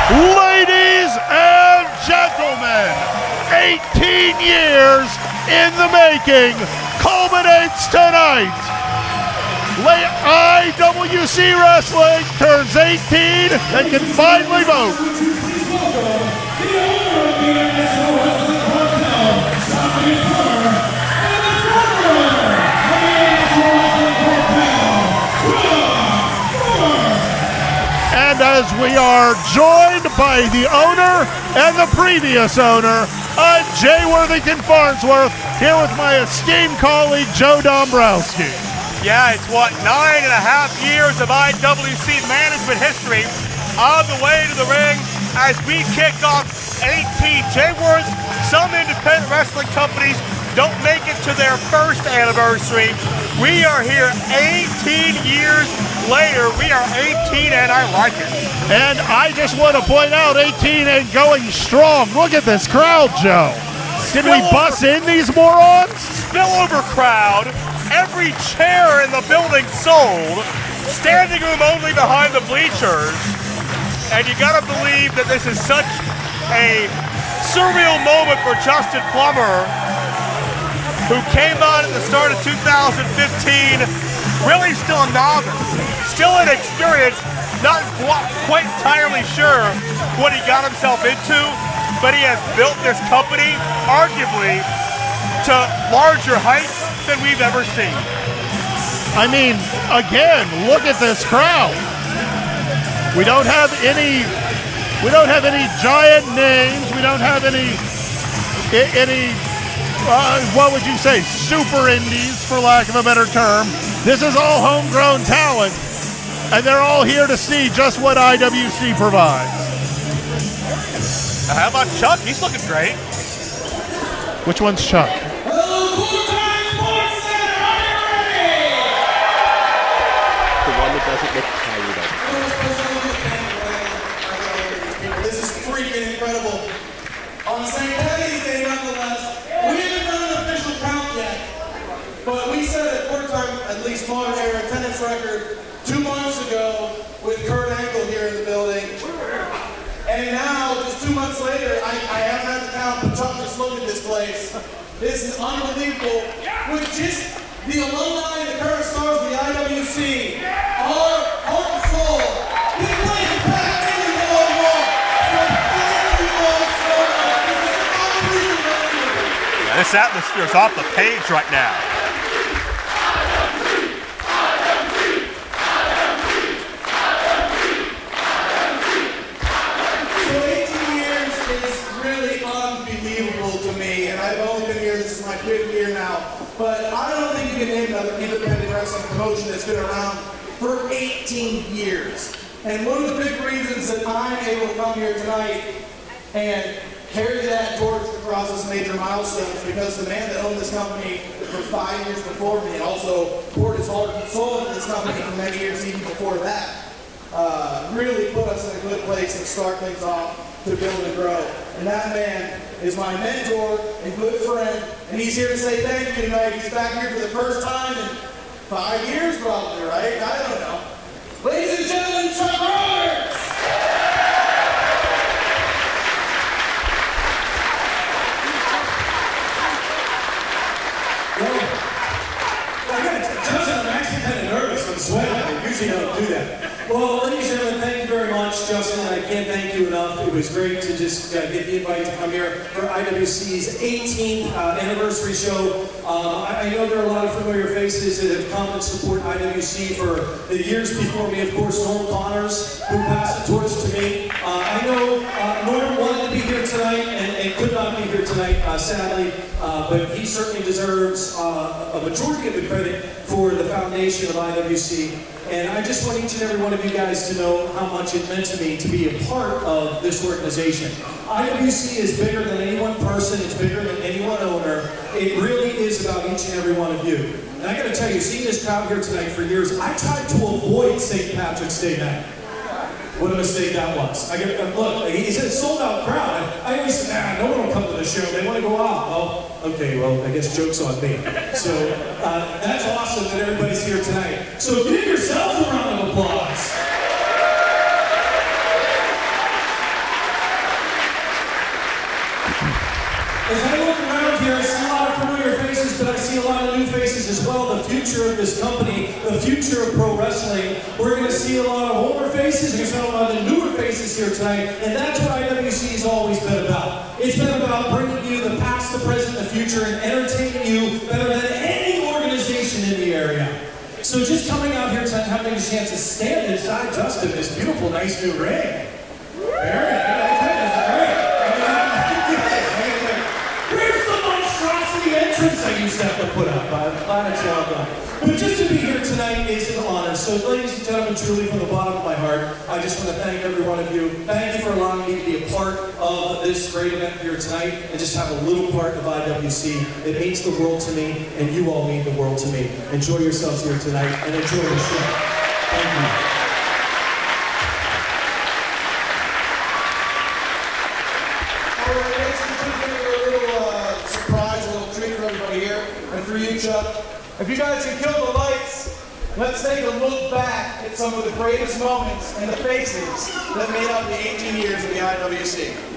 Ladies and gentlemen, 18 years in the making culminates tonight. IWC Wrestling turns 18 and can finally vote. And as we are joined by the owner and the previous owner, I'm Jay Worthington Farnsworth, here with my esteemed colleague Joe Dombrowski. Yeah, it's what, 9.5 years of IWC management history on the way to the ring as we kick off 18. Jay Worth, some independent wrestling companies don't make it to their first anniversary. We are here 18 years later. We are 18 and I like it. And I just want to point out 18 and going strong. Look at this crowd, Joe. Did we bus in these morons? Spillover crowd. Every chair in the building sold. Standing room only behind the bleachers. And you gotta believe that this is such a surreal moment for Justin Plummer, who came on at the start of 2015, really still a novice, still inexperienced, not quite entirely sure what he got himself into, but he has built this company, arguably, to larger heights than we've ever seen. I mean, again, look at this crowd. We don't have any giant names. We don't have any what would you say, super indies, for lack of a better term. This is all homegrown talent, and they're all here to see just what IWC provides. How about Chuck? He's looking great. Which one's Chuck? Doesn't look tired of it. This is freaking incredible. On St. Patty's Day, nonetheless, we haven't done an official count yet, but we set a four-time, at least modern era attendance record 2 months ago with Kurt Angle here in the building. And now, just 2 months later, I haven't had to count, but Chuck just looked at this place. This is unbelievable. With just the alumni and the current stars of the IWC, our heart and soul, we play the packed in the wall. So thank you all so much. This is unbelievable. Yeah, this atmosphere is off the page right now. So 18 years is really unbelievable to me, and I've only been here, this is my 5th year now. But I don't think you can name another independent wrestling promotion that's been around for 18 years. And one of the big reasons that I'm able to come here tonight and carry that torch across this major milestone is because the man that owned this company for 5 years before me and also poured his heart and soul into this company for many years even before that, really put us in a good place to start things off to build and grow. And that man is my mentor and good friend, and he's here to say thank you tonight. He's back here for the first time in 5 years probably, right? I don't know. Ladies and gentlemen, Chuck Roberts! Well, I gotta tell you, I'm actually kind of nervous. I'm sweating. I usually don't do that. Well, ladies and gentlemen, thank you very much, Justin. I can't thank you enough. It was great to just get the invite to come here for IWC's 18th anniversary show. I know there are a lot of familiar faces that have come and support IWC for the years before me. Of course, Norm Connors, who passed the torch to me. I know Norm wanted to be here tonight and could not be here tonight, sadly, but he certainly deserves a majority of the credit for the foundation of IWC. And I just want each and every one of you guys to know how much it meant to me to be a part of this organization. IWC is bigger than any one person, it's bigger than any one owner. It really is about each and every one of you. And I gotta tell you, seeing this crowd here tonight for years, I tried to avoid St. Patrick's Day night. What a mistake that was. Look, he said sold out crowd. I always said, nah, no one will come to the show. They want to go out. Well, okay, well, I guess joke's on me. So that's awesome that everybody's here tonight. So give yourselves a round of applause. new faces as well, the future of this company, the future of pro wrestling. We're going to see a lot of older faces, we're going to see a lot of the newer faces here tonight, and that's what IWC has always been about. It's been about bringing you the past, the present, the future, and entertaining you better than any organization in the area. So just coming out here tonight, having a chance to stand inside Justin, this beautiful, nice new ring. Very nice. Where's the monstrosity entrance I used to have to put up? I'm glad it's all done. But just to be here tonight is an honor. So ladies and gentlemen, truly from the bottom of my heart, I just want to thank every one of you. Thank you for allowing me to be a part of this great event here tonight and just have a little part of IWC. It means the world to me, and you all mean the world to me. Enjoy yourselves here tonight and enjoy the show. Thank you. And for you, Chuck, if you guys can kill the lights, let's take a look back at some of the greatest moments and the faces that made up the 18 years of the IWC.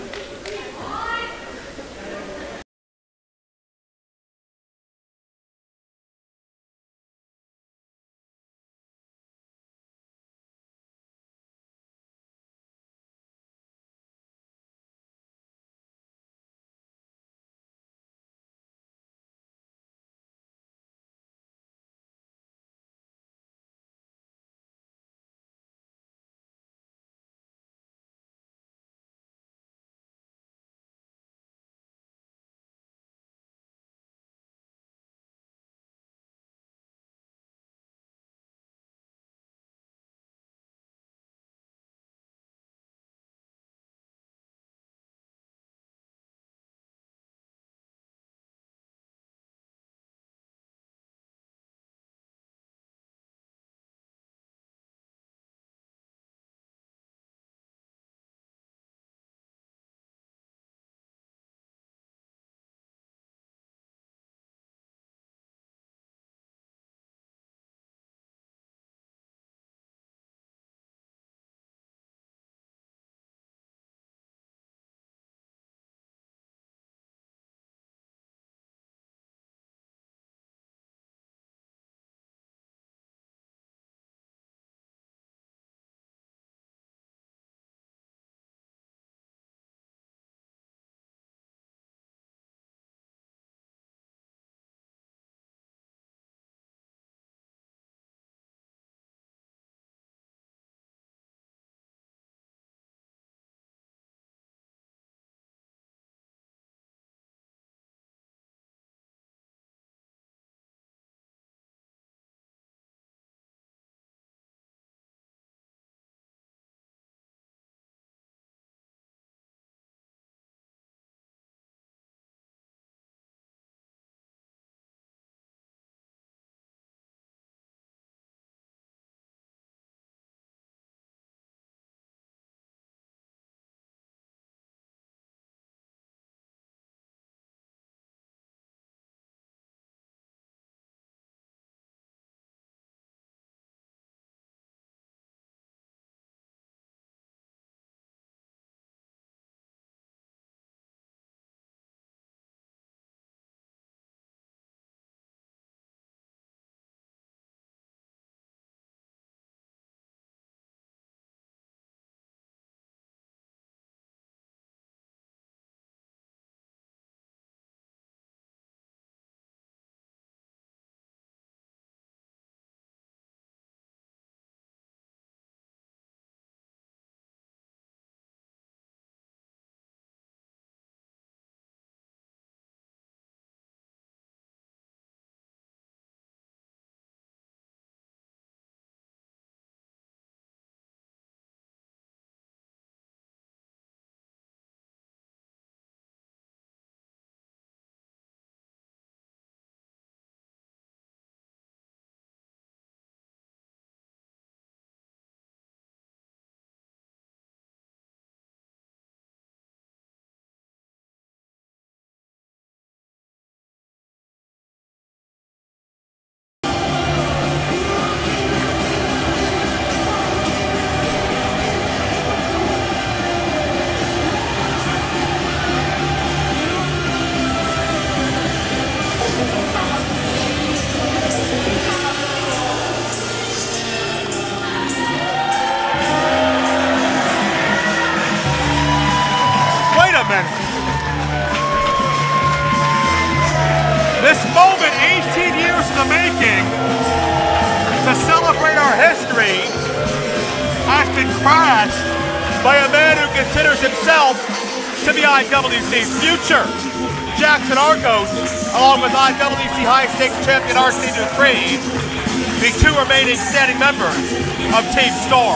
making to celebrate our history has been crashed by a man who considers himself to be IWC's future. Jackson Argos, along with IWC High Stakes champion RC Dupree, the two remaining standing members of Team Storm.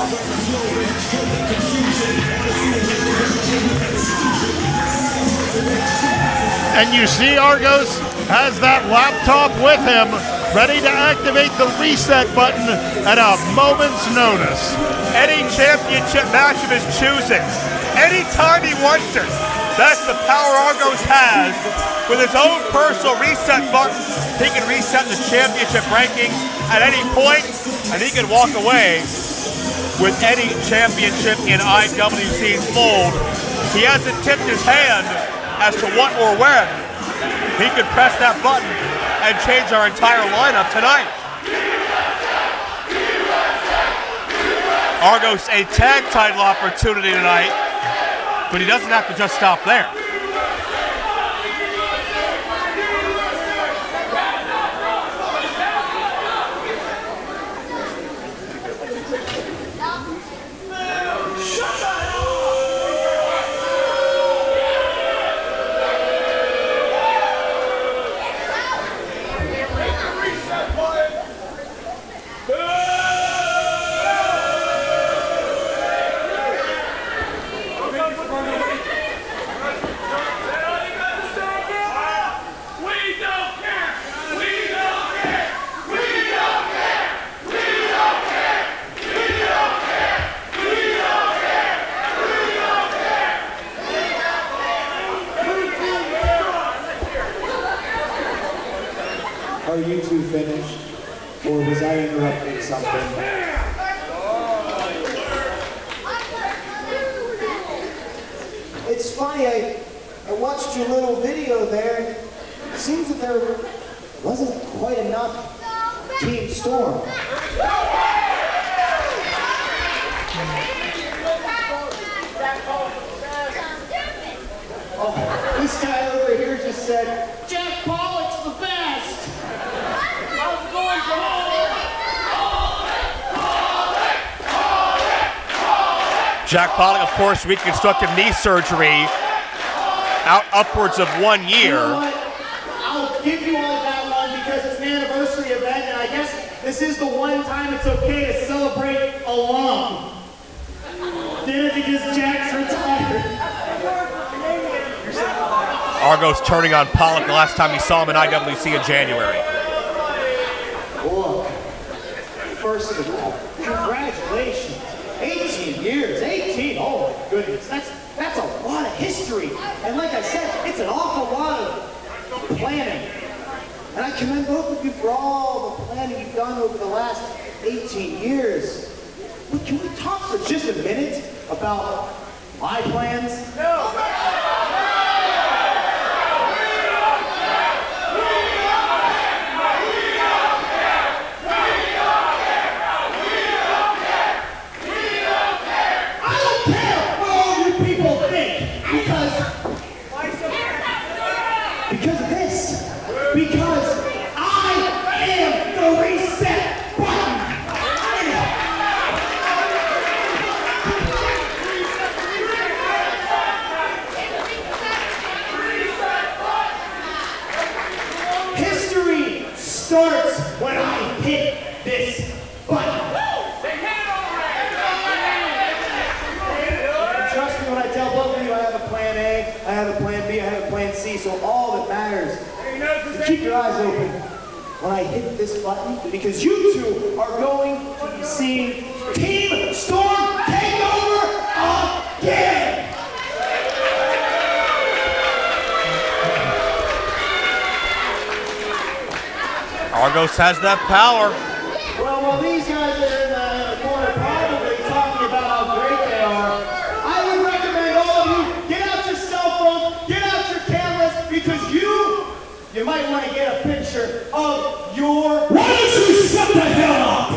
And you see Argos has that laptop with him, ready to activate the reset button at a moment's notice. Any championship match of his choosing, anytime he wants it. That's the power Argos has. With his own personal reset button, he can reset the championship rankings at any point, and he can walk away with any championship in IWC's mold. He hasn't tipped his hand as to what or when he could press that button and change our entire lineup tonight. Argos a tag title opportunity tonight, but he doesn't have to just stop there. Are you two finished? Or was I interrupting something? It's funny, I watched your little video there, and it seems that there wasn't quite enough Team Storm. Oh, this guy over here just said, Jack Pollock's the best! How's it going, Jack Pollock, of course, reconstructive knee surgery, out upwards of 1 year. You know what? I'll give you all that one because it's an anniversary event, and I guess this is the one time it's okay to celebrate alone. Did it because Jack's retired. Argos turning on Pollock the last time we saw him in IWC in January. Look, first of all, congratulations. 18 years, 18, oh my goodness, that's a lot of history. And like I said, it's an awful lot of planning. And I commend both of you for all the planning you've done over the last 18 years. But can we talk for just a minute about my plans? No. Because of this. Because I am the reset button. History starts when I hit this button. Trust me when I tell both of you I have a plan A, I have a plan B, I have a plan C, so all that matters is to keep your eyes open when I hit this button, because you two are going to be seeing Team Storm take over again! Argos has that power. Well, these guys that are in the corner probably talking about how great they are. I would recommend all of you get out your cell phones, get out your cameras, because you might want to get a picture of your... Why don't you shut the hell up?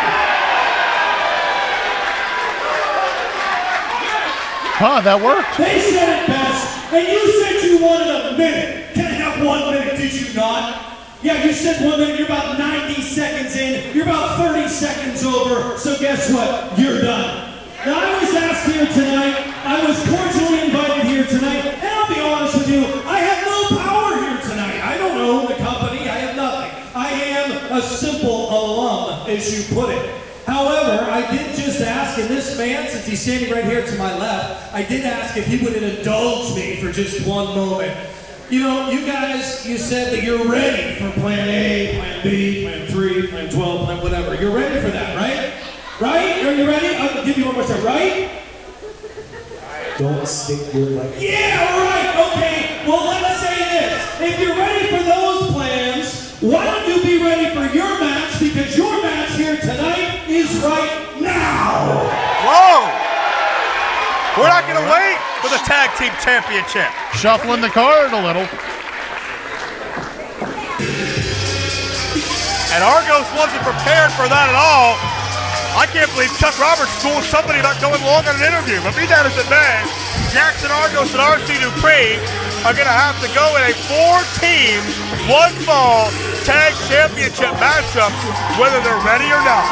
Huh, that worked. They said it best, and you said you wanted a minute. Can I have 1 minute, did you not? Yeah, you said 1 minute, you're about 90 seconds in, you're about 30 seconds over, so guess what? You're done. Now, I was asked here tonight, I was cordially invited here tonight, and I'll be honest with you, I have no power here tonight. I don't own the company, I have nothing. I am a simple alum, as you put it. However, I did just ask, and this man, since he's standing right here to my left, I did ask if he would indulge me for just 1 moment. You know, you guys, you said that you're ready for plan A, plan B, plan 3, plan 12, plan whatever. You're ready for that, right? Right? Are you ready? I'll give you one more time, right? Don't stick your leg. Yeah, right, okay. Well, let's say this. If you're ready for those plans, why don't you be ready for your match? Because your match here tonight is right now. Whoa! We're not going to wait for the Tag Team Championship. Shuffling the card a little. And Argos wasn't prepared for that at all. I can't believe Chuck Roberts schooled somebody about going long on an interview. But be that as it may, Jackson Argos and RC Dupree are going to have to go in a 4-team, 1-fall tag championship matchup, whether they're ready or not.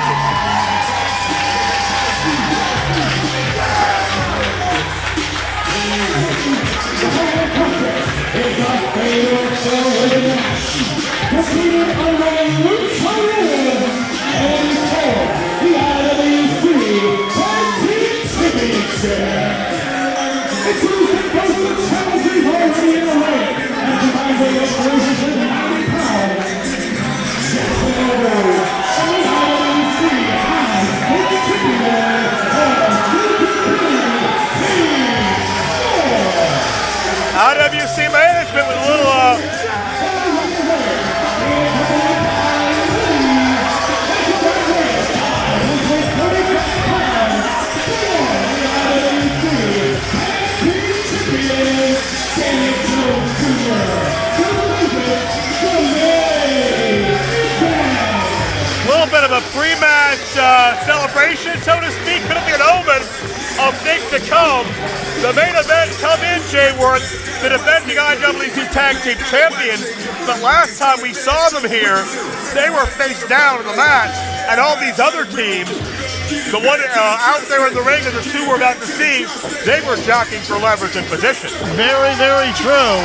IWC management with a little bit of a pre-match celebration, so to speak. Could it be an omen of things to come? The main event come in, Jay Worth, the defending IWC Tag Team Champions. But last time we saw them here, they were face down in the match, and all these other teams, the one out there in the ring and the two we're about to see, they were jockeying for leverage and position. Very, very true.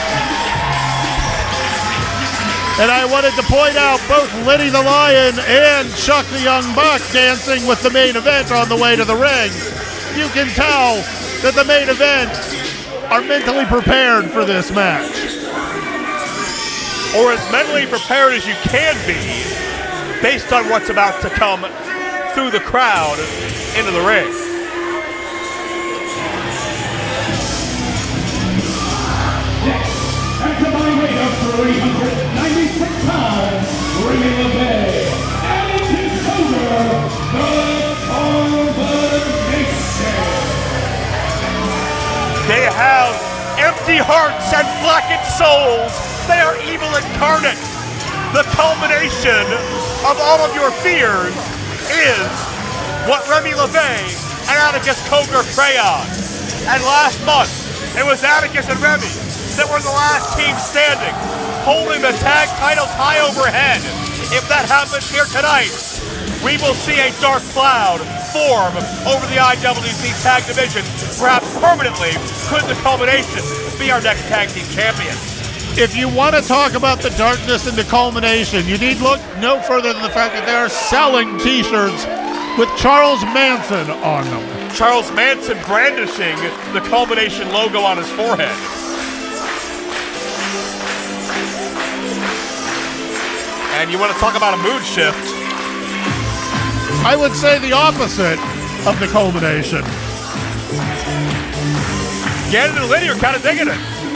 And I wanted to point out both Liddy the Lion and Chuck the Young Buck dancing with the main event on the way to the ring. You can tell that the main event are mentally prepared for this match. Or as mentally prepared as you can be based on what's about to come through the crowd into the ring. After my weight of 396 pounds, bringing the bay, and his owner, the Combination. They have empty hearts and blackened souls. They are evil incarnate. The culmination of all of your fears is what Remy LeVay and Atticus Cogar prey on. And last month, it was Atticus and Remy that were the last team standing, holding the tag titles high overhead. If that happens here tonight, we will see a dark cloud form over the IWC Tag Division. Perhaps permanently, could the Culmination be our next tag team champion? If you want to talk about the darkness and the Culmination, you need look no further than the fact that they are selling t-shirts with Charles Manson on them. Charles Manson brandishing the Culmination logo on his forehead. And you want to talk about a mood shift? I would say the opposite of the Culmination. Gannon and Liddy are kind of digging it.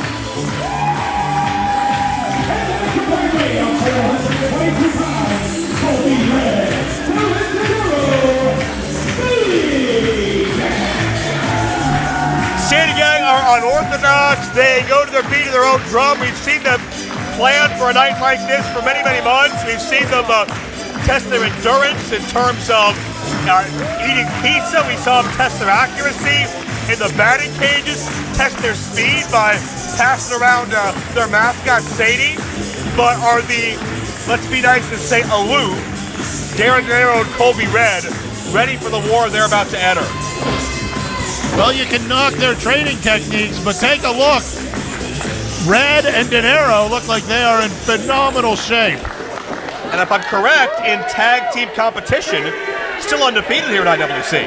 Sandy Gang are unorthodox. They go to their beat of their own drum. We've seen them plan for a night like this for many, many months. We've seen them test their endurance in terms of eating pizza. We saw them test their accuracy in the batting cages, test their speed by passing around their mascot, Sadie. but are the, let's be nice and say, aloof Darren Guerrero and Colby Red ready for the war they're about to enter? Well, you can knock their training techniques, but take a look. Red and De Niro look like they are in phenomenal shape. And if I'm correct, in tag team competition, still undefeated here at IWC.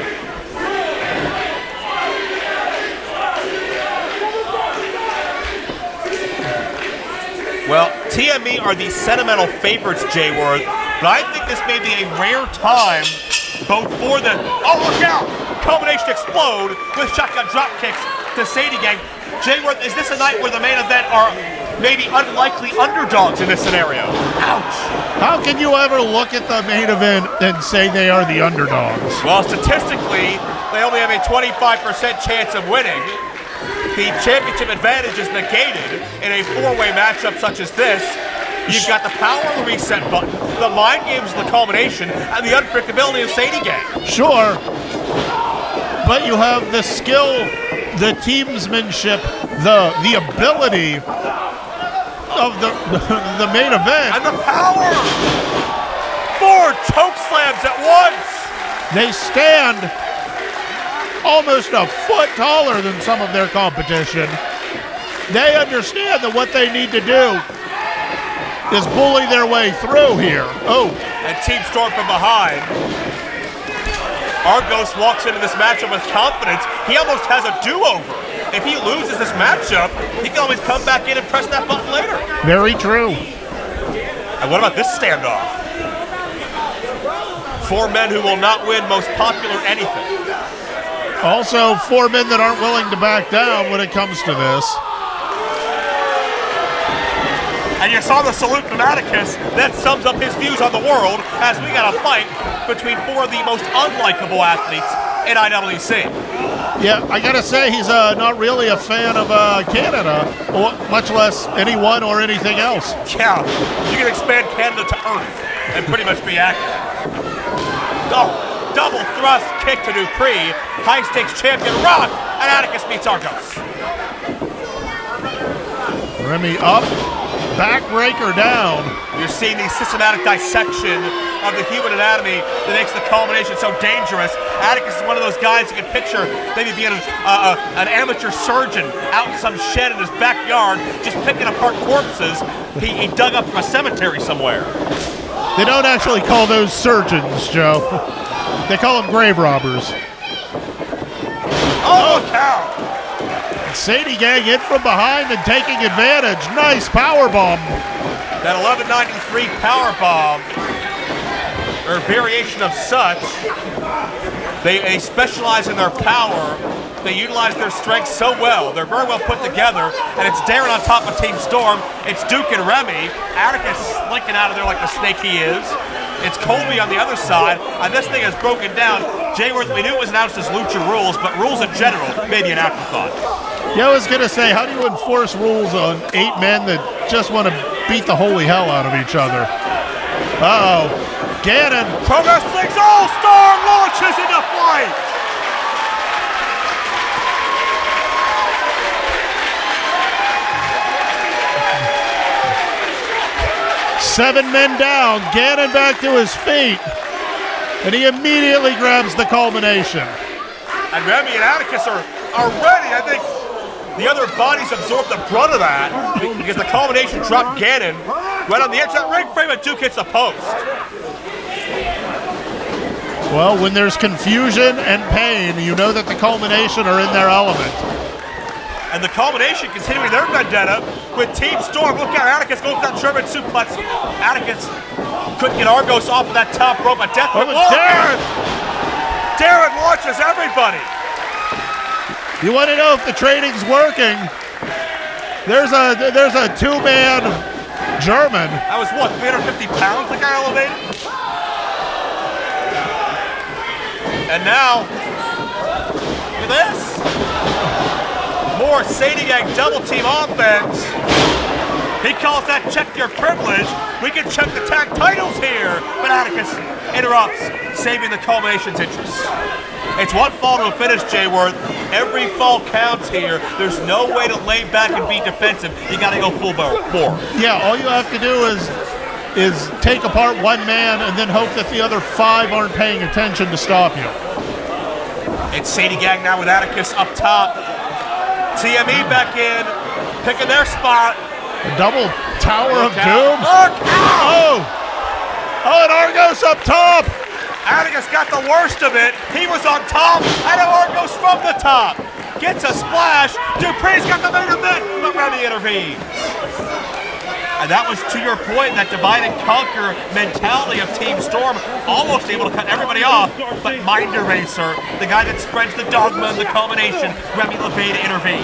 Well, TME are the sentimental favorites, Jay Worth, but I think this may be a rare time both for the, oh, look out! Combination explode with shotgun drop kicks to Sadie Gang. Jay Worth, is this a night where the main event are maybe unlikely underdogs in this scenario? Ouch! How can you ever look at the main event and say they are the underdogs? Well, statistically, they only have a 25% chance of winning. The championship advantage is negated in a four-way matchup such as this. You've got the power of the reset button, the mind games of the culmination, and the unpredictability of Sadie Gang. Sure, but you have the skill, the teamsmanship, the ability of the main event. And the power! 4 choke slams at once! They stand almost a foot taller than some of their competition. They understand that what they need to do is bully their way through here. Oh. And Team Storm from behind. Argos walks into this matchup with confidence. He almost has a do-over. If he loses this matchup, he can always come back in and press that button later. Very true. And what about this standoff? 4 men who will not win most popular anything. Also, 4 men that aren't willing to back down when it comes to this. And you saw the salute from Atticus. That sums up his views on the world as we got a fight between 4 of the most unlikable athletes in IWC. Yeah, I gotta say, he's not really a fan of Canada, or much less anyone or anything else. Yeah, you can expand Canada to Earth and pretty much be accurate. Oh, double thrust kick to Dupree. High stakes champion Rock, and Atticus beats Argos. Remy up, backbreaker down. You're seeing the systematic dissection of the human anatomy that makes the culmination so dangerous. Atticus is one of those guys you can picture maybe being an amateur surgeon out in some shed in his backyard just picking apart corpses he dug up from a cemetery somewhere. They don't actually call those surgeons, Joe. They call them grave robbers. Oh, cow! Sadie Gang in from behind and taking advantage. Nice power bomb. That 1193 power bomb, or variation of such, they specialize in their power. They utilize their strength so well. They're very well put together, and it's Darren on top of Team Storm. It's Duke and Remy. Atticus slinking out of there like the snake he is. It's Colby on the other side, and this thing is broken down. Jay Worth, we knew it was announced as Lucha Rules, but rules in general, maybe an afterthought. Yeah, I was going to say, how do you enforce rules on 8 men that just want to beat the holy hell out of each other? Uh-oh. Gannon. Pro Wrestling's All-Star launches into flight. Seven men down. Gannon back to his feet. And he immediately grabs the culmination. And Remy and Atticus are ready. I think the other bodies absorb the brunt of that because the culmination dropped Gannon right on the edge of that ring frame, and Duke hits the post. Well, when there's confusion and pain, you know that the culmination are in their element. And the culmination continuing their vendetta with Team Storm. Look out, Atticus goes for that German suplex. Atticus couldn't get Argos off of that top rope. A death grip. Darren launches everybody. You want to know if the training's working? There's a 2-man German. That was what, 350 pounds the guy elevated? And now, look at this. More Sadie Gang double team offense. He calls that check your privilege. We can check the tag titles here. But Atticus interrupts, saving the culmination's interest. It's one fall to a finish, Jay Worth. Every fall counts here. There's no way to lay back and be defensive. You got to go full bore. Yeah, all you have to do is take apart one man and then hope that the other 5 aren't paying attention to stop you. It's Sadie Gang now with Atticus up top. TME back in, picking their spot. A double Tower of Look Doom. out. Look out! Oh, and Argos up top. Atticus got the worst of it. He was on top, and Argos from the top. Gets a splash. Dupree's got the main event, but Remy intervenes. And that was to your point, that divide and conquer mentality of Team Storm, almost able to cut everybody off, but Mind Eraser, the guy that spreads the dogma and the combination, Remy LeVay to intervene.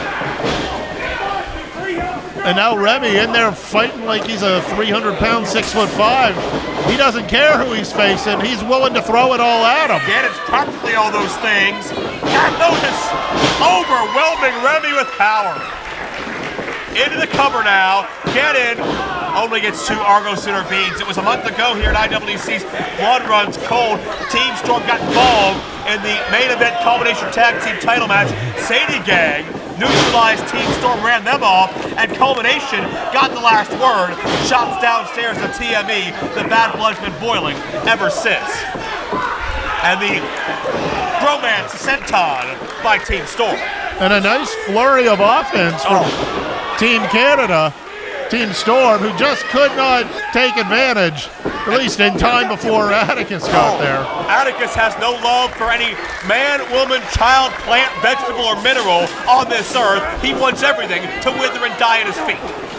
And now Remy in there fighting like he's a 300-pound, 6'5". He doesn't care who he's facing. He's willing to throw it all at him. Again, it's practically all those things. And notice, overwhelming Remy with power. Into the cover now. Get in. Only gets 2. Argos intervenes. It was a month ago here at IWC's Blood Runs Cold. Team Storm got involved in the main event combination tag team title match. Sadie Gang neutralized Team Storm, ran them off, and Culmination got the last word. Shots downstairs of TME. The bad blood's been boiling ever since. And the bromance senton by Team Storm. And a nice flurry of offense from Team Canada, Team Storm, who just could not take advantage, at least in time before Atticus got there. Atticus has no love for any man, woman, child, plant, vegetable, or mineral on this earth. He wants everything to wither and die at his feet.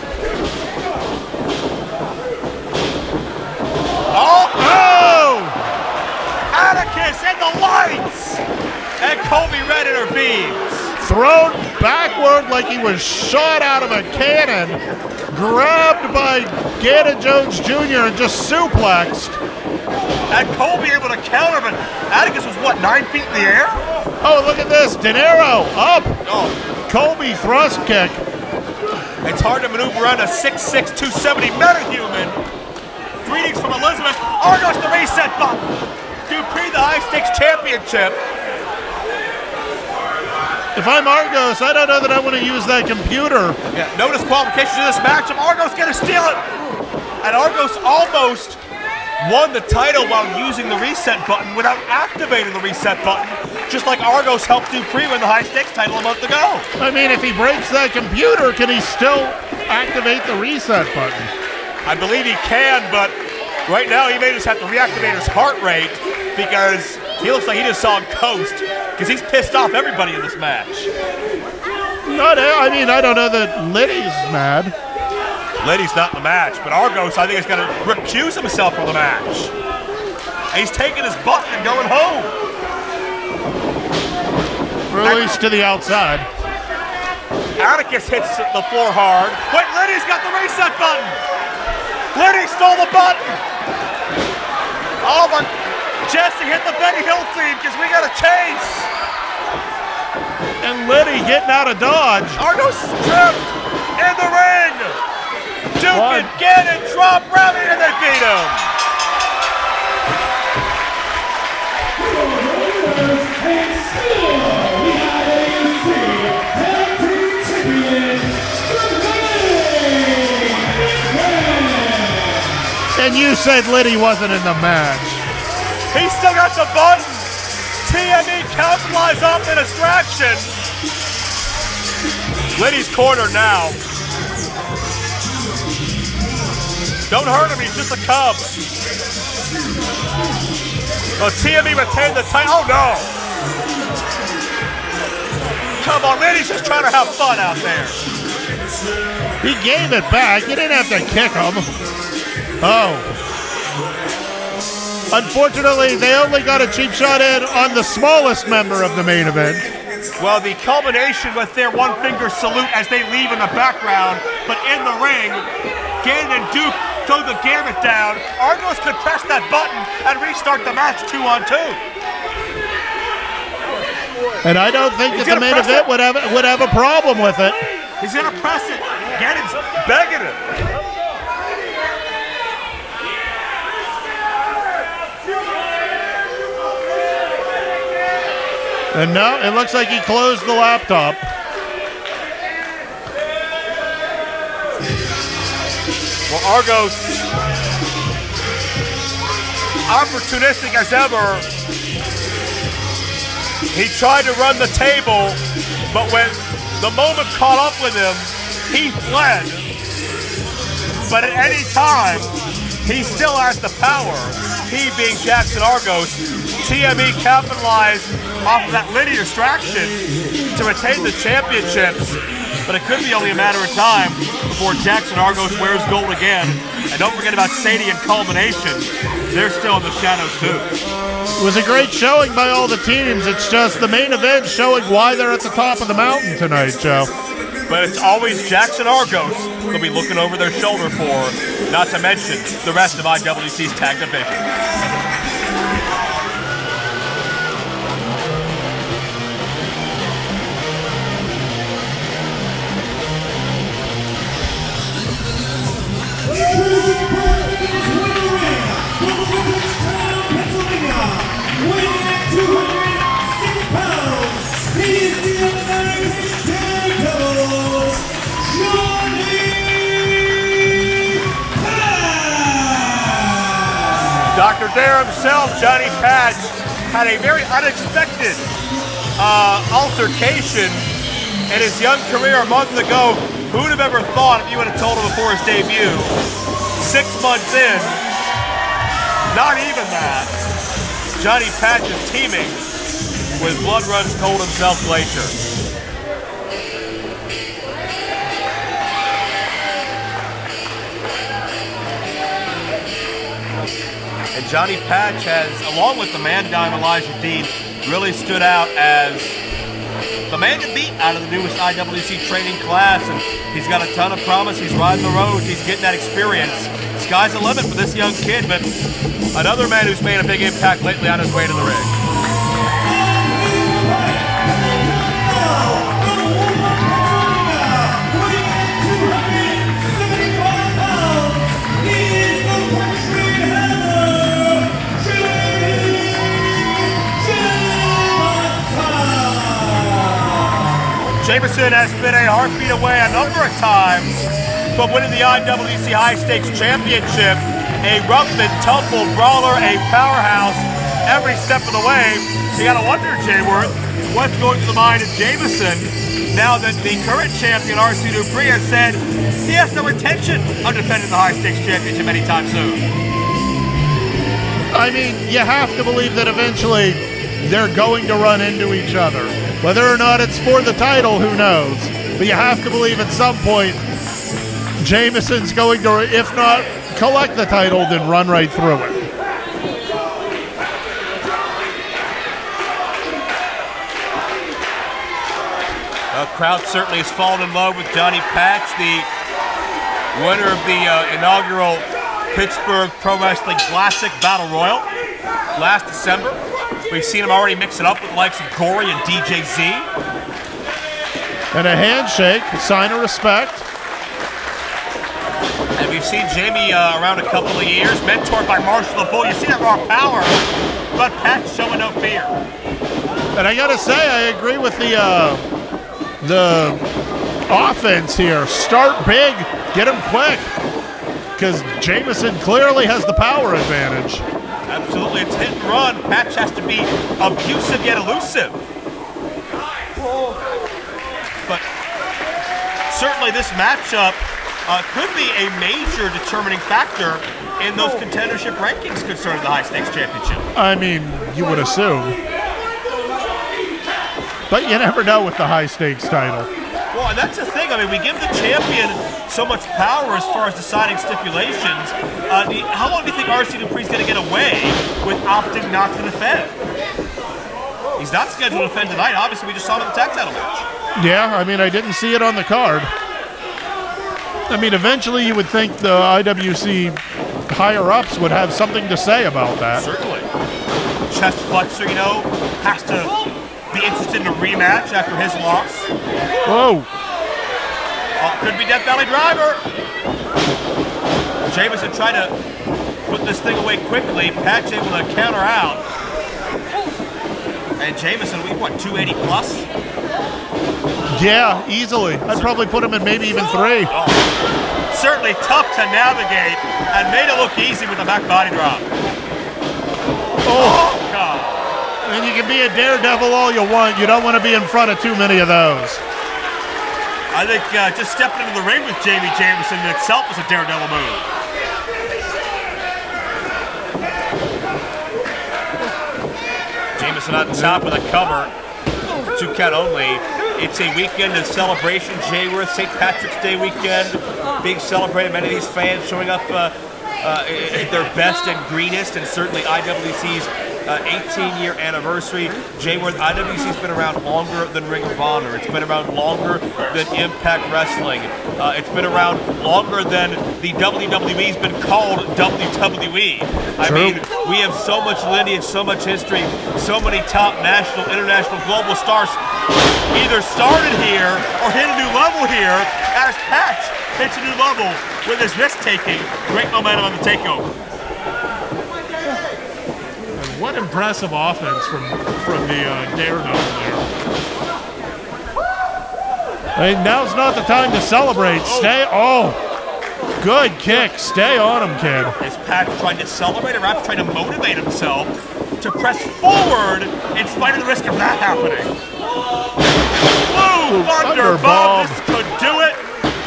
Oh! Atticus and the lights! And Colby Red intervenes. Thrown backward like he was shot out of a cannon, grabbed by Gannon Jones Jr. and just suplexed. And Colby able to counter, but Atticus was, what, 9 feet in the air? Oh, look at this. De Niro up. Colby thrust kick. It's hard to maneuver around a 6'6", 270 metahuman. Greetings from Elizabeth. Argos the reset button. Dupree the high stakes championship. If I'm Argos, I don't know that I want to use that computer. Yeah, no disqualifications in this matchup. Argos gonna steal it. And Argos almost won the title while using the reset button without activating the reset button, just like Argos helped Dupree win the high stakes title a month ago. I mean, if he breaks that computer, can he still activate the reset button? I believe he can, but right now he may just have to reactivate his heart rate because he looks like he just saw him coast because he's pissed off everybody in this match. I mean, I don't know that Liddy's mad. Liddy's not in the match, but Argos, I think, is going to recuse himself from the match. And he's taking his button and going home. Release to the outside. Atticus hits the floor hard. Wait, Liddy's got the reset button. Liddy stole the button. Oh, but Jesse hit the Benny Hill theme because we got a chase. And Liddy getting out of dodge. Argos tripped in the ring. Duke and Gannon drop Remy and they beat him. And you said Liddy wasn't in the match. He still got the button. TME capitalized off the distraction. Liddy's corner now. Don't hurt him, he's just a cub. Oh, TME retained the title. Oh no! Come on, Liddy's just trying to have fun out there. He gave it back. You didn't have to kick him. Oh. Unfortunately, they only got a cheap shot in on the smallest member of the main event. Well, the culmination with their one-finger salute as they leave in the background, but in the ring, Gannon and Duke throw the gamut down. Argos could press that button and restart the match 2-on-2. And I don't think that the main event would have a problem with it. He's gonna press it. Gannon's begging him. And no, it looks like he closed the laptop. Well, Argos, opportunistic as ever, he tried to run the table, but when the moment caught up with him, he fled. But at any time, he still has the power. He being Jackson Argos. TME capitalized off of that linear distraction to retain the championships, but it could be only a matter of time before Jackson Argos wears gold again. And don't forget about Sadie and Culmination. They're still in the shadows too. It was a great showing by all the teams. It's just the main event showing why they're at the top of the mountain tonight, Joe. But it's always Jackson Argos they'll be looking over their shoulder for, not to mention the rest of IWC's tag division. Weighing at 206 pounds, he is the American Daredevil, Johnny Patch! Dr. Dare himself, Johnny Patch, had a very unexpected altercation in his young career a month ago. Who would have ever thought, if you would have told him before his debut, 6 months in, not even that, Johnny Patch is teaming with Blood Runs Cold himself, Glacier. And Johnny Patch has, along with the man down Elijah Dean, really stood out as the man to beat out of the newest IWC training class. And he's got a ton of promise. He's riding the roads. He's getting that experience. Sky's the limit for this young kid, but another man who's made a big impact lately on his way to the ring. Jameson has been a heartbeat away a number of times from winning the IWC High Stakes Championship. A rough and tumble brawler, a powerhouse every step of the way. You gotta wonder, Jayworth, what's going through the mind of Jameson now that the current champion, RC Dupree, has said he has no intention of defending the High Stakes Championship anytime soon. I mean, you have to believe that eventually they're going to run into each other. Whether or not it's for the title, who knows? But you have to believe at some point Jameson's going to, if not collect the title, then run right through it. The crowd certainly has fallen in love with Johnny Patch, the winner of the inaugural Pittsburgh Pro Wrestling Classic Battle Royal last December. We've seen him already mix it up with the likes of Corey and DJZ. And a handshake, a sign of respect. And we've seen Jamie around a couple of years, mentored by Marshall the Bull. You see that raw power, but Patch showing no fear. And I gotta say, I agree with the offense here. Start big, get him quick, because Jameson clearly has the power advantage. Absolutely, it's hit and run. Patch has to be abusive yet elusive. But certainly this matchup could be a major determining factor in those contendership rankings concerning the High Stakes Championship. I mean, you would assume. But you never know with the high stakes title. Well, and that's the thing. I mean, we give the champion so much power as far as deciding stipulations. How long do you think RC Dupree's going to get away with opting not to defend? He's not scheduled to defend tonight. Obviously, we just saw him in the tag title match. Yeah, I mean, I didn't see it on the card. I mean, eventually you would think the IWC higher-ups would have something to say about that. Certainly. Chest flexor, you know, has to be interested in a rematch after his loss. Whoa. Could be Death Valley Driver. Jameson trying to put this thing away quickly. Patch able to counter out. And Jameson, we what, 280 plus? Yeah, easily. I'd probably put him in maybe even 3. Oh. Certainly tough to navigate and made it look easy with the back body drop. Oh, God. And you can be a daredevil all you want. You don't want to be in front of too many of those. I think just stepping into the ring with Jamie Jameson in itself is a daredevil move. Jameson on top of the cover. 2 count only. It's a weekend of celebration. Jayworth, St. Patrick's Day weekend. Being celebrated. Many of these fans showing up at their best and greenest, and certainly IWC's 18-year anniversary. Jayworth, IWC's been around longer than Ring of Honor. It's been around longer than Impact Wrestling. It's been around longer than the WWE's been called WWE. I mean, we have so much lineage, so much history, so many top national, international, global stars either started here or hit a new level here as Patch hits a new level with his risk-taking. Great momentum on the takeover. What impressive offense from the Daredevil there. I mean, now's not the time to celebrate. Stay. Oh, good kick. Stay on him, kid. Is Pat trying to celebrate, or perhaps trying to motivate himself to press forward in spite of the risk of that happening? Woo! Thunder Bomb. This could do it.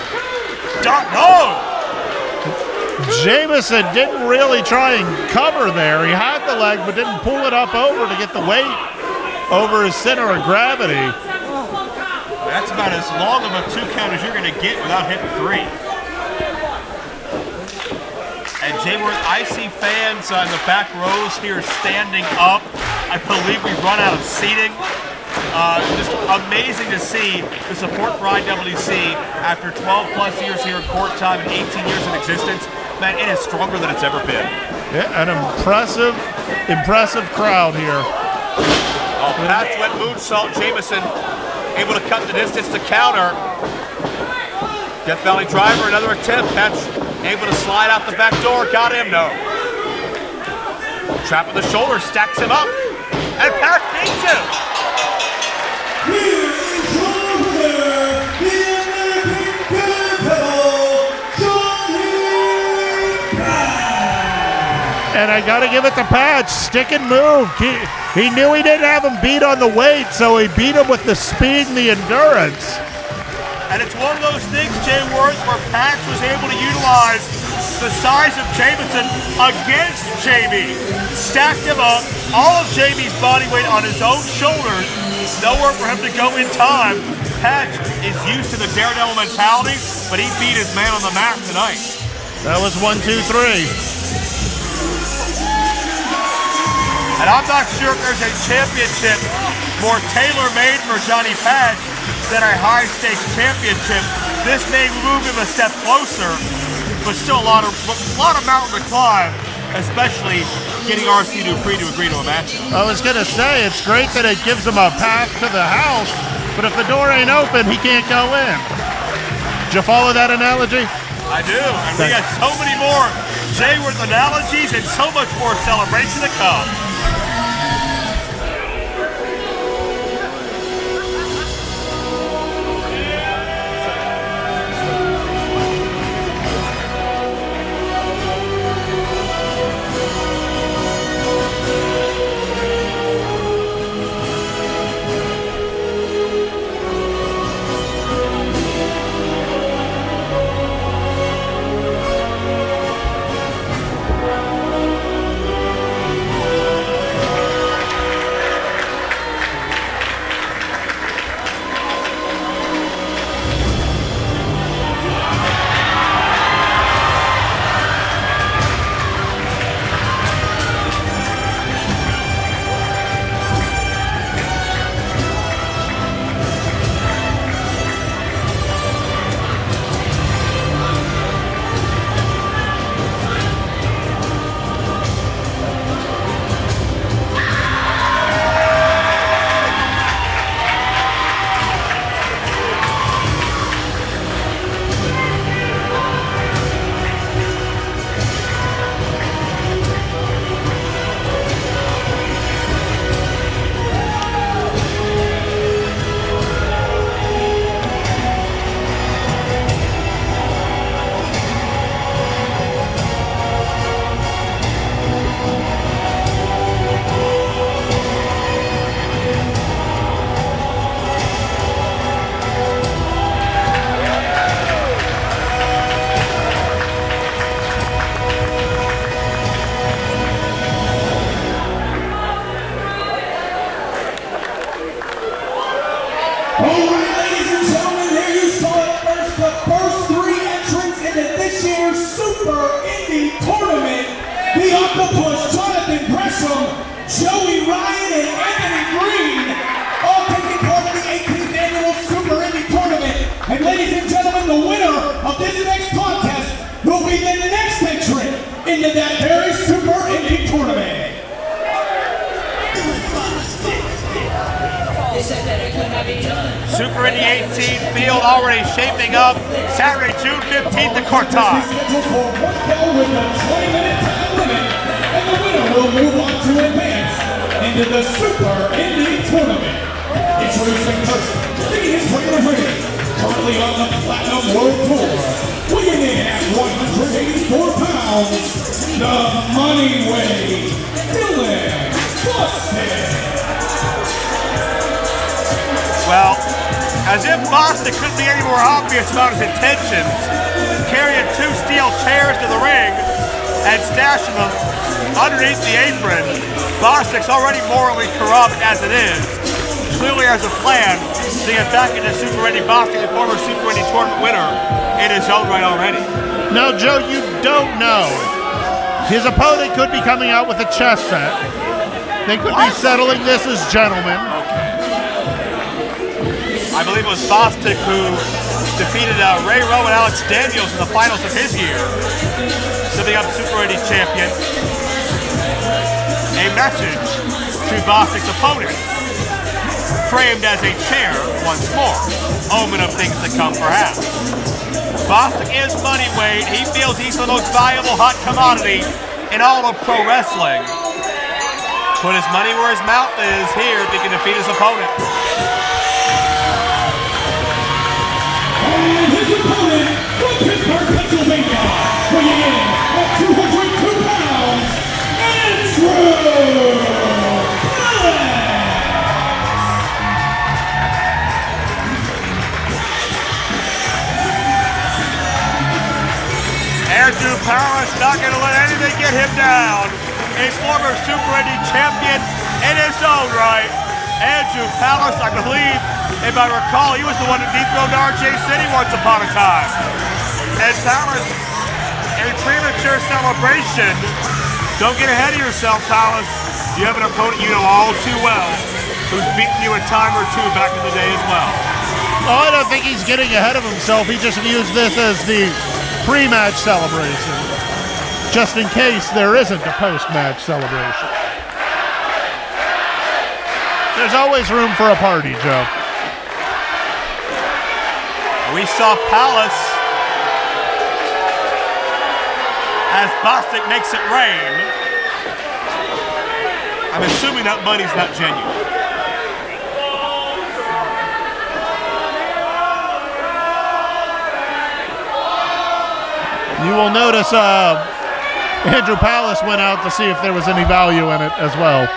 No. Jameson didn't really try and cover there. He had the leg, but didn't pull it up over to get the weight over his center of gravity. That's about as long of a 2 count as you're going to get without hitting 3. And Jayworth, I see fans in the back rows here standing up. I believe we've run out of seating. Just amazing to see the support for IWC after 12 plus years here in court time and 18 years in existence. Man, it is stronger than it's ever been. Yeah, an impressive crowd here. Oh, Patch went moonsault. Jameson able to cut the distance to counter. Death Valley driver, another attempt. Patch able to slide out the back door. Got him, no. Trap with the shoulder, stacks him up. And Patch beats him. And I got to give it to Patch. Stick and move. He knew he didn't have him beat on the weight, so he beat him with the speed and the endurance. And it's one of those things, Jayworth, where Patch was able to utilize the size of Jameson against Jamie. Stacked him up, all of Jamie's body weight on his own shoulders. Nowhere for him to go in time. Patch is used to the daredevil mentality, but he beat his man on the mat tonight. That was 1, 2, 3. And I'm not sure if there's a championship more tailor-made for Johnny Patch than a high-stakes championship. This may move him a step closer, but still a lot of mountain to climb, especially getting RC Dupree to agree to a matchup. I was going to say, it's great that it gives him a path to the house, but if the door ain't open, he can't go in. Did you follow that analogy? I do, and we got so many more Jayworth analogies and so much more celebration to come. Super Indy 18 field already shaping up. Saturday, June 15th at Cortana. Scheduled for one fall with a 20-minute time limit, and the winner will move on to advance into the Super Indy Tournament. Introducing first, taking his weight of ring, currently on the Platinum World Tour, weighing in at 184 pounds, the Money Weight, Dylan Bostic. Well, as if Bostic couldn't be any more obvious about his intentions, carrying 2 steel chairs to the ring and stashing them underneath the apron, Bostic's already morally corrupt as it is. Clearly has a plan to get back into Super Indy. Bostic, the former Super Indy tournament winner, in his own right already. Now, Joe, you don't know. His opponent could be coming out with a chess set. They could be settling this as gentlemen. I believe it was Bostic who defeated Ray Rowe and Alex Daniels in the finals of his year, sitting up Super Indy champion. A message to Bostic's opponent, framed as a chair once more, omen of things to come perhaps. Bostic is money weight. He feels he's the most valuable hot commodity in all of pro wrestling. Put his money where his mouth is here if he can defeat his opponent. And his opponent from Pittsburgh, Pennsylvania, weighing in at 202 pounds, Andrew Allen. Andrew Powers not going to let anything get him down. A former Super Indy champion in his own right. Andrew Powers, I believe, if I recall, he was the one who dethroned RJ City once upon a time. And Powers, a premature celebration. Don't get ahead of yourself, Powers. You have an opponent you know all too well, who's beaten you a time or two back in the day as well. Oh, I don't think he's getting ahead of himself. He just views this as the pre-match celebration, just in case there isn't a post-match celebration. There's always room for a party, Joe. We saw Palace as Bostic makes it rain. I'm assuming that money's not genuine. You will notice Andrew Palace went out to see if there was any value in it as well.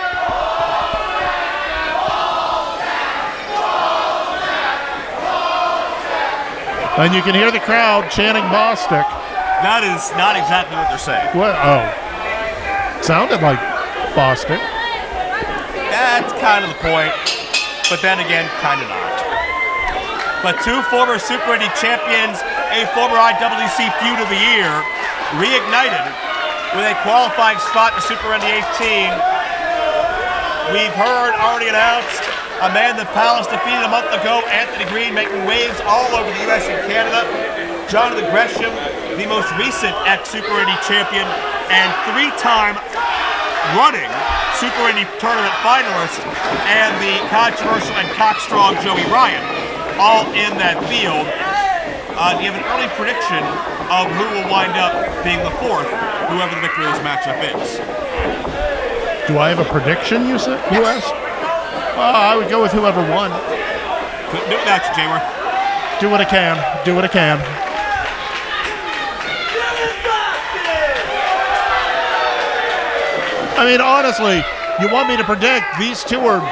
And you can hear the crowd chanting Bostic. That is not exactly what they're saying. What? Oh. Sounded like Bostic. That's kind of the point, but then again, kind of not. But 2 former Super Indy champions, a former IWC Feud of the Year, reignited with a qualifying spot in Super Indy 18. We've heard already announced a man that Palace defeated a month ago, Anthony Green, making waves all over the U.S. and Canada. Jonathan Gresham, the most recent ex-Super Indy champion and 3-time running Super Indy tournament finalist, and the controversial and cockstrong Joey Ryan, all in that field. Do you have an early prediction of who will wind up being the 4th, whoever the victor of this matchup is? Do I have a prediction, you said? Who asked? I would go with whoever won. Couldn't do it without you, Jayworth. Do what I can. Do what I can. I mean, honestly, you want me to predict these two are?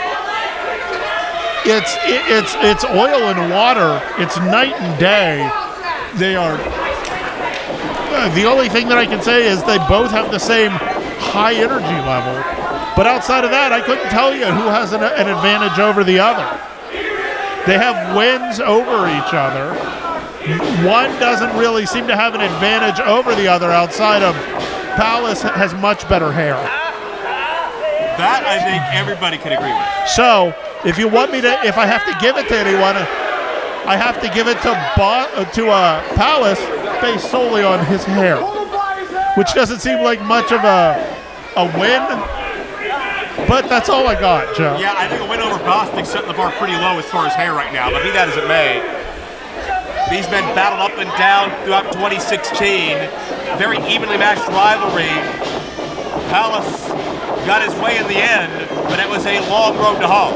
It's oil and water. It's night and day. They are. The only thing that I can say is they both have the same high energy level. But outside of that, I couldn't tell you who has an advantage over the other. They have wins over each other. One doesn't really seem to have an advantage over the other outside of Palace has much better hair. That, I think, everybody can agree with. So, if you want me to, if I have to give it to anyone, I have to give it to Palace based solely on his hair, which doesn't seem like much of a win. But that's all I got, Joe. Yeah, I think a win over Bostic setting the bar pretty low as far as hair right now, but be that as it may. These men battled up and down throughout 2016. Very evenly matched rivalry. Palace got his way in the end, but it was a long road to home.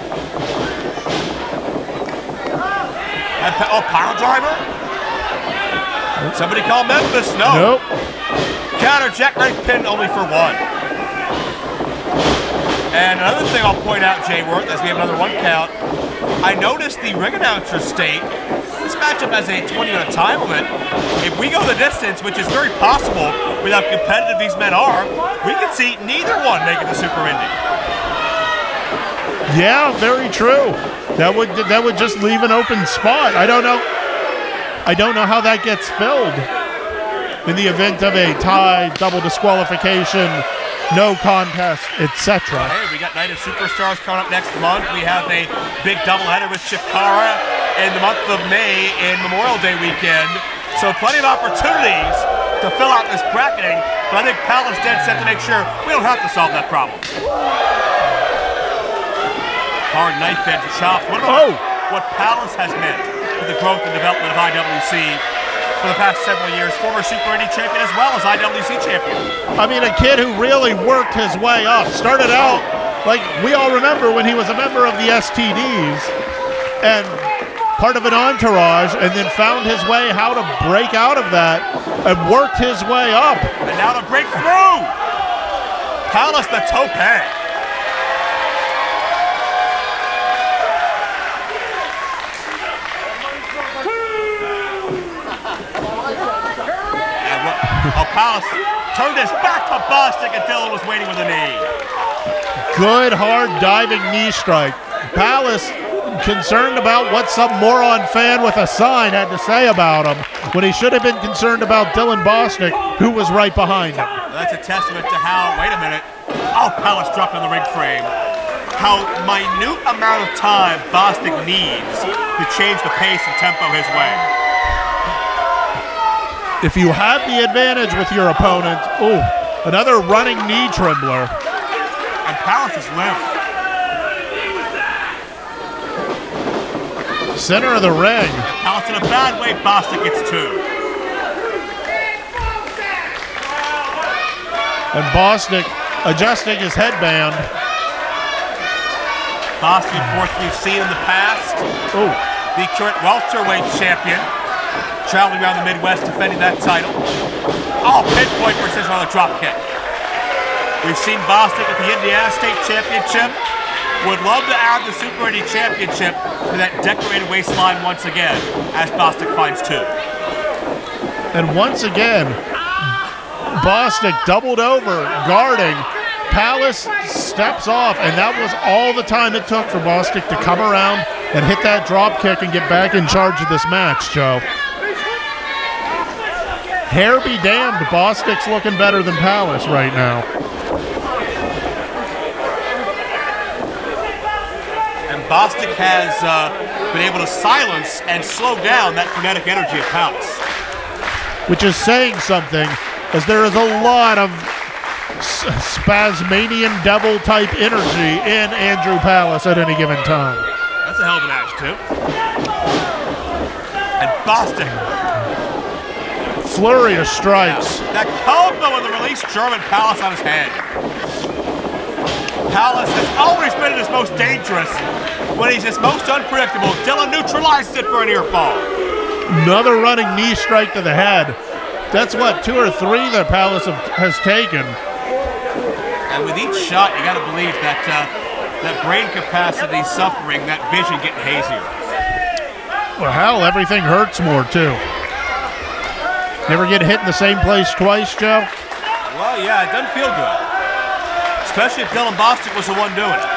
Oh, pile driver? Somebody call Memphis? No. Nope. Counter jackknife pin only for one. And another thing I'll point out, Jay Worth, as we have another one count, I noticed the ring announcer state this matchup has a 20-minute time limit. If we go the distance, which is very possible with how competitive these men are, we could see neither one making the Super Indy. Yeah, very true. That would just leave an open spot. I don't know how that gets filled in the event of a tie, double disqualification, no contest, etc. Hey, we got Night of Superstars coming up next month. We have a big doubleheader with Chikara in the month of May in Memorial Day weekend. So plenty of opportunities to fill out this bracketing, but I think Palace dead set to make sure we don't have to solve that problem. Hard knife edge chop. What about what Palace has meant for the growth and development of IWC for the past several years? Former Super Indy champion as well as IWC champion. I mean, a kid who really worked his way up. Started out, like we all remember, when he was a member of the STDs and part of an entourage, and then found his way how to break out of that and worked his way up. And now to break through. Palace the tope. Palace turned his back to Bostic and Dillon was waiting with a knee. Good, hard, diving knee strike. Palace concerned about what some moron fan with a sign had to say about him when he should have been concerned about Dillon Bostic, who was right behind him. That's a testament to how, wait a minute, Palace dropped on the ring frame. How minute amount of time Bostic needs to change the pace and tempo his way. If you have the advantage with your opponent, another running knee trembler. And Palace is limp. Center of the ring. And Palace in a bad way, Bostic gets two. And Bostic adjusting his headband. Bostic, of course, we've seen in the past. The current welterweight champion. Traveling around the Midwest defending that title. Pinpoint precision on the drop kick. We've seen Bostic at the Indiana State Championship. Would love to add the Super Indy Championship to that decorated waistline once again, as Bostic finds two. And once again, Bostic doubled over, guarding. Palace steps off, and that was all the time it took for Bostic to come around and hit that drop kick and get back in charge of this match, Joe. Hair be damned, Bostic's looking better than Palace right now. And Bostic has been able to silence and slow down that frenetic energy of Palace. Which is saying something, as there is a lot of Spasmanian devil-type energy in Andrew Palace at any given time. That's a hell of an match, too. And Bostic. Flurry of strikes. Yeah. That combo in the release, German Palace on his head. Palace has always been at his most dangerous. When he's his most unpredictable, Dillon neutralized it for an ear fall. Another running knee strike to the head. That's what, 2 or 3 that Palace has taken. And with each shot, you got to believe that that brain capacity suffering, that vision getting hazier. Well, hell, everything hurts more too. Never get hit in the same place twice, Joe? Well, yeah, it doesn't feel good. Especially if Dillon Bostic was the one doing it.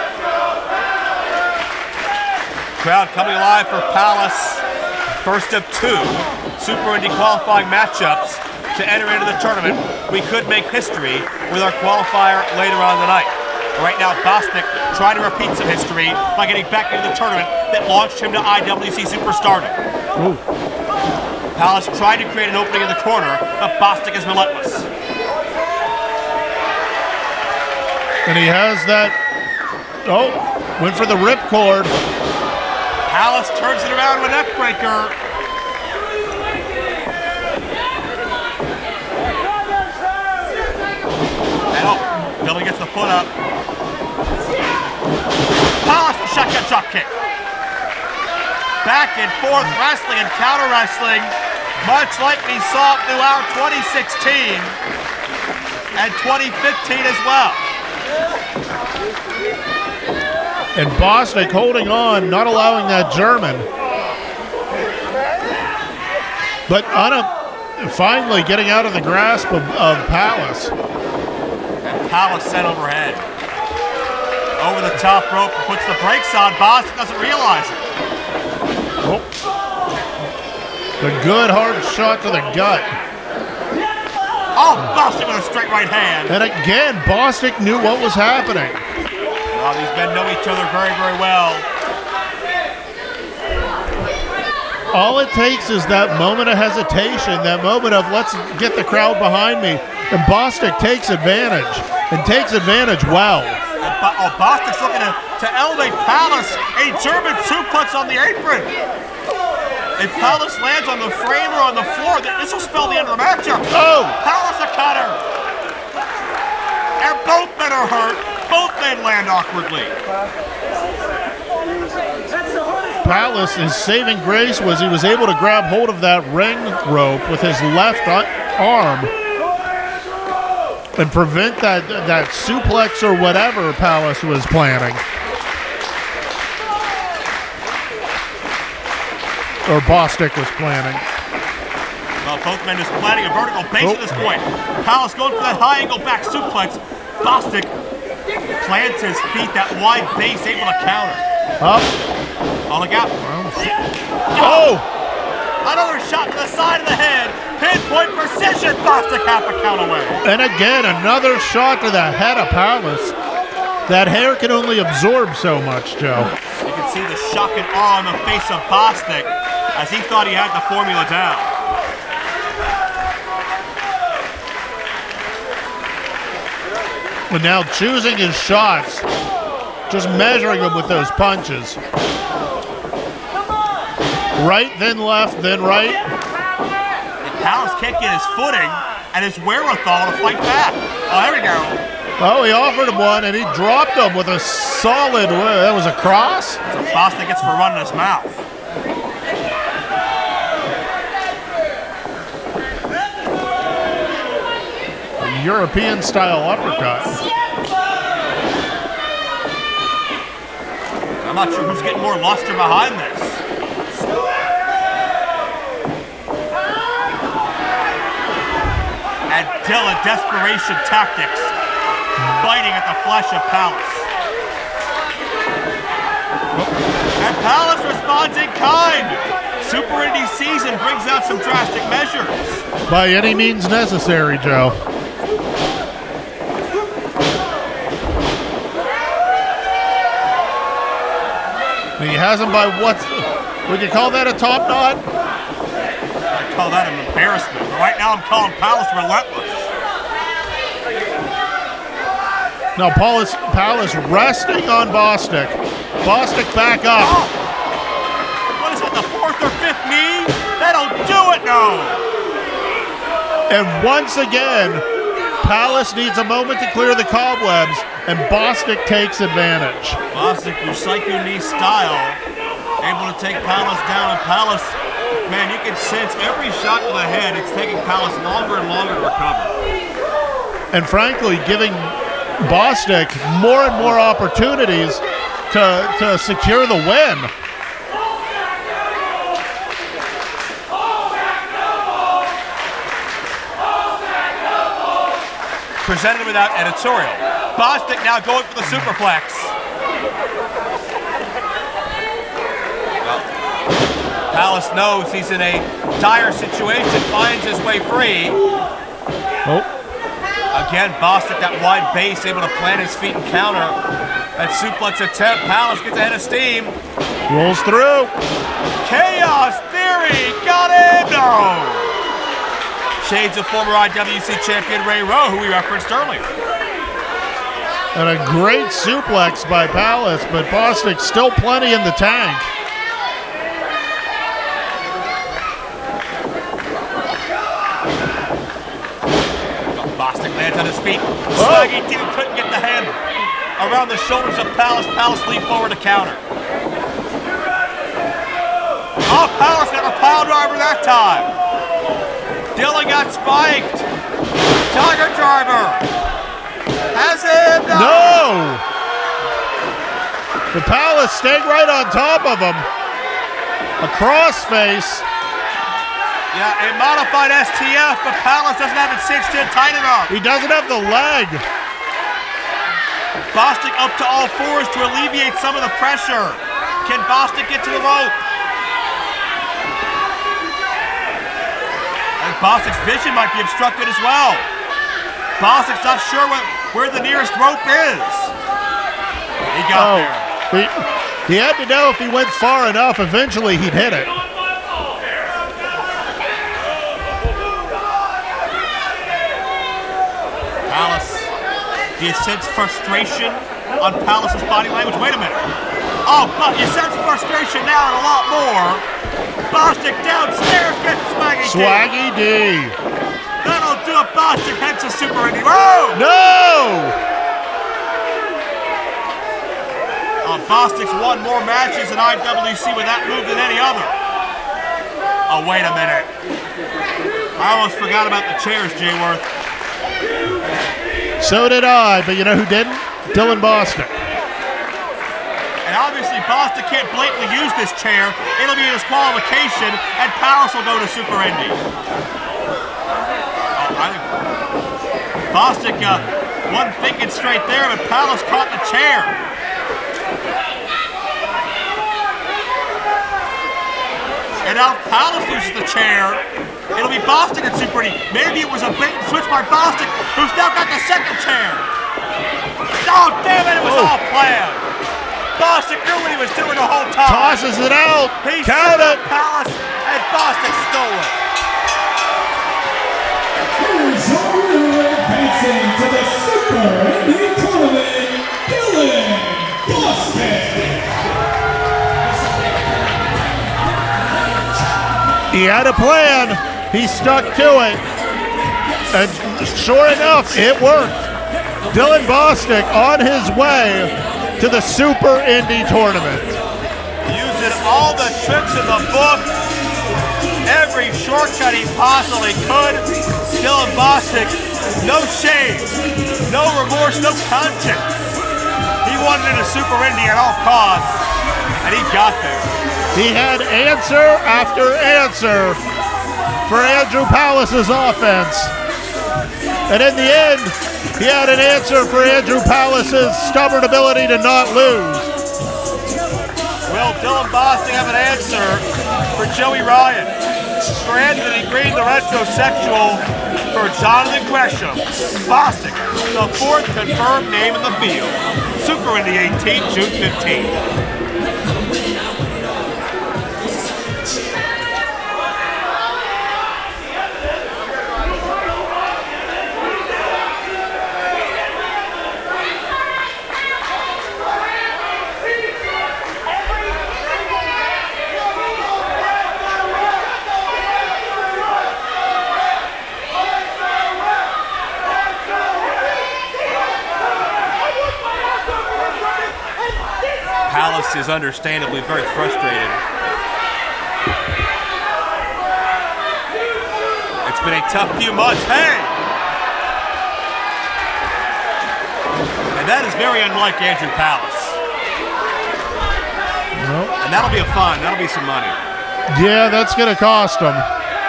Crowd coming alive for Palace. First of 2 Super Indy qualifying matchups to enter into the tournament. We could make history with our qualifier later on in the night. Right now, Bostic trying to repeat some history by getting back into the tournament that launched him to IWC Superstardom. Palace tried to create an opening in the corner, but Bostic is relentless. And he has that. Oh, went for the ripcord. Palace turns it around with a neck breaker. And Billy gets the foot up. Palace with shotgun drop kick. Back and forth wrestling and counter wrestling, much like we saw throughout 2016 and 2015 as well. And Bostic holding on, not allowing that German. But finally getting out of the grasp of Palace. And Palace sent overhead. Over the top rope, puts the brakes on. Bostic doesn't realize it. Oh. The good hard shot to the gut. Oh, Bostic with a straight right hand. And again, Bostic knew what was happening. Well, these men know each other very, very well. All it takes is that moment of hesitation, that moment of let's get the crowd behind me. And Bostic takes advantage, and takes advantage well. Bostic's looking to elevate Palace. A German suplex on the apron. If Palace lands on the frame or on the floor, this will spell the end of the matchup. Oh! Palace a cutter. And both men are hurt. Both men land awkwardly. Palace, his saving grace was he was able to grab hold of that ring rope with his left arm and prevent that suplex or whatever Palace was planning. Or Bostic was planning. Well, both men is planning a vertical base at this point. Palace going for that high angle back suplex. Bostic plants his feet, that wide base, able to counter. Up. Oh, look out. Oh! Another shot to the side of the head. Pinpoint precision. Bostic half a count away. And again, another shot to the head of Palace. That hair can only absorb so much, Joe. You can see the shock and awe on the face of Bostic as he thought he had the formula down. But now choosing his shots, just measuring them with those punches. Right, then left, then right. And Palace can't get his footing and his wherewithal to fight back. Oh, there we go. Oh, he offered him one, and he dropped him with a solid, that was a cross? So Bostic gets for running his mouth. A European-style uppercut. I'm not sure who's getting more luster behind this. And Dillon, desperation tactics, biting at the flesh of Palace. And Palace responds in kind. Super Indie season brings out some drastic measures. By any means necessary, Joe. He has him by what's, would you call that a top knot? I call that an embarrassment. But right now I'm calling Palace relentless. Now Palace resting on Bostic. Bostic back up. Oh. What is it, the fourth or fifth knee? That'll do it, no. And once again, Palace needs a moment to clear the cobwebs, and Bostic takes advantage. Bostic, your Psycho knee style, able to take Palace down, and Palace, man, you can sense every shot to the head, it's taking Palace longer and longer to recover. And frankly, giving Bostic more and more opportunities to secure the win. Presented without editorial. Bostic now going for the superplex. Well, Palace knows he's in a dire situation, finds his way free. Oh. Again, Bostic, that wide base, able to plant his feet and counter. That suplex attempt, Palace gets ahead of steam. Rolls through. Chaos Theory, got it, no! Shades of former IWC champion Ray Rowe, who we referenced earlier. And a great suplex by Palace, but Bostic still plenty in the tank. Bostic lands on his feet. Swaggy team couldn't get the hand around the shoulders of Palace. Palace leaped forward to counter. Oh, Palace got a pile driver that time. Dylan got spiked. Tiger driver. Has him. No! The Palace stayed right on top of him. A crossface. Yeah, a modified STF, but Palace doesn't have it cinched in tight enough. He doesn't have the leg. Bostic up to all fours to alleviate some of the pressure. Can Bostic get to the rope? And Bostic's vision might be obstructed as well. Bostic's not sure where the nearest rope is. He got there. He had to know if he went far enough, eventually he'd hit it. Palace, do you sense frustration on Palace's body language? Wait a minute. Oh, but you sense frustration now and a lot more. Bostic downstairs gets Swaggy D. Swaggy D. That'll do it. Bostic heads to Super Indy. Whoa! No! Bostic's won more matches in IWC with that move than any other. Oh, wait a minute. I almost forgot about the chairs, Jayworth. So did I, but you know who didn't? Dylan Bostic. And obviously Bostic can't blatantly use this chair. It'll be a disqualification, and Palace will go to Super Indy. Bostic wasn't thinking straight there, but Palace caught the chair. And now Palace loses the chair. It'll be Bostic at Super Indy. Maybe it was a bait and switch by Bostic, who's now got the second chair. Oh, damn it, it was all planned. Bostic knew what he was doing the whole time. Tosses it out. He Count it. Palace, and Bostic stole it. Here's your winner, advancing to the Super Indy Tournament, Dylan Bostic. He had a plan. He stuck to it. And sure enough, it worked. Dylan Bostic on his way to the Super Indy Tournament. Using all the tricks in the book, every shortcut he possibly could. Dylan Bostic, no shame, no remorse, no conscience. He wanted a Super Indy at all costs, and he got there. He had answer after answer for Andrew Palace's offense. And in the end, he had an answer for Andrew Palace's stubborn ability to not lose. Will Dylan Bostic have an answer for Joey Ryan? For Anthony Green, the retrosexual? For Jonathan Gresham? Bostic, the fourth confirmed name in the field. Super Indy 18, June 15th. Palace is understandably very frustrated. It's been a tough few months. Hey! And that is very unlike Andrew Palace. Nope. And that'll be a fine. That'll be some money. Yeah, that's going to cost him.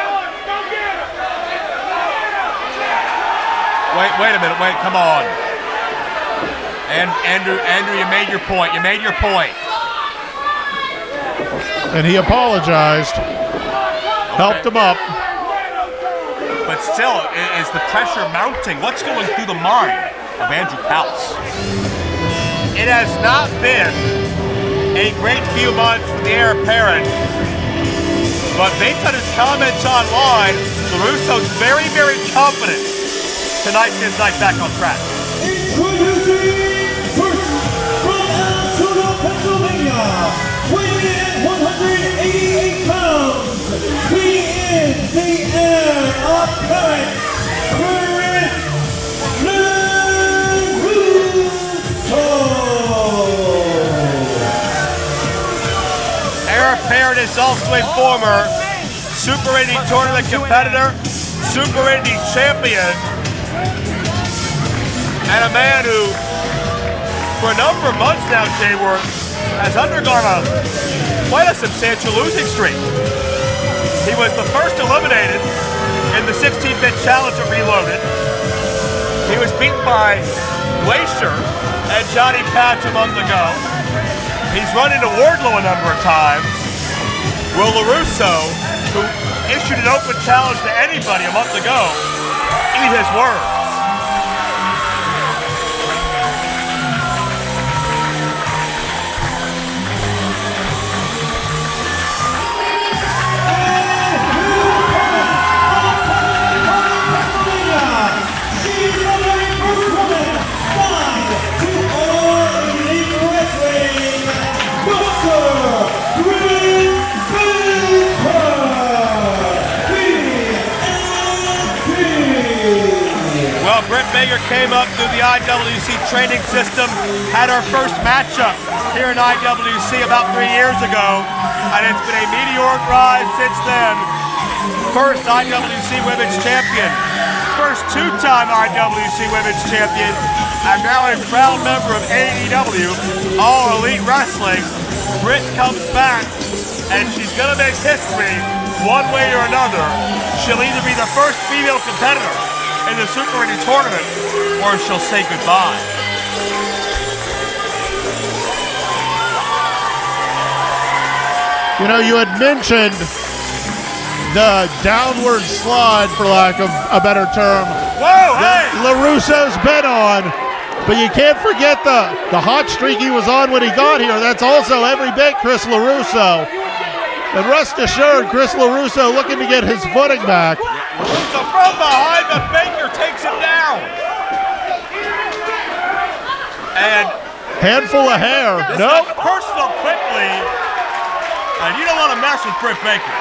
Wait a minute. Wait, come on. And Andrew, you made your point. You made your point. And he apologized. Helped him up. But still, is the pressure mounting? What's going through the mind of Andrew Palace? It has not been a great few months for the heir apparent. But based on his comments online, LaRusso's very, very confident tonight is night back on track. Introducing Aaron is also a former Super Indie Tournament competitor, Super Indie champion, and a man who, for a number of months now, Jayworth, has undergone quite a substantial losing streak. He was the first eliminated in the 16-bit challenge at Reloaded. He was beaten by Glacier and Johnny Patch a month ago. He's run into Wardlow a number of times. Will LaRusso, who issued an open challenge to anybody a month ago, eat his words? Britt Baker came up through the IWC training system, had our first matchup here in IWC about 3 years ago, and it's been a meteoric rise since then. First IWC Women's Champion, first two-time IWC Women's Champion, and now a proud member of AEW, All Elite Wrestling. Britt comes back, and she's gonna make history one way or another. She'll either be the first female competitor in the Super Indie Tournament, or she'll say goodbye. You know, you had mentioned the downward slide, for lack of a better term, Whoa, hey! LaRusso's been on, but you can't forget the hot streak he was on when he got here. That's also every bit Chris LaRusso. And rest assured, Chris LaRusso looking to get his footing back. LaRusso from behind, but Baker takes him down. And handful of hair. This Nope. got personal quickly, and you don't want to mess with Britt Baker.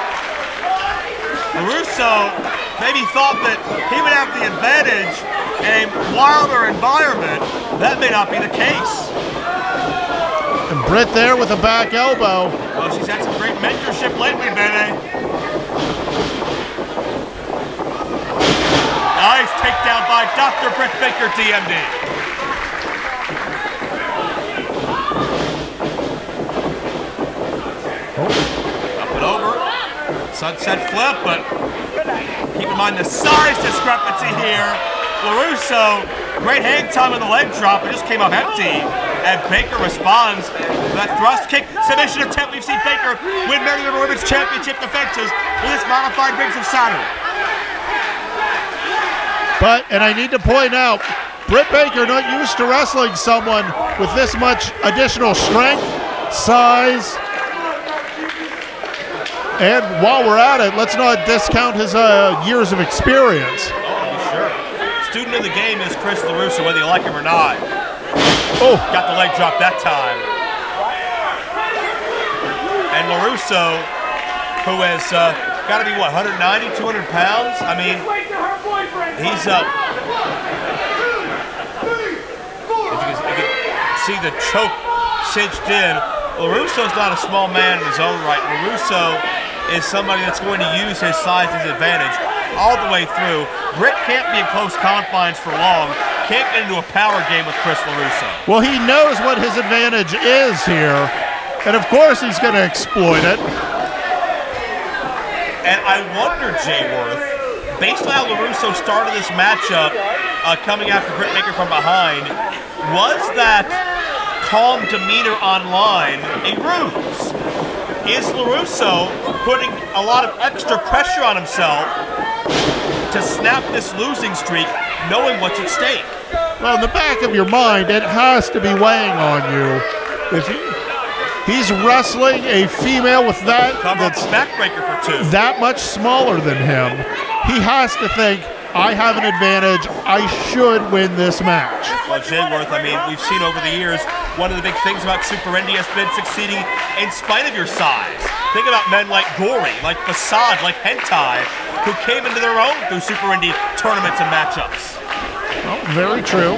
LaRusso maybe thought that he would have the advantage in a wilder environment. That may not be the case. And Britt there with a back elbow. Well, she's had some great mentorship lately, baby. Nice takedown by Dr. Britt Baker, DMD. Up and over. Sunset flip, but keep in mind the size discrepancy here. LaRusso, great hang time on the leg drop, it just came up empty. And Baker responds with that thrust kick submission attempt. We've seen Baker win many of the Women's Championship defenses with his modified Rings of Saturn. But, and I need to point out, Britt Baker not used to wrestling someone with this much additional strength, size, and while we're at it, let's not discount his years of experience. Oh, sure. Student of the game is Chris LaRusso, whether you like him or not. Oh, got the leg drop that time. And LaRusso, who has got to be, what, 190, 200 pounds? I mean, he's up. You can see the choke cinched in. LaRusso's not a small man in his own right. LaRusso is somebody that's going to use his size as an advantage all the way through. Britt can't be in close confines for long. Can't get into a power game with Chris LaRusso. Well, he knows what his advantage is here, and of course he's going to exploit it. And I wonder, Jayworth, based on how LaRusso started this matchup, coming after Britt Baker from behind, was that calm demeanor online a ruse? Is LaRusso putting a lot of extra pressure on himself to snap this losing streak, knowing what's at stake? Well, in the back of your mind, it has to be weighing on you. If he's wrestling a female with that's backbreaker for two, that much smaller than him, he has to think, I have an advantage, I should win this match. Well, Jayworth, I mean, we've seen over the years, one of the big things about Super Indie has been succeeding in spite of your size. Think about men like Gory, like Facade, like Hentai, who came into their own through Super Indie tournaments and matchups. Oh, very true.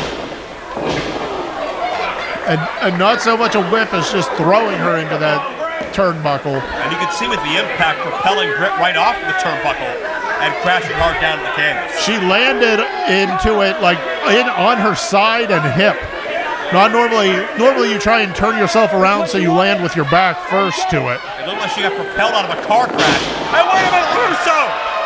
And not so much a whip as just throwing her into that turnbuckle. And you can see with the impact propelling Britt right off the turnbuckle and crashing hard down to the canvas. She landed into it like on her side and hip. Not normally you try and turn yourself around so you land with your back first to it. It looked like she got propelled out of a car crash. And wait a minute, Russo!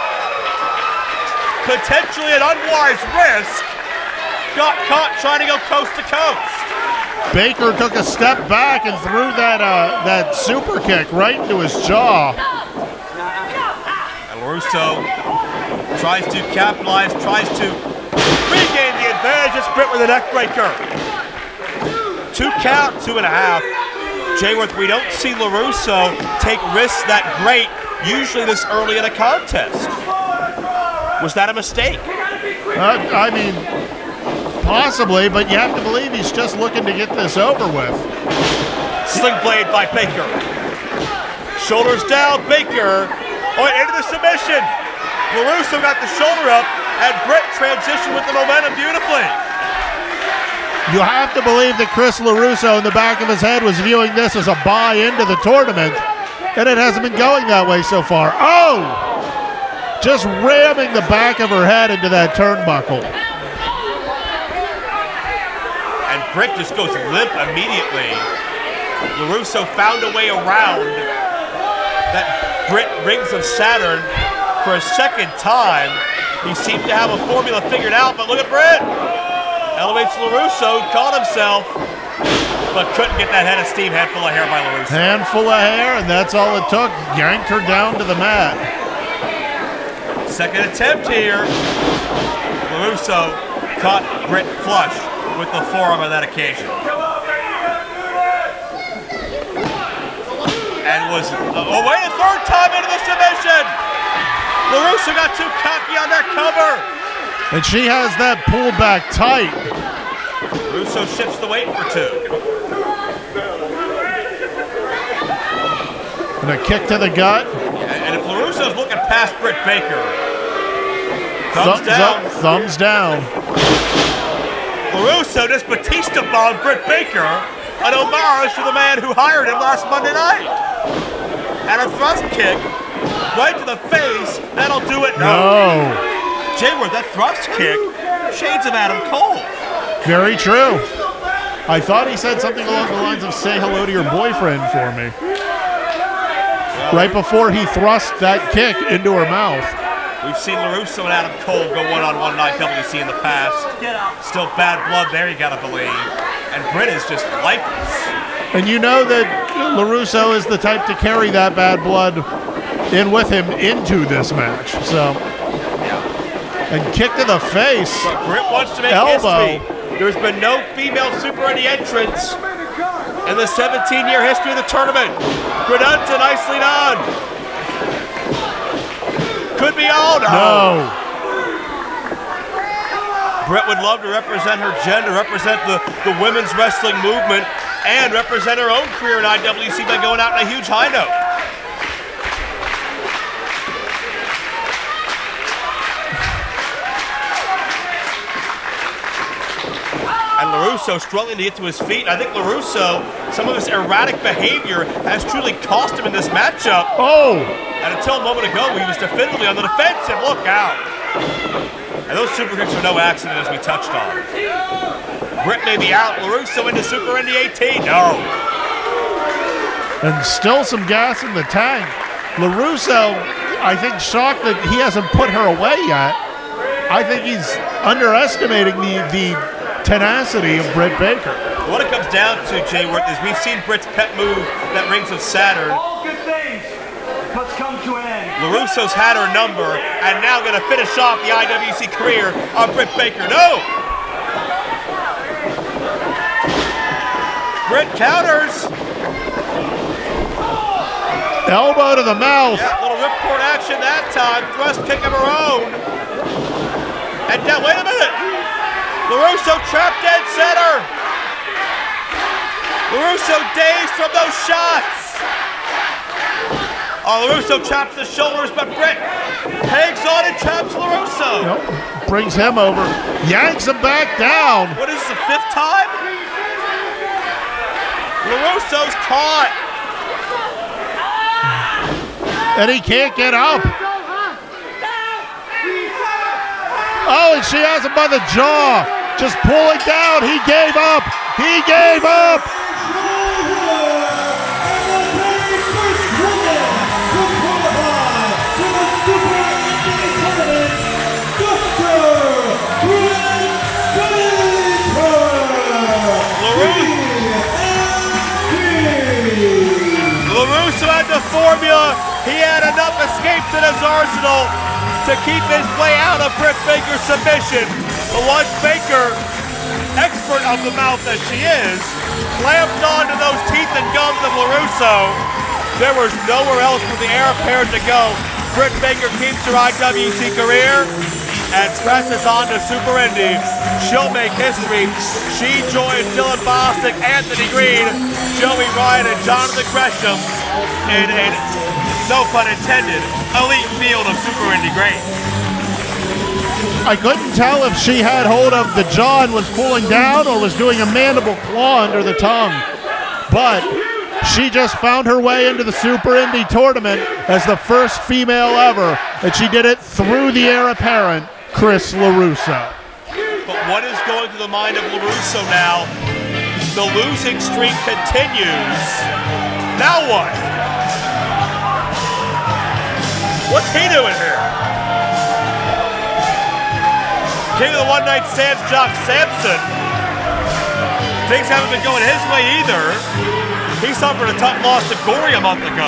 Potentially an unwise risk. Got caught trying to go coast to coast. Baker took a step back and threw that super kick right into his jaw. And Russo tries to capitalize, tries to regain the advantage. It's Britt with a neck breaker. 2 count, 2.5. Jayworth, we don't see LaRusso take risks that great, usually this early in a contest. Was that a mistake? I mean, possibly, but you have to believe he's just looking to get this over with. Sling blade by Baker. Shoulders down, Baker. Oh, into the submission. LaRusso got the shoulder up, and Britt transitioned with the momentum beautifully. You have to believe that Chris LaRusso in the back of his head was viewing this as a buy into the tournament, and it hasn't been going that way so far. Oh! Just ramming the back of her head into that turnbuckle. And Britt just goes limp immediately. LaRusso found a way around that Britt Rings of Saturn for a second time. He seemed to have a formula figured out, but look at Britt. Elevates LaRusso, caught himself, but couldn't get that head of steam. Handful of hair by LaRusso. Handful of hair, and that's all it took. Yanked her down to the mat. Second attempt here. LaRusso caught Britt flush with the forearm on that occasion. And was, wait, a third time into the submission. LaRusso got too cocky on that cover. And she has that pulled back tight. Russo shifts the weight for 2. And a kick to the gut. Yeah, and if LaRusso's looking past Britt Baker, thumbs down. Up, thumbs down. LaRusso just Batista bombed Britt Baker, an homage to the man who hired him last Monday night. And a thrust kick right to the face. That'll do it. No. Jayworth, that thrust kick, shades of Adam Cole. Very true. I thought he said something along the lines of say hello to your boyfriend for me. Right before he thrust that kick into her mouth. We've seen LaRusso and Adam Cole go one-on-one in IWC in the past. Still bad blood there, you gotta believe. And Britt is just lifeless. And you know that LaRusso is the type to carry that bad blood in with him into this match. So, and kick to the face. But Britt wants to make history. There's been no female Super Indie entrants in the 17-year history of the tournament. Granata nicely done. Could be all. No. Britt would love to represent her gender, represent the women's wrestling movement, and represent her own career in IWC by going out on a huge high note. And LaRusso struggling to get to his feet. I think LaRusso, some of his erratic behavior has truly cost him in this matchup. Oh! And until a moment ago, he was definitively on the defensive. Look out. And those super kicks are no accident, as we touched on. Britt may be out. LaRusso into Super Indy 18. No. And still some gas in the tank. LaRusso, I think, shocked that he hasn't put her away yet. I think he's underestimating the tenacity of Britt Baker. What it comes down to, Jayworth, is we've seen Britt's pet move, that Rings of Saturn. All good things must come to an end. LaRusso's had her number, and now going to finish off the IWC career of Britt Baker. No! Britt counters. Elbow to the mouth. Yeah, little ripcord action that time. Thrust kick of her own. And now, wait a minute. LaRusso trapped dead center. LaRusso dazed from those shots. Oh, LaRusso chops the shoulders, but Britt hangs on and traps LaRusso. Nope. Brings him over. Yanks him back down. What is this, the 5th time? LaRusso's caught. And he can't get up. Oh, and she has him by the jaw. Just pulling down. He gave up. He gave up. LaRusso had the formula. He had enough escapes in his arsenal to keep his way out of Britt Baker's submission. But once Baker, expert of the mouth as she is, clamped onto those teeth and gums of LaRusso, there was nowhere else for the heir apparent to go. Britt Baker keeps her IWC career and presses on to Super Indy. She'll make history. She joined Dylan Bostic, Anthony Green, Joey Ryan, and Jonathan Gresham in a, no pun intended, elite field of Super Indy greats. I couldn't tell if she had hold of the jaw and was pulling down or was doing a mandible claw under the tongue. But she just found her way into the Super Indy tournament as the first female ever, and she did it through the heir apparent, Chris LaRusso. But what is going through the mind of LaRusso now? The losing streak continues. Now what? What's he doing here? King of the one-night stands, Jock Sampson. Things haven't been going his way either. He suffered a tough loss to Gory a month ago.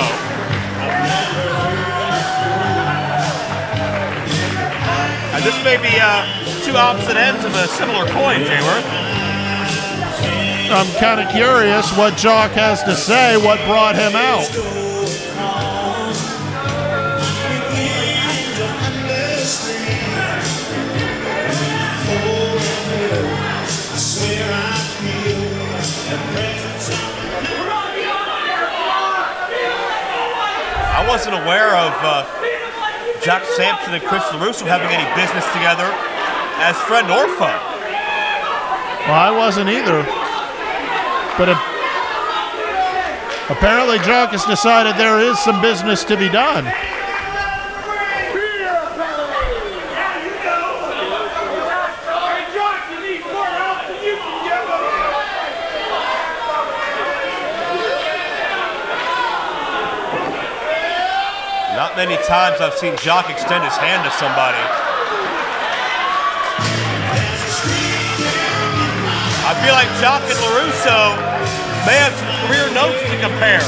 And this may be two opposite ends of a similar coin, Jayworth. I'm kind of curious what Jock has to say, what brought him out. I wasn't aware of Jock Sampson and Chris LaRusso having any business together as friend or foe. Well, I wasn't either. But apparently Jock has decided there is some business to be done. Not many times I've seen Jock extend his hand to somebody. I feel like Jock and LaRusso may have some career notes to compare.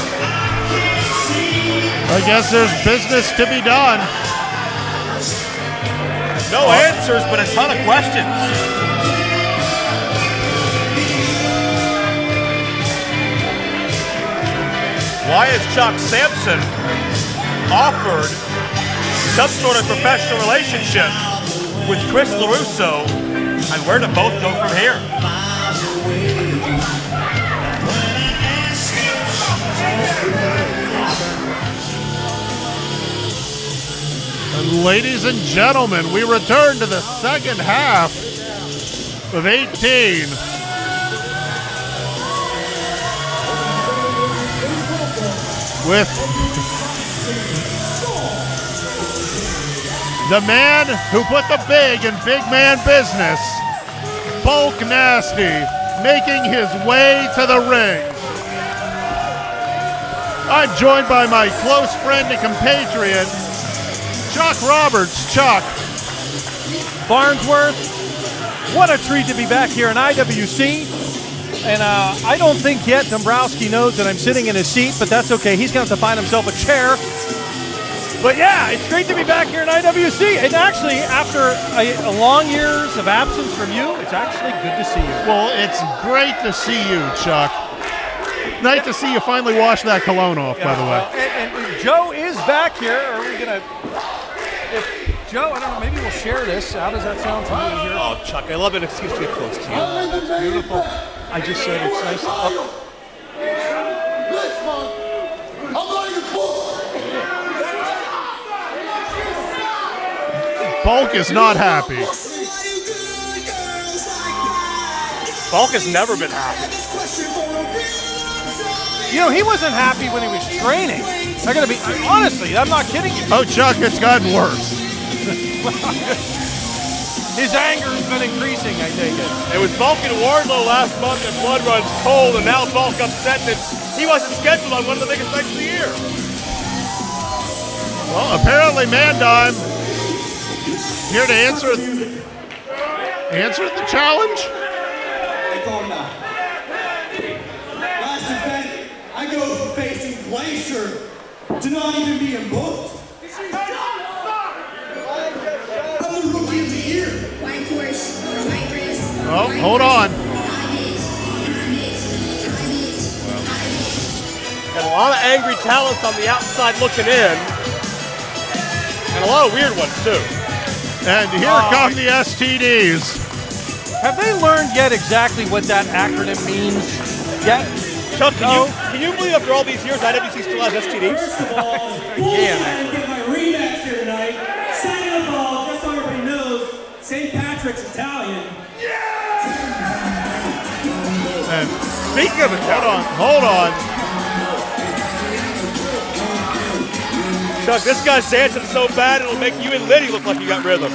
I guess there's business to be done. No answers, but a ton of questions. Why is Jock Sampson offered some sort of professional relationship with Chris LaRusso, and where do both go from here? And ladies and gentlemen, we return to the second half of 18. With the man who put the big in big man business, Bulk Nasty, making his way to the ring. I'm joined by my close friend and compatriot, Chuck Roberts. Chuck. Farnsworth, what a treat to be back here in IWC. And I don't think yet Dombrowski knows that I'm sitting in his seat, but that's okay. He's going to have to find himself a chair. But yeah, it's great to be back here in IWC. And actually, after a long years of absence from you, it's actually good to see you. Well, it's great to see you, Chuck. Nice to see you finally wash that cologne off, by the way. And Joe is back here. Are we going to... Joe, I don't know, maybe we'll share this. How does that sound to you here? Oh, Chuck, I love an excuse to get close to you. Beautiful. I just said it's nice to up. Bulk is not happy. Bulk has never been happy. You know, he wasn't happy when he was training. I'm gonna be honestly, I'm not kidding you. Oh, Chuck, it's gotten worse. His anger's been increasing, I take it. It was Bulk and Wardlow last month at Blood Runs Cold, and now Bulk upset that he wasn't scheduled on one of the biggest nights of the year. Well, apparently Mandime here to answer the challenge. Hey, calm down. Last event, I go from facing Glacier to not even being booked. I'm the rookie of the year. White horse, white dress. Oh, hold on. Got a lot of angry talents on the outside looking in, and a lot of weird ones too. And here come the STDs. Have they learned yet exactly what that acronym means yet? Chuck, can you believe after all these years IWC still has STDs? First of all, bullshit get my rematch here tonight. Second of all, just so everybody knows, St. Patrick's Italian. And Speaking of Italian, hold on. Chuck, this guy's dancing so bad it'll make you and Liddy look like you got rhythm.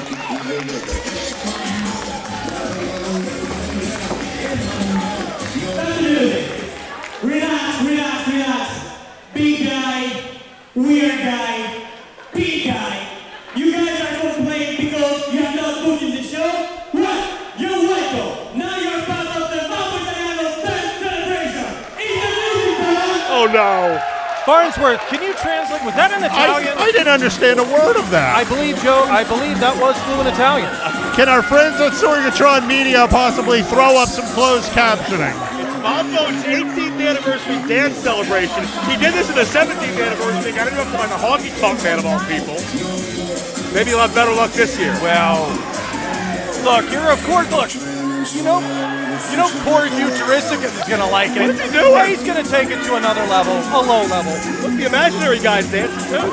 Relax. Big guy, weird guy, big guy. You guys are complaining because you are not booking the show? Right, you're welcome. Now you're part of the Mambo Italiano Dance Celebration. It's amazing, brother. Oh no. Farnsworth, can you translate? Was that in Italian? I didn't understand a word of that. I believe, Joe, that was fluent Italian. Can our friends at Sorgatron Media possibly throw up some closed captioning? Mambo's 18th anniversary dance celebration. He did this in the 17th anniversary. Got him up to like a honky tonk man of all people. Maybe he'll have better luck this year. Well, look, you know Corey Futuristic is gonna like it. What's he doing? He's gonna take it to another level, a low level. Look, the imaginary guy's dancing too.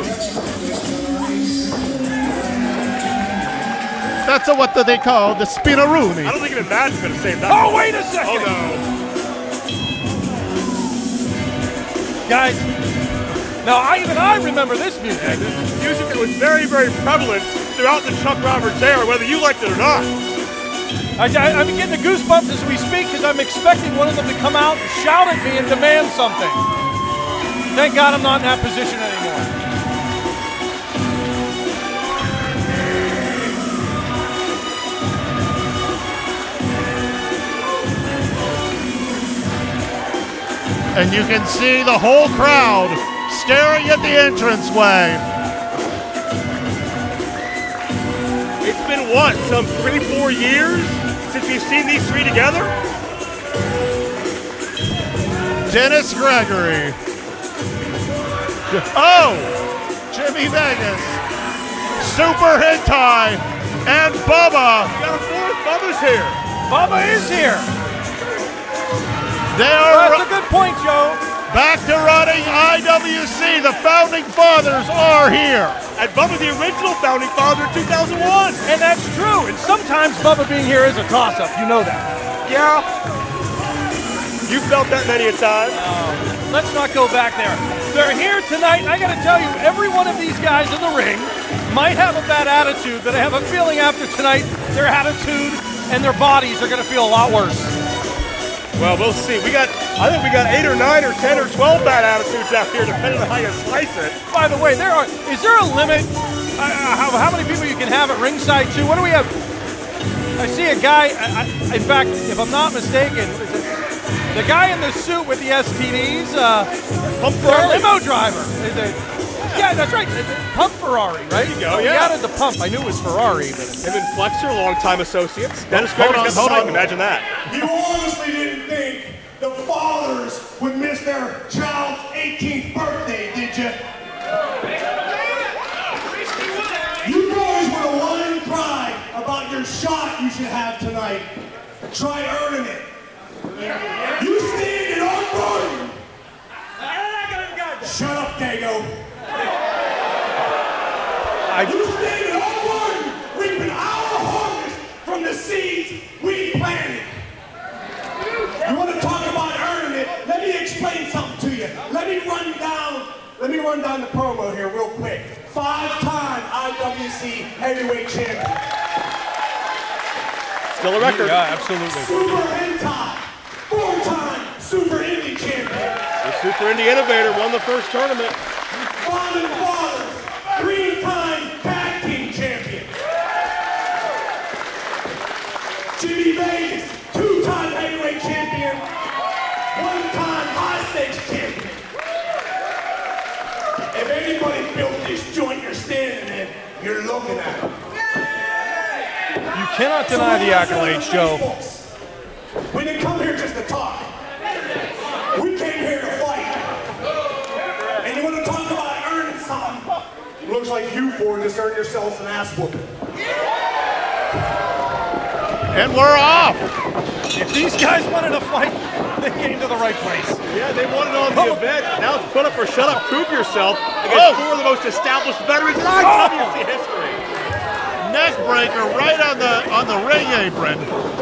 That's what they call the spinaroonie. I don't think an advantage is gonna save that. Oh, wait a second! Oh no. Guys, now I remember this music. Yeah, this is music that was very, very prevalent throughout the Chuck Roberts era, whether you liked it or not. I'm getting the goosebumps as we speak because I'm expecting one of them to come out and shout at me and demand something. Thank God I'm not in that position anymore. And you can see the whole crowd staring at the entranceway. It's been what, some 3-4 years since we've seen these three together? Dennis Gregory. Oh, Jimmy Vegas. Super Hentai. And Bubba. We got a fourth. Bubba's here. Bubba is here. They are That's a good point, Joe. back to running IWC. The founding fathers are here. And Bubba, the original founding father in 2001. And that's true. And sometimes Bubba being here is a toss-up. You know that. Yeah. You felt that many a time. Let's not go back there. They're here tonight, and I got to tell you, every one of these guys in the ring might have a bad attitude, but I have a feeling after tonight, their attitude and their bodies are going to feel a lot worse. Well, we'll see. I think we got 8 or 9 or 10 or 12 bad attitudes out here, depending on how you slice it. By the way, is there a limit how many people you can have at ringside too? What do we have? I see a guy, in fact, if I'm not mistaken, the guy in the suit with the STDs, Pump their Ferrari. limo driver. Yeah, that's right. Pump Ferrari, right? There you go, He yeah. added the pump. I knew it was Ferrari. But Him and Flexer, longtime associates. Dennis Hold Gregory's on, got the hold time. on. Imagine that. You honestly didn't think the fathers would miss their child's 18th birthday, did you? You boys would have whined and cried about your shot you should have tonight. Try earning it. You stand in our garden. Shut up, Dago. You stand in our garden, reaping our harvest from the seeds we planted. You want to talk about earning it? Let me explain something to you. let me run down the promo here real quick. 5-time IWC heavyweight champion. Still a record. Yeah, absolutely. Super Hentai. 4-time Super Indie champion. The Super Indie Innovator won the first tournament. Father Fathers. 3-time tag team champion. Jimmy Vegas. 2-time heavyweight champion. 1-time high stakes champion. If anybody built this joint you're standing in, you're looking at him. You cannot deny the accolades, Joe. We didn't come here just to talk. We came here to fight. And you want to talk about earning something? Looks like you four just earned yourselves an ass whooping. And we're off. If these guys wanted to fight, they came to the right place. Yeah, they wanted on the event. Now it's put up or shut up, prove yourself against four of the most established veterans in IWC history. Neck breaker right on the ring apron.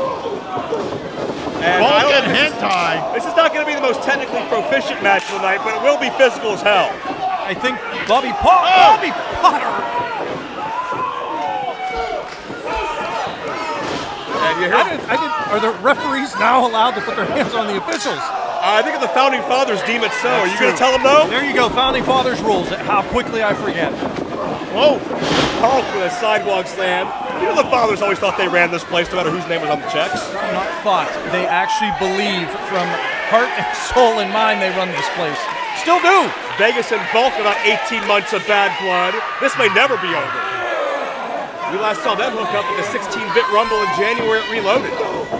And Vulcan Hentai. This is not going to be the most technically proficient match of the night, but it will be physical as hell. I think Bobby Potter. And you heard, Are the referees now allowed to put their hands on the officials? I think if the Founding Fathers deem it so. Are you going to tell them no? There you go, Founding Fathers rules. How quickly I forget. Whoa. Hulk with a sidewalk slam. You know the Fathers always thought they ran this place no matter whose name was on the checks. Not thought. They actually believe from heart and soul and mind they run this place. Still do. Vegas and Vulcan about 18 months of bad blood. This may never be over. We last saw them hook up at the 16-bit Rumble in January at Reloaded.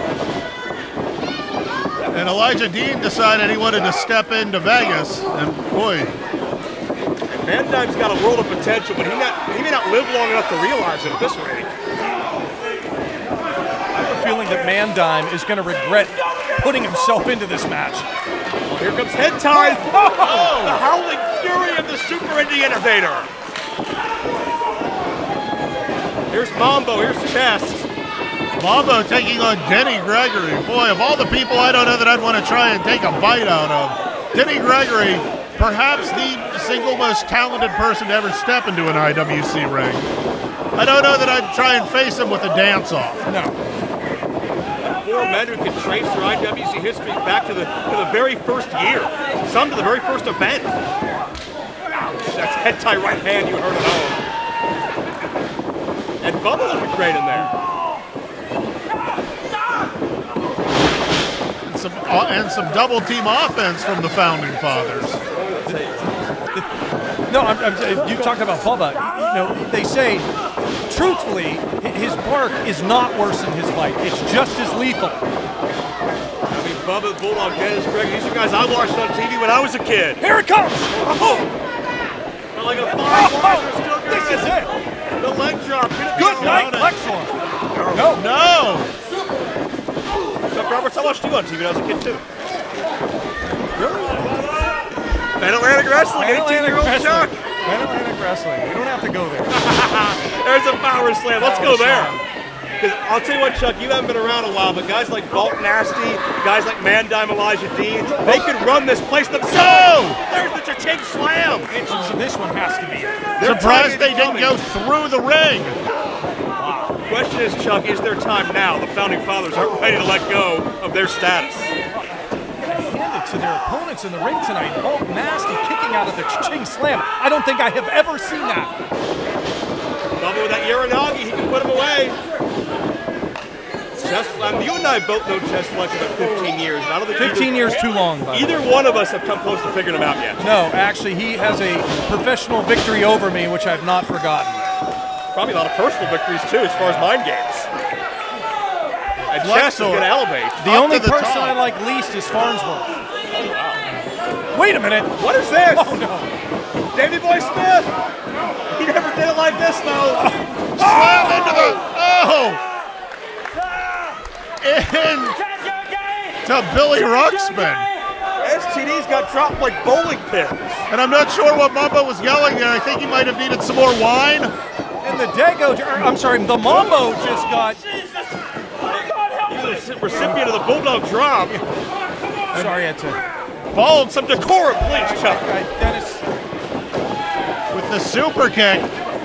And Elijah Dean decided he wanted to step into Vegas. And boy. Van Dyne's got a world of potential, but he may not live long enough to realize it at this rate. I have a feeling that Mandime is going to regret putting himself into this match. Well, here comes Hentai. Oh, the howling fury of the Super Indie Innovator. Here's Mambo, here's Chest. Mambo taking on Denny Gregory. Boy, of all the people, I don't know that I'd want to try and take a bite out of. Denny Gregory, perhaps the single most talented person to ever step into an IWC ring. I don't know that I'd try and face him with a dance-off. No. Four men who can trace their IWC history back to the very first year. Some to the very first event. Ouch, that's Hentai right hand you heard at home. And Bubba looking great in there. And some double team offense from the Founding Fathers. No, you talked about Bubba. You know, they say, truthfully, his bark is not worse than his bite. It's just as lethal. I mean, Bubba, Bulldog, Dennis, Greg, these are guys I watched on TV when I was a kid. Here it comes! Oh! Like a fire still this is it! The leg drop. Good night, Lexor. No. What's up, Roberts? I watched you on TV when I was a kid, too. Really? Mid-Atlantic Wrestling, 18-year-old Chuck. Mid-Atlantic Wrestling. You don't have to go there. There's a power slam. Let's go there. Because I'll tell you what, Chuck, you haven't been around a while, but guys like Bolt Nasty, guys like Mandime, Elijah Dean, they could run this place themselves. There's the cha-ching slam. So this one has to be it. Surprised they didn't go through the ring. Wow. The question is, Chuck, is there time now? The Founding Fathers aren't ready to let go of their status. Handed to their opponents in the ring tonight. Bolt Nasty kicking out of the cha-ching slam. I don't think I have ever seen that. Bubba with that Uranagi, he can put him away. Chest Flex, you and I both know Chest Flex for about 15 years. I don't think 15 years too long, by the way. Either one of us have come close to figuring him out yet. No, actually, he has a professional victory over me, which I've not forgotten. Probably a lot of personal victories, too, as far as mind games. And Chest is going to elevate. The only person I like least is Farnsworth. Oh, wow. Wait a minute. What is this? Oh, no. Davey Boy Smith. He never did it like this, though. Slam into the... Oh! Into Billy Ruxpin. STD's got dropped like bowling pins. And I'm not sure what Mambo was yelling there. I think he might have needed some more wine. And the the Mambo just got... He's the recipient of the Bulldog drop. Sorry, I had to... Bald. Some decorum, please, Chuck. Dennis, the super kick.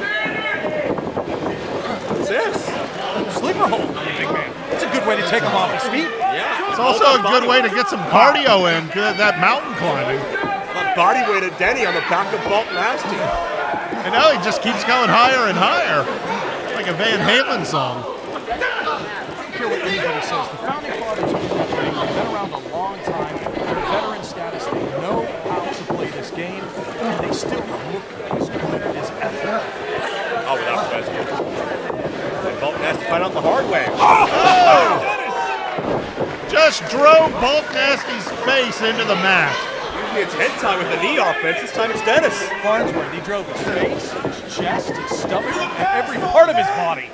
What's this? Sleeper hold. It's a good way to take him off his feet. Yeah. It's also a good way to get some cardio in, that mountain climbing. A body weight of Denny on the back of Bulk Nasty. And now he just keeps going higher and higher. Like a Van Halen song. I don't care what anybody says. The founding fathers of the company have been around a long time. They're veteran status. They know how to play this game, and they still look as good as ever. Oh, without question. And Bulk Nasty find out the hard way. Oh! Just drove Bulk Nasty's face into the mat. Usually it's head time with the knee offense. This time it's Dennis. Farnsworth, he drove his face, his chest, his stomach, and every part of his body.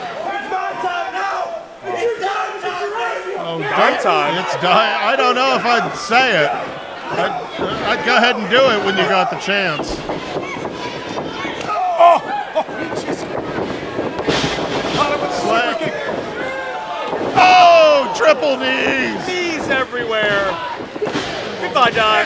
Oh, Dime time. It's dime. I don't know if I'd say it. I'd go ahead and do it when you got the chance. Oh, triple knees. Knees everywhere. Goodbye, Don.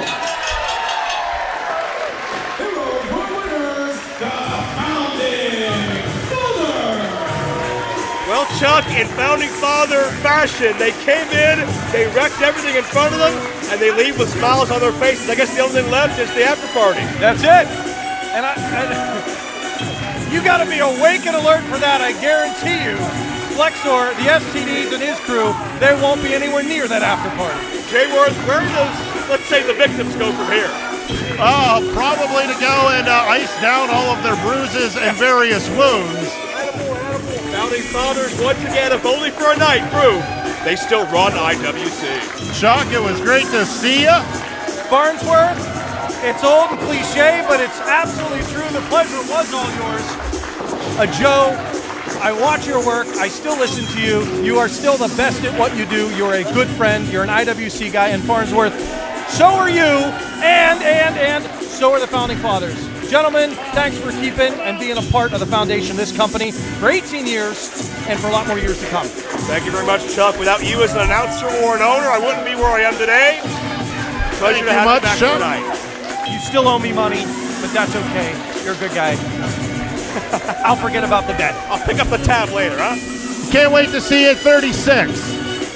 Well, Chuck, in Founding Father fashion, they came in, they wrecked everything in front of them, and they leave with smiles on their faces. I guess the only thing left is the after party. That's it. And you got to be awake and alert for that. I guarantee you, Flexor, the STDs, and his crew, they won't be anywhere near that after party. Jay Worth, where does, let's say, the victims go from here? Probably to go and ice down all of their bruises and various wounds. Founding Fathers, once again, if only for a night, prove they still run IWC. Chuck, it was great to see you. Farnsworth, it's old and cliche, but it's absolutely true. The pleasure was all yours. Joe, I watch your work. I still listen to you. You are still the best at what you do. You're a good friend. You're an IWC guy. And Farnsworth, so are you. And so are the Founding Fathers. Gentlemen, thanks for keeping and being a part of the foundation of this company for 18 years and for a lot more years to come. Thank you very much, Chuck. Without you as an announcer or an owner, I wouldn't be where I am today. Pleasure to have you back tonight. You still owe me money, but that's okay. You're a good guy. I'll forget about the debt. I'll pick up the tab later, huh? Can't wait to see you at 36.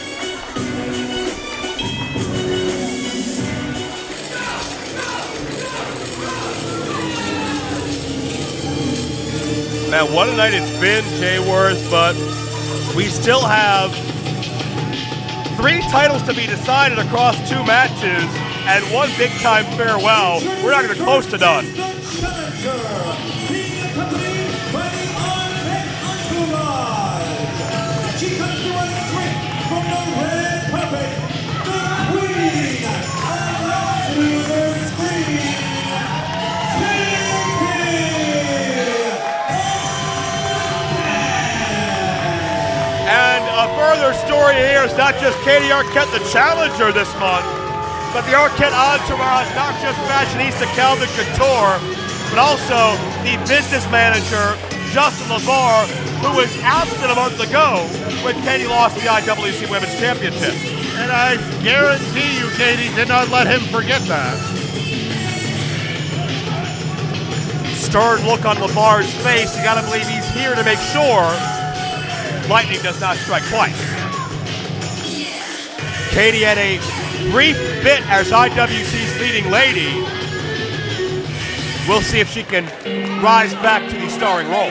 Man, what a night it's been, Jay Worth, but we still have 3 titles to be decided across 2 matches and 1 big-time farewell. We're not even close to done. And a further story here is not just Katie Arquette, the challenger this month, but the Arquette entourage, not just fashionista Calvin Couture, but also the business manager, Justin LeVar, who was absent a month ago when Katie lost the IWC Women's Championship. And I guarantee you, Katie did not let him forget that. Stern look on LeVar's face. You gotta believe he's here to make sure lightning does not strike twice. Katie had a brief bit as IWC's leading lady. We'll see if she can rise back to the starring role.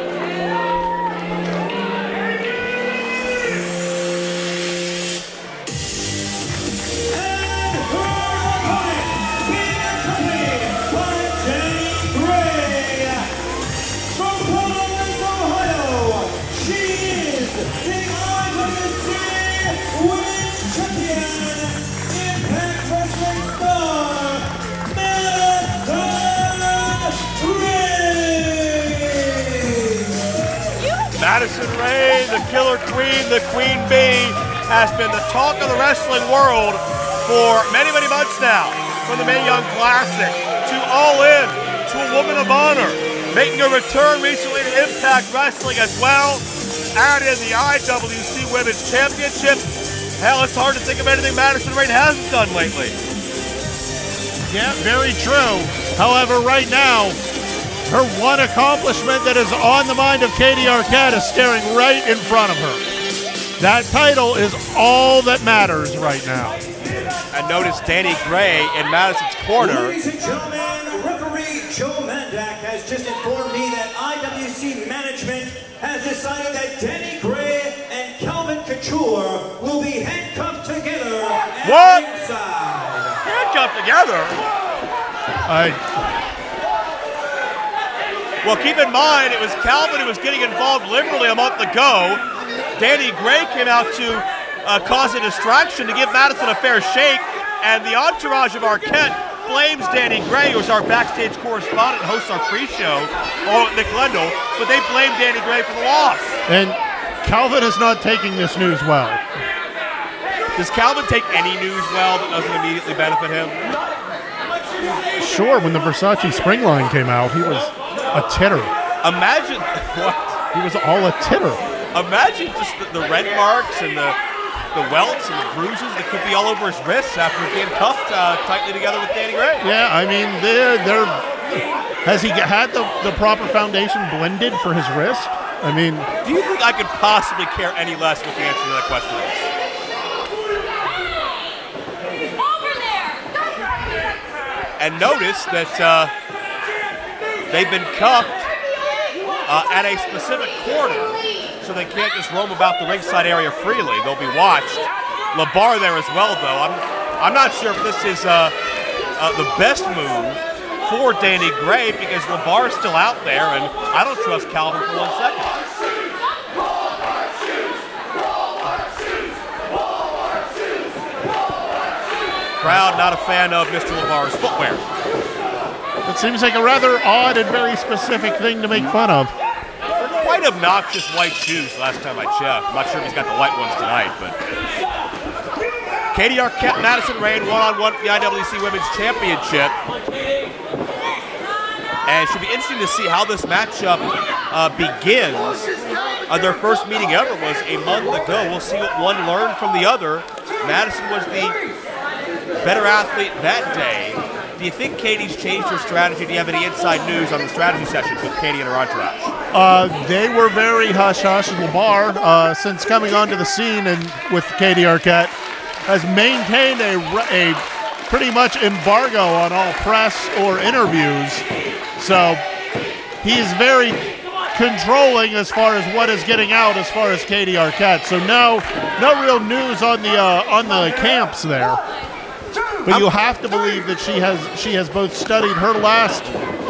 Madison Rayne, the Killer Queen, the Queen Bee, has been the talk of the wrestling world for many, many months now. From the Mae Young Classic to All In to a Woman of Honor, making a return recently to Impact Wrestling as well. Add in the IWC Women's Championship. Hell, it's hard to think of anything Madison Rayne hasn't done lately. Yeah, very true. However, right now, Her one accomplishment that is on the mind of Katie Arquette is staring right in front of her. That title is all that matters right now. And notice Danny Gray in Madison's corner. Ladies and gentlemen, referee Joe Mandak has just informed me that IWC management has decided that Danny Gray and Calvin Couture will be handcuffed together at ringside. Handcuffed together? Well, keep in mind, it was Calvin who was getting involved liberally a month ago. Danny Gray came out to cause a distraction to give Madison a fair shake, and the entourage of Arquette blames Danny Gray, who's our backstage correspondent and hosts our pre-show, along with Nick Lendl, but they blame Danny Gray for the loss. And Calvin is not taking this news well. Does Calvin take any news well that doesn't immediately benefit him? Sure, when the Versace spring line came out, he was a titter. Imagine what? He was all a titter. Imagine just the red marks and the welts and the bruises that could be all over his wrists after being cuffed tightly together with Danny Gray. Yeah, I mean, has he had the proper foundation blended for his wrist? I mean, do you think I could possibly care any less what the answer to that question is? And notice that they've been cuffed at a specific corner, so they can't just roam about the ringside area freely. They'll be watched. LeBar there as well, though. I'm not sure if this is the best move for Danny Gray, because LeBar is still out there, and I don't trust Calvin for 1 second. Crowd not a fan of Mr. LeBar's footwear. It seems like a rather odd and very specific thing to make fun of. They're quite obnoxious white shoes last time I checked. I'm not sure if he's got the white ones tonight, but Katie Arquette, Madison Rayne, one-on-one for the IWC Women's Championship. And it should be interesting to see how this matchup begins. Their first meeting ever was a month ago. We'll see what one learned from the other. Madison was the better athlete that day. Do you think Katie's changed her strategy? Do you have any inside news on the strategy sessions with Katie and her entourage? They were very hush-hush. LeBar, since coming onto the scene and with Katie Arquette, has maintained a pretty much embargo on all press or interviews. So he's very controlling as far as what is getting out as far as Katie Arquette. So no real news on the camps there. But you have to believe that she has both studied her last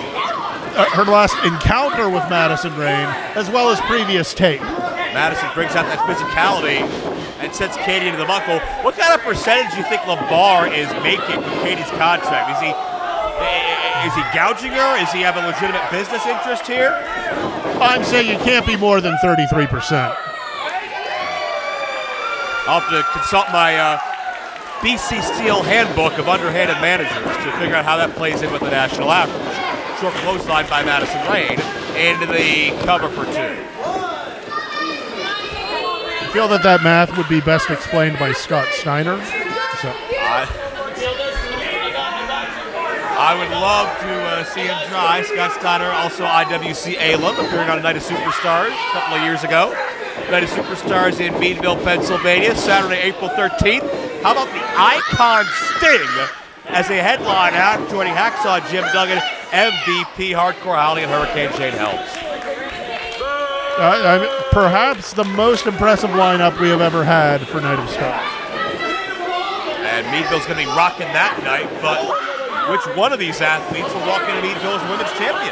encounter with Madison Rayne as well as previous tape. Madison brings out that physicality and sends Katie into the buckle. What kind of percentage do you think LeBar is making from Katie's contract? Is he gouging her? Is he have a legitimate business interest here? I'm saying it can't be more than 33%. I'll have to consult my BC Steel handbook of underhanded managers to figure out how that plays in with the national average. Short clothesline by Madison Rayne into the cover for 2. I feel that math would be best explained by Scott Steiner. So. I would love to see him try. Scott Steiner, also IWC alum, appearing on Night of Superstars a couple of years ago. Night of Superstars in Meadville, Pennsylvania, Saturday, April 13th. How about the Icon Sting as a headline act, joining Hacksaw Jim Duggan, MVP Hardcore Howley, and Hurricane Shane Helms. Perhaps the most impressive lineup we have ever had for Night of Stars. And Meadville's going to be rocking that night, but which one of these athletes will walk into Meadville as women's champion?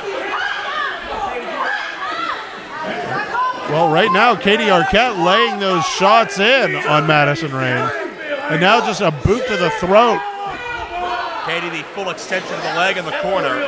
Well, right now, Katie Arquette laying those shots in on Madison Rayne. And now just a boot to the throat. Katie, the full extension of the leg in the corner.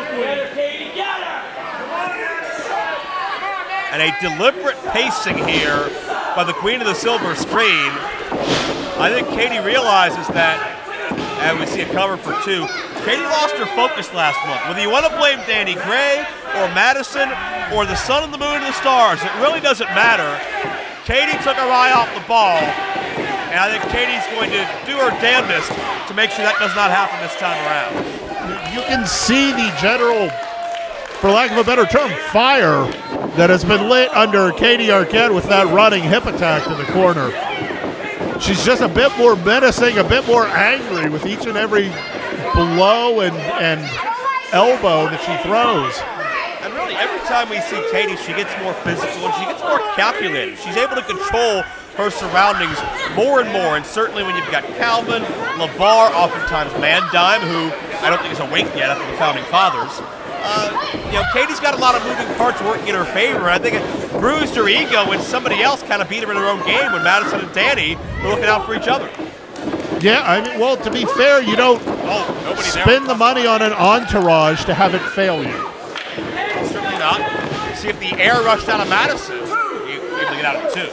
And a deliberate pacing here by the Queen of the Silver Screen. I think Katie realizes that, and we see a cover for 2. Katie lost her focus last month. Whether you want to blame Danny Gray or Madison or the sun and the moon and the stars, it really doesn't matter. Katie took her eye off the ball, and I think Katie's going to do her damnedest to make sure that does not happen this time around. You can see the general for lack of a better term, fire that has been lit under Katie Arquette with that running hip attack to the corner. She's just a bit more menacing, a bit more angry with each and every blow and elbow that she throws. And really, every time we see Katie, she gets more physical and she gets more calculated. She's able to control her surroundings more and more. And certainly when you've got Calvin, LeVar, oftentimes Mandime, who I don't think is awake yet after the Founding Fathers. Katie's got a lot of moving parts working in her favor. I think it bruised her ego when somebody else kind of beat her in her own game when Madison and Danny were looking out for each other. Yeah, I mean, well, to be fair, you don't spend the money on an entourage to have it fail you. Certainly not. See if the air rushed out of Madison, you able to get out of it too.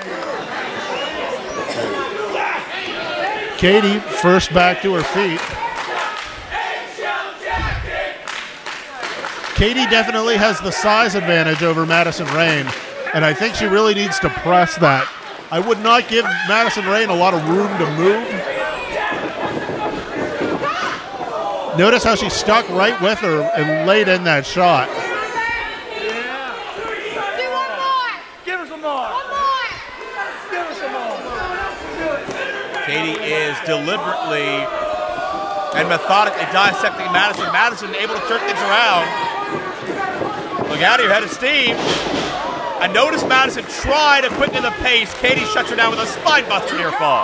Katie first back to her feet. Katie definitely has the size advantage over Madison Rayne, and I think she really needs to press that. I would not give Madison Rayne a lot of room to move. Notice how she stuck right with her and laid in that shot. Give us some more. One more. Give us some more. Katie is deliberately and methodically dissecting Madison. Madison able to turn things around. Look out here, head of steam. I noticed Madison try to quicken the pace. Katie shuts her down with a spine buster near fall.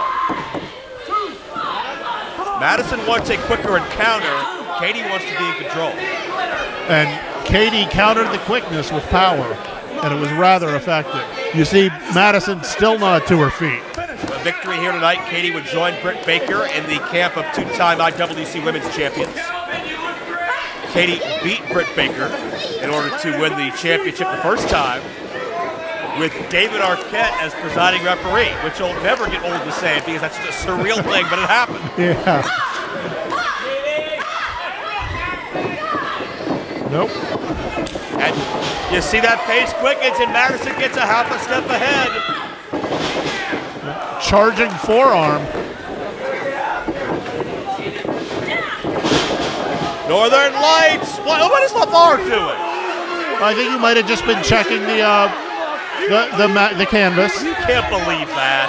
Madison wants a quicker encounter. Katie wants to be in control. And Katie countered the quickness with power, and it was rather effective. You see Madison still not to her feet. A victory here tonight, Katie would join Britt Baker in the camp of two-time IWC Women's Champions. Katie beat Britt Baker in order to win the championship the first time with David Arquette as presiding referee, which will never get old to say it because that's just a surreal thing, but it happened. Yeah. Nope. And you see that pace quickens and Madison gets a half a step ahead. Charging forearm. Northern Lights. What is LeVar doing? I think you might have just been checking the canvas. You can't believe that.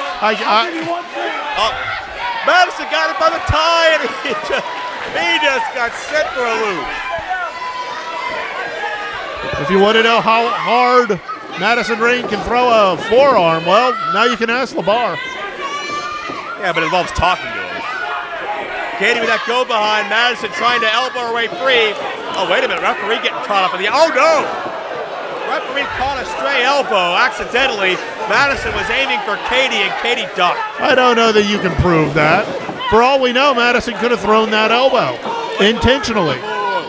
Madison got it by the tie, and he just got sent for a loop. If you want to know how hard Madison Rayne can throw a forearm, well, now you can ask LeVar. Yeah, but it involves talking to him. Katie with that go behind. Madison trying to elbow her way free. Oh, wait a minute. Referee getting caught up in the... Oh, no! Referee caught a stray elbow accidentally. Madison was aiming for Katie, and Katie ducked. I don't know that you can prove that. For all we know, Madison could have thrown that elbow intentionally.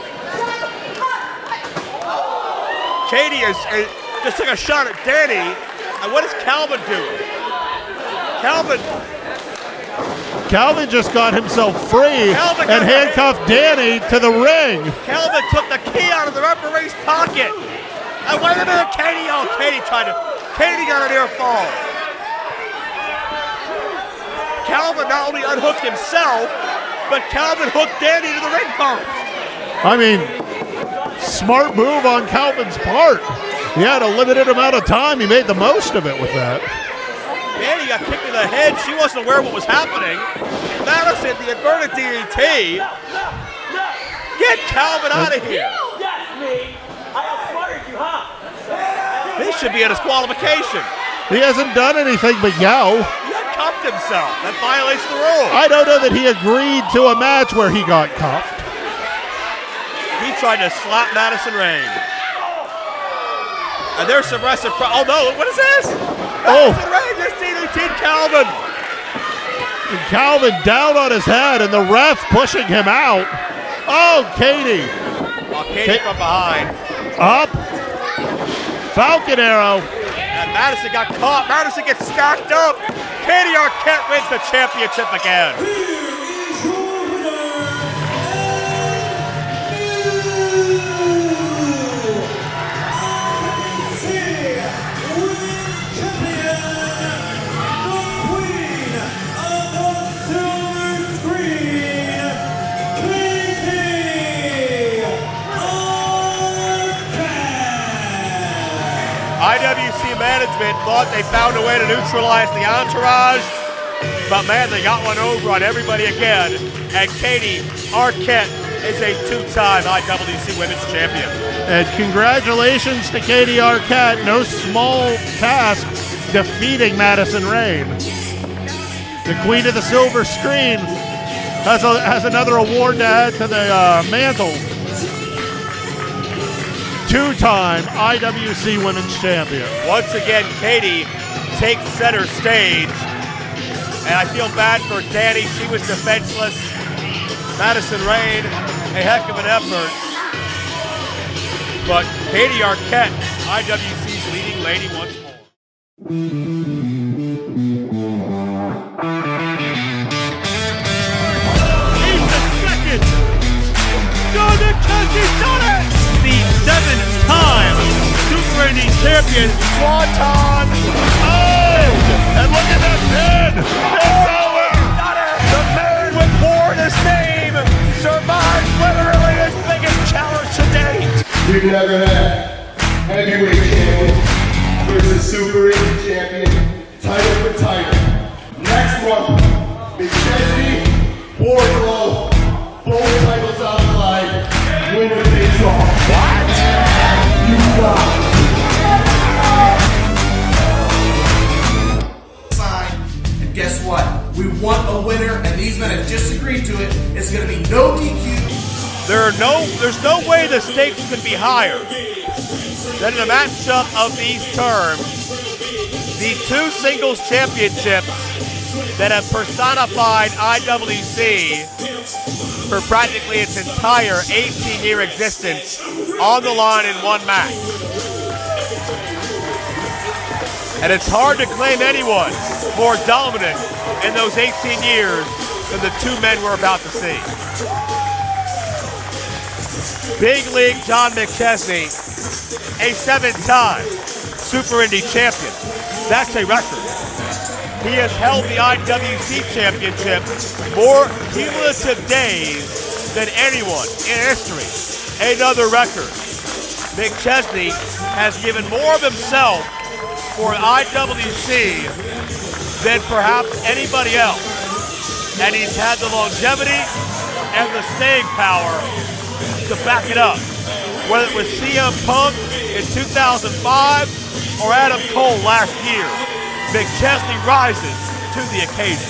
Katie just took a shot at Danny. And what is Calvin doing? Calvin just got himself free and handcuffed Danny to the ring. Calvin took the key out of the referee's pocket. And wait a minute, Katie. Oh, Katie got a near fall. Calvin not only unhooked himself, but Calvin hooked Danny to the ring post. I mean, smart move on Calvin's part. He had a limited amount of time. He made the most of it with that. Danny got kicked in the head. She wasn't aware of what was happening. Madison, the inverted DDT. Get Calvin out of here. That's me. I outsmarted you, huh? This should be a disqualification. He hasn't done anything but yell. He cuffed himself. That violates the rule. I don't know that he agreed to a match where he got cuffed. He tried to slap Madison Rayne. And there's some reciprocity. Oh, no. What is this? Madison Rayne just DDT'd Calvin. And Calvin down on his head, and the ref pushing him out. Oh, Katie. Oh, Katie from behind. Up. Falcon Arrow. And Madison got caught. Madison gets stacked up. Katie Arquette wins the championship again. IWC management thought they found a way to neutralize the entourage, but man, they got one over on everybody again. And Katie Arquette is a two-time IWC Women's Champion. And congratulations to Katie Arquette. No small task defeating Madison Rayne. The Queen of the Silver Screen has another award to add to the mantle. Two-time IWC Women's Champion. Once again, Katie takes center stage. And I feel bad for Danny. She was defenseless. Madison Rayne, a heck of an effort. But Katie Arquette, IWC's leading lady once more. He's the second. John McChesney's done it. The 7th-time Super Indy champion. Swanton. Oh! And look at that pin. It's over. The man with Warren's name survived literally his biggest challenge to date. We've never had heavyweight champion versus Super Indy champion, title for title. Next month, McChesney, Wardlow, both titles on the line. Winner takes all. What? You rock. And guess what? We want a winner, and these men have just agreed to it. It's going to be no DQ. There's no way the stakes could be higher than in a matchup of these terms. The two singles championships that have personified IWC for practically its entire 18-year existence on the line in one match. And it's hard to claim anyone more dominant in those 18 years than the two men we're about to see. Big League John McChesney, a 7-time Super Indy champion. That's a record. He has held the IWC championship more cumulative days than anyone in history. Another record. McChesney has given more of himself for IWC than perhaps anybody else. And he's had the longevity and the staying power to back it up. Whether it was CM Punk in 2005 or Adam Cole last year, McChesney rises to the occasion.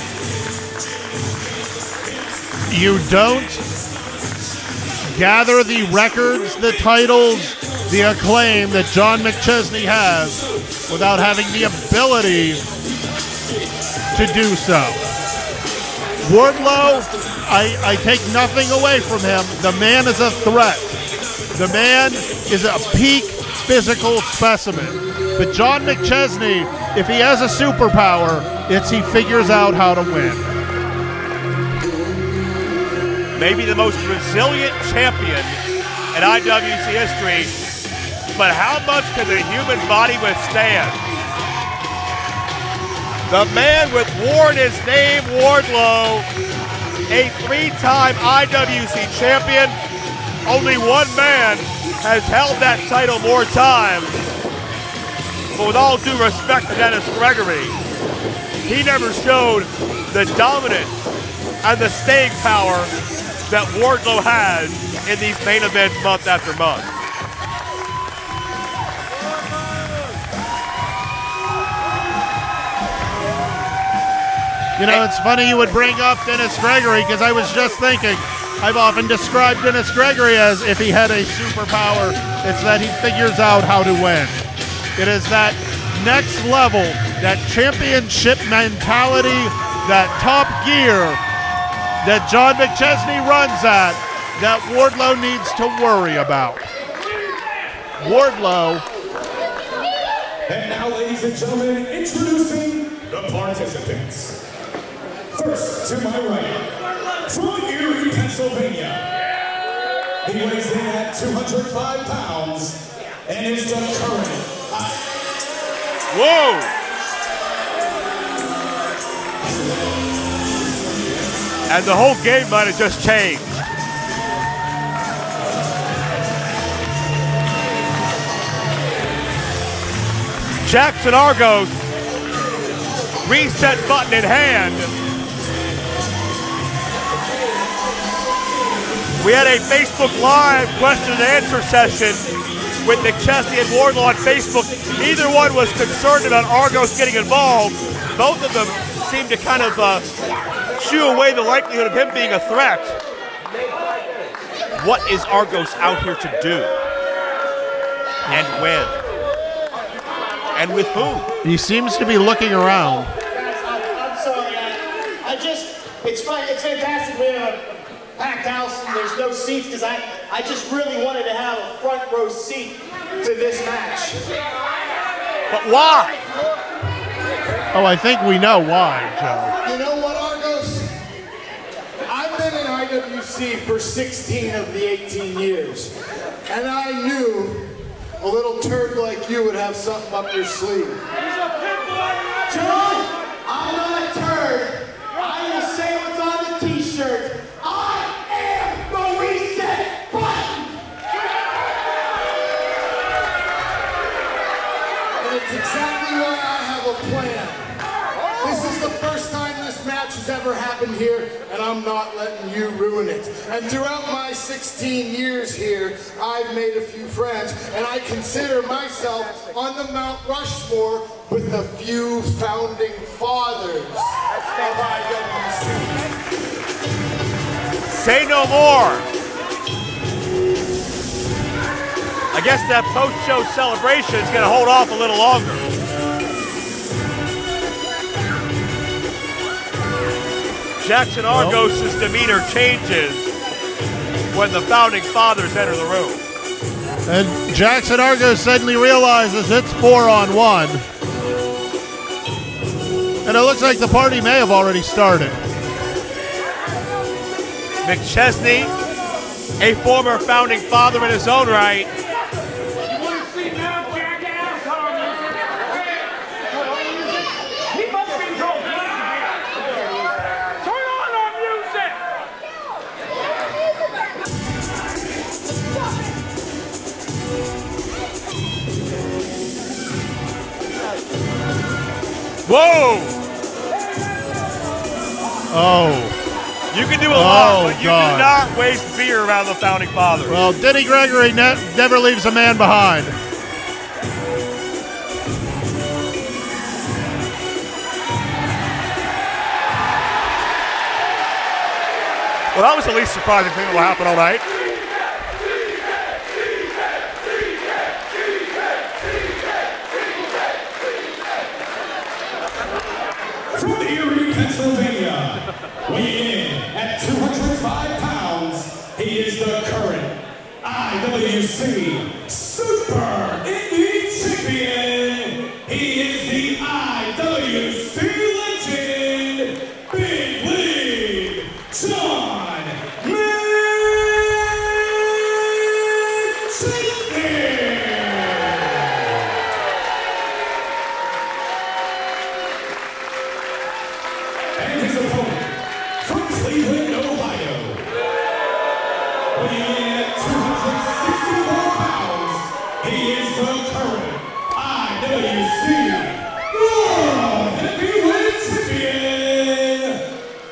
You don't gather the records, the titles, the acclaim that John McChesney has without having the ability to do so. Wardlow, I take nothing away from him. The man is a threat. The man is a peak physical specimen. But John McChesney, if he has a superpower, it's he figures out how to win. Maybe the most resilient champion in IWC history, but how much can the human body withstand? The man with War in his name, Wardlow, a 3-time IWC champion. Only one man has held that title more times. But with all due respect to Dennis Gregory, he never showed the dominance and the staying power that Wardlow has in these main events month after month. You know, it's funny you would bring up Dennis Gregory, because I was just thinking, I've often described Dennis Gregory as if he had a superpower, it's that he figures out how to win. It is that next level, that championship mentality, that top gear that John McChesney runs at, that Wardlow needs to worry about. Wardlow. And now, ladies and gentlemen, introducing the participants. First, to my right, from Erie, Pennsylvania, he weighs in at 205 pounds and is the current. Whoa! And the whole game might have just changed. Jackson Argos, reset button in hand. We had a Facebook Live question and answer session with McChesney and Wardlow on Facebook. Neither one was concerned about Argos getting involved. Both of them seemed to kind of shoo away the likelihood of him being a threat. What is Argos out here to do? And when? And with whom? He seems to be looking around. I'm sorry, it's fantastic. We have a packed house and there's no seats because I just really wanted to have a front row seat to this match. But why? Oh, I think we know why, Joe. You know what, Argos? I've been in IWC for 16 of the 18 years, and I knew a little turd like you would have something up your sleeve. John, I'm not a turd. I will say what's on the t-shirt. I am the reset button! And it's exactly why I have a plan. This is the first time this match has ever happened here, and I'm not letting you ruin it. And throughout my 16 years here, I've made a few friends, and I consider myself on the Mount Rushmore with a few founding fathers of IWC. Say no more. I guess that post-show celebration is going to hold off a little longer. Jackson Argos' demeanor changes when the founding fathers enter the room. And Jackson Argos suddenly realizes it's 4-on-1. And it looks like the party may have already started. McChesney, a former founding father in his own right. Whoa! Oh. You can do a lot, but you do not waste beer around the founding fathers. Well, Denny Gregory never leaves a man behind. Well, that was the least surprising thing that will happen all night. From Erie, Pennsylvania, weighing in at 205 pounds, he is the current IWC Super Indie Champion. He is the IWC legend, Big League John and his opponent from Cleveland, Ohio, weighing in at 264 pounds, he is the current IWC World Heavyweight Champion,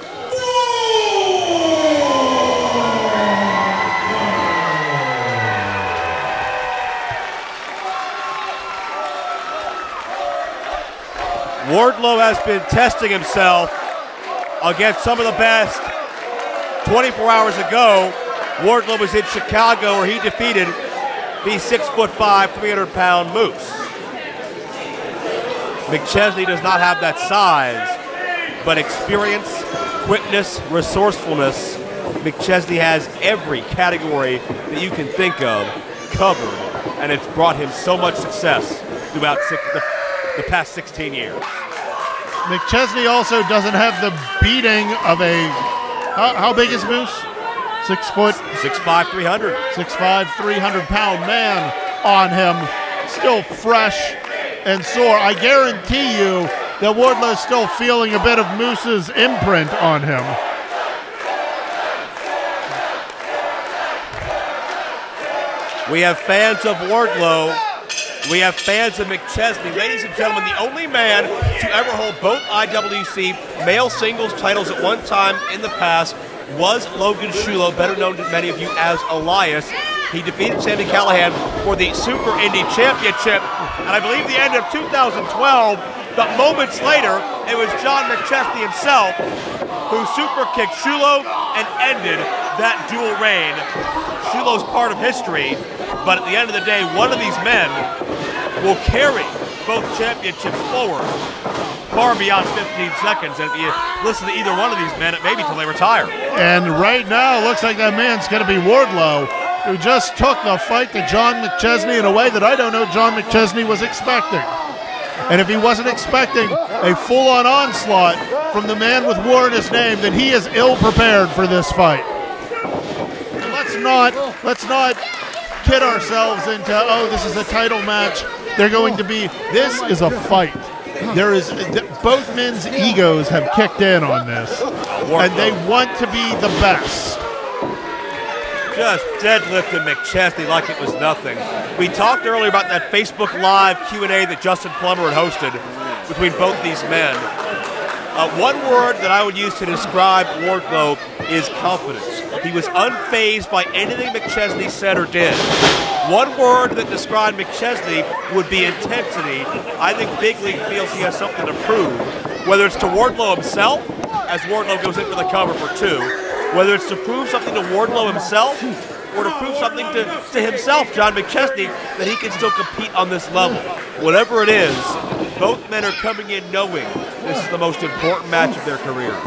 Wardlow has been testing himself against some of the best. 24 hours ago, Wardlow was in Chicago where he defeated the 6'5", 300-pound Moose. McChesney does not have that size, but experience, quickness, resourcefulness. McChesney has every category that you can think of covered, and it's brought him so much success throughout the past 16 years. McChesney also doesn't have the beating of a, how big is Moose? 6 foot? 6'5", 300. 6'5", 300-pound man on him. Still fresh and sore. I guarantee you that Wardlow's still feeling a bit of Moose's imprint on him. We have fans of Wardlow We have fans of McChesney. Ladies and gentlemen, the only man to ever hold both IWC male singles titles at one time in the past was Logan Shulo, better known to many of you as Elias. He defeated Sami Callihan for the Super Indy Championship, and I believe the end of 2012, but moments later, it was John McChesney himself who super kicked Shulo and ended that dual reign. Shulo's part of history, but at the end of the day, one of these men will carry both championships forward far beyond 15 seconds. And if you listen to either one of these men, it may be till they retire. And right now, it looks like that man's going to be Wardlow, who just took the fight to John McChesney in a way that I don't know John McChesney was expecting. And if he wasn't expecting a full-on onslaught from the man with war in his name, then he is ill-prepared for this fight. Let's not kid ourselves into, oh, this is a title match. They're going to be, this is a fight. Both men's egos have kicked in on this, and they want to be the best. Just deadlifted McChesney like it was nothing. We talked earlier about that Facebook Live Q&A that Justin Plummer had hosted between both these men. One word that I would use to describe Wardlow is confidence. He was unfazed by anything McChesney said or did. One word that described McChesney would be intensity. I think Big League feels he has something to prove, whether it's to Wardlow himself, as Wardlow goes in for the cover for 2, whether it's to prove something to Wardlow himself or to prove something to himself, John McChesney, that he can still compete on this level. Whatever it is, both men are coming in knowing this is the most important match of their careers.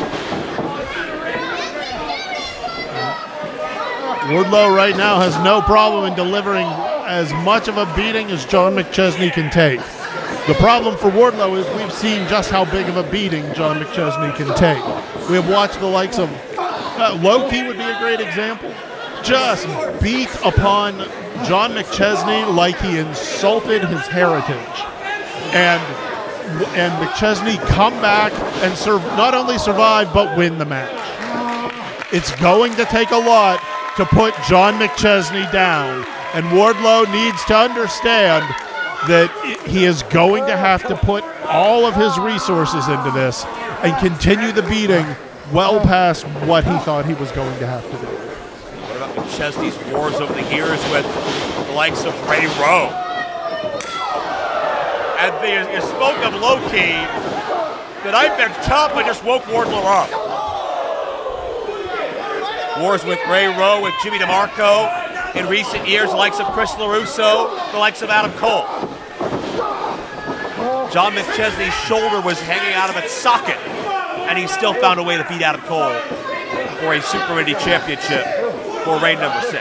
Wardlow right now has no problem in delivering as much of a beating as John McChesney can take. The problem for Wardlow is we've seen just how big of a beating John McChesney can take. We have watched the likes of Low-Ki would be a great example. Just beat upon John McChesney like he insulted his heritage. And McChesney come back and not only survive, but win the match. It's going to take a lot to put John McChesney down. And Wardlow needs to understand that he is going to have to put all of his resources into this and continue the beating well past what he thought he was going to have to do. What about McChesney's wars over the years with the likes of Ray Rowe? And you spoke of Low-Ki. The night that Ciampa just woke Wardlow up. Wars with Ray Rowe, with Jimmy DeMarco. In recent years, the likes of Chris LaRusso, the likes of Adam Cole. John McChesney's shoulder was hanging out of its socket, and he still found a way to beat Adam Cole for a Super Indy Championship for reign number 6.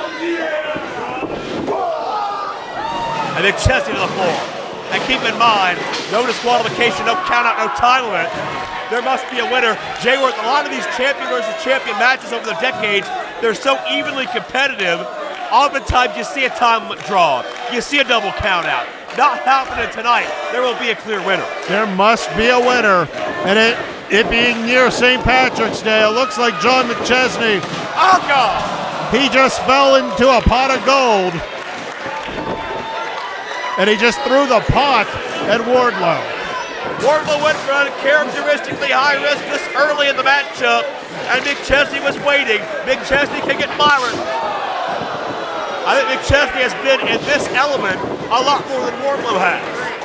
And McChesney to the floor. And keep in mind, no disqualification, no countout, no time limit. There must be a winner. Jay Worth, a lot of these champion versus champion matches over the decades, they're so evenly competitive. Oftentimes you see a time limit draw. You see a double countout. Not happening tonight. There will be a clear winner. There must be a winner. And it being near St. Patrick's Day, it looks like John McChesney. Oh, God! He just fell into a pot of gold. And he just threw the pot at Wardlow. Wardlow went for a characteristically high risk this early in the matchup, and McChesney was waiting. McChesney can get Myron. I think McChesney has been in this element a lot more than Wardlow has.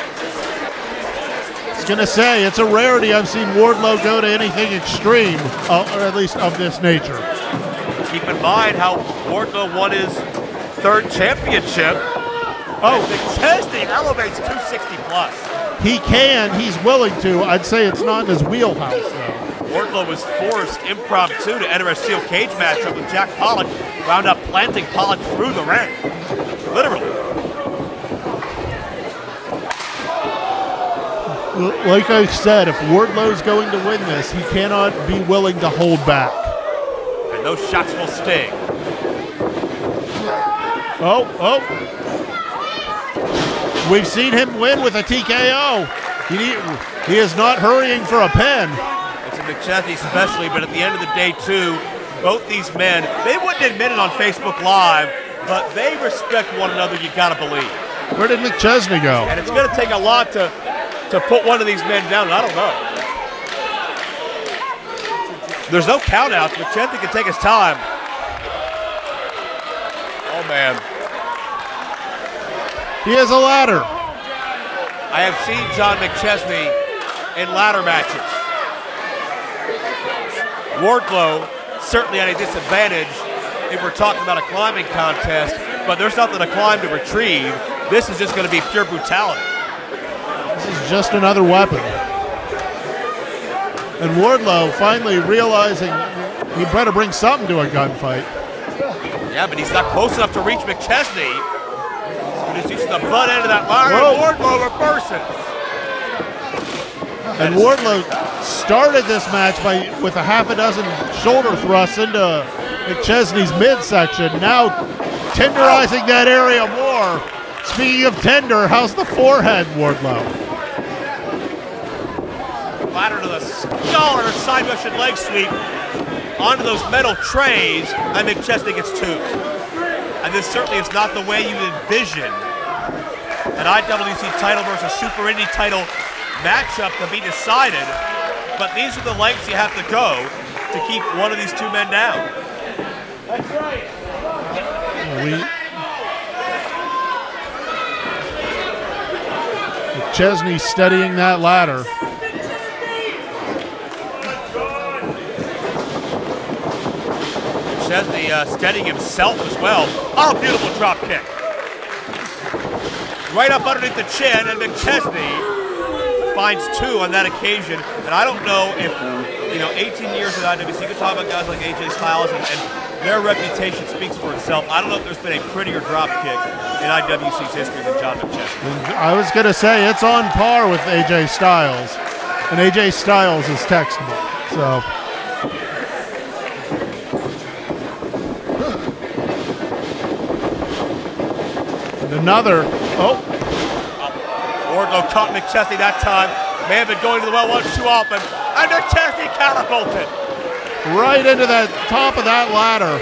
I was going to say, it's a rarity I've seen Wardlow go to anything extreme, or at least of this nature. Keep in mind how Wardlow won his 3rd championship. Oh, McChesney elevates 260 plus. He can, he's willing to. I'd say it's not in his wheelhouse, though. Wardlow was forced impromptu to enter a steel cage matchup with Jack Pollock, wound up planting Pollock through the ring. Literally. Like I said, if Wardlow's going to win this, he cannot be willing to hold back. And those shots will sting. Oh. We've seen him win with a TKO. He is not hurrying for a pin. It's a McChesney especially, but at the end of the day, too, both these men, they wouldn't admit it on Facebook Live, but they respect one another, you gotta believe. Where did McChesney go? And it's going to take a lot to put one of these men down. I don't know. There's no count out. McChesney can take his time. Oh, man. He has a ladder. I have seen John McChesney in ladder matches. Wardlow certainly at a disadvantage if we're talking about a climbing contest, but there's nothing to climb to retrieve. This is just going to be pure brutality. This is just another weapon. And Wardlow finally realizing he better bring something to a gunfight. Yeah, but he's not close enough to reach McChesney. He's just using the butt end of that ladder, and Wardlow reverses. And Wardlow started this match with a half a dozen shoulder thrusts into McChesney's midsection. Now tenderizing that area more. Speaking of tender, how's the forehead, Wardlow? Ladder to the skull and a side Russian leg sweep onto those metal trays, and McChesney gets two. And this certainly is not the way you envision an IWC title versus Super Indie title matchup to be decided, but these are the lengths you have to go to keep one of these two men down. That's right. McChesney steadying that ladder. McChesney steadying himself as well. Oh, beautiful drop kick. Right up underneath the chin, and McChesney finds two on that occasion. And I don't know if, 18 years at IWC, you can talk about guys like AJ Styles, and their reputation speaks for itself. I don't know if there's been a prettier drop kick in IWC's history than John McChesney. I was going to say, it's on par with AJ Styles. And AJ Styles is textbook, so. And another, Wardlow caught McChesney that time. May have been going to the well once too often. And McChesney catapulted. Right into the top of that ladder.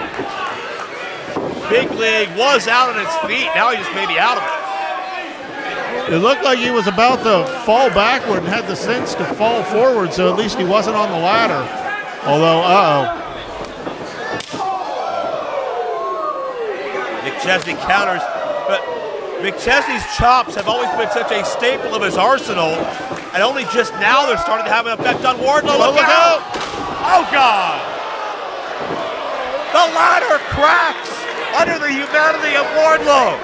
Big League was out on his feet. Now he just may be out of it. It looked like he was about to fall backward and had the sense to fall forward, so at least he wasn't on the ladder. Although, McChesney counters, but McChesney's chops have always been such a staple of his arsenal, and only just now they're starting to have an effect on Wardlow. Look out! Oh, God! The ladder cracks under the humanity of Wardlow.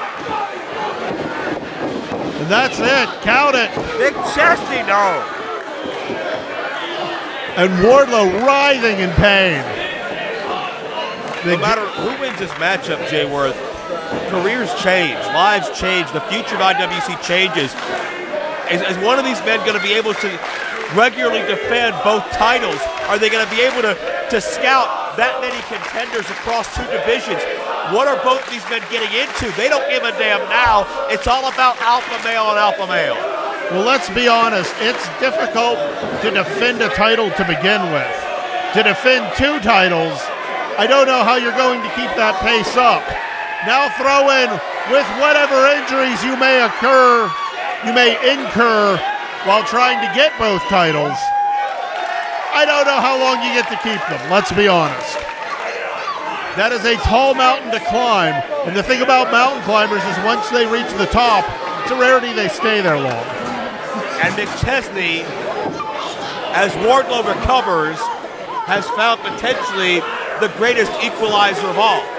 And that's it. Count it. McChesney, no. And Wardlow writhing in pain. No matter who wins this matchup, Jay Worth, careers change, lives change, the future of IWC changes. Is one of these men going to be able to regularly defend both titles? Are they going to be able to scout that many contenders across two divisions? What are both these men getting into? They don't give a damn now. It's all about alpha male and alpha male. Well, let's be honest. It's difficult to defend a title to begin with. To defend two titles, I don't know how you're going to keep that pace up. Now throw in with whatever injuries you may incur while trying to get both titles. I don't know how long you get to keep them, let's be honest. That is a tall mountain to climb, and the thing about mountain climbers is once they reach the top, it's a rarity they stay there long. And McChesney, as Wardlow recovers, has found potentially the greatest equalizer of all.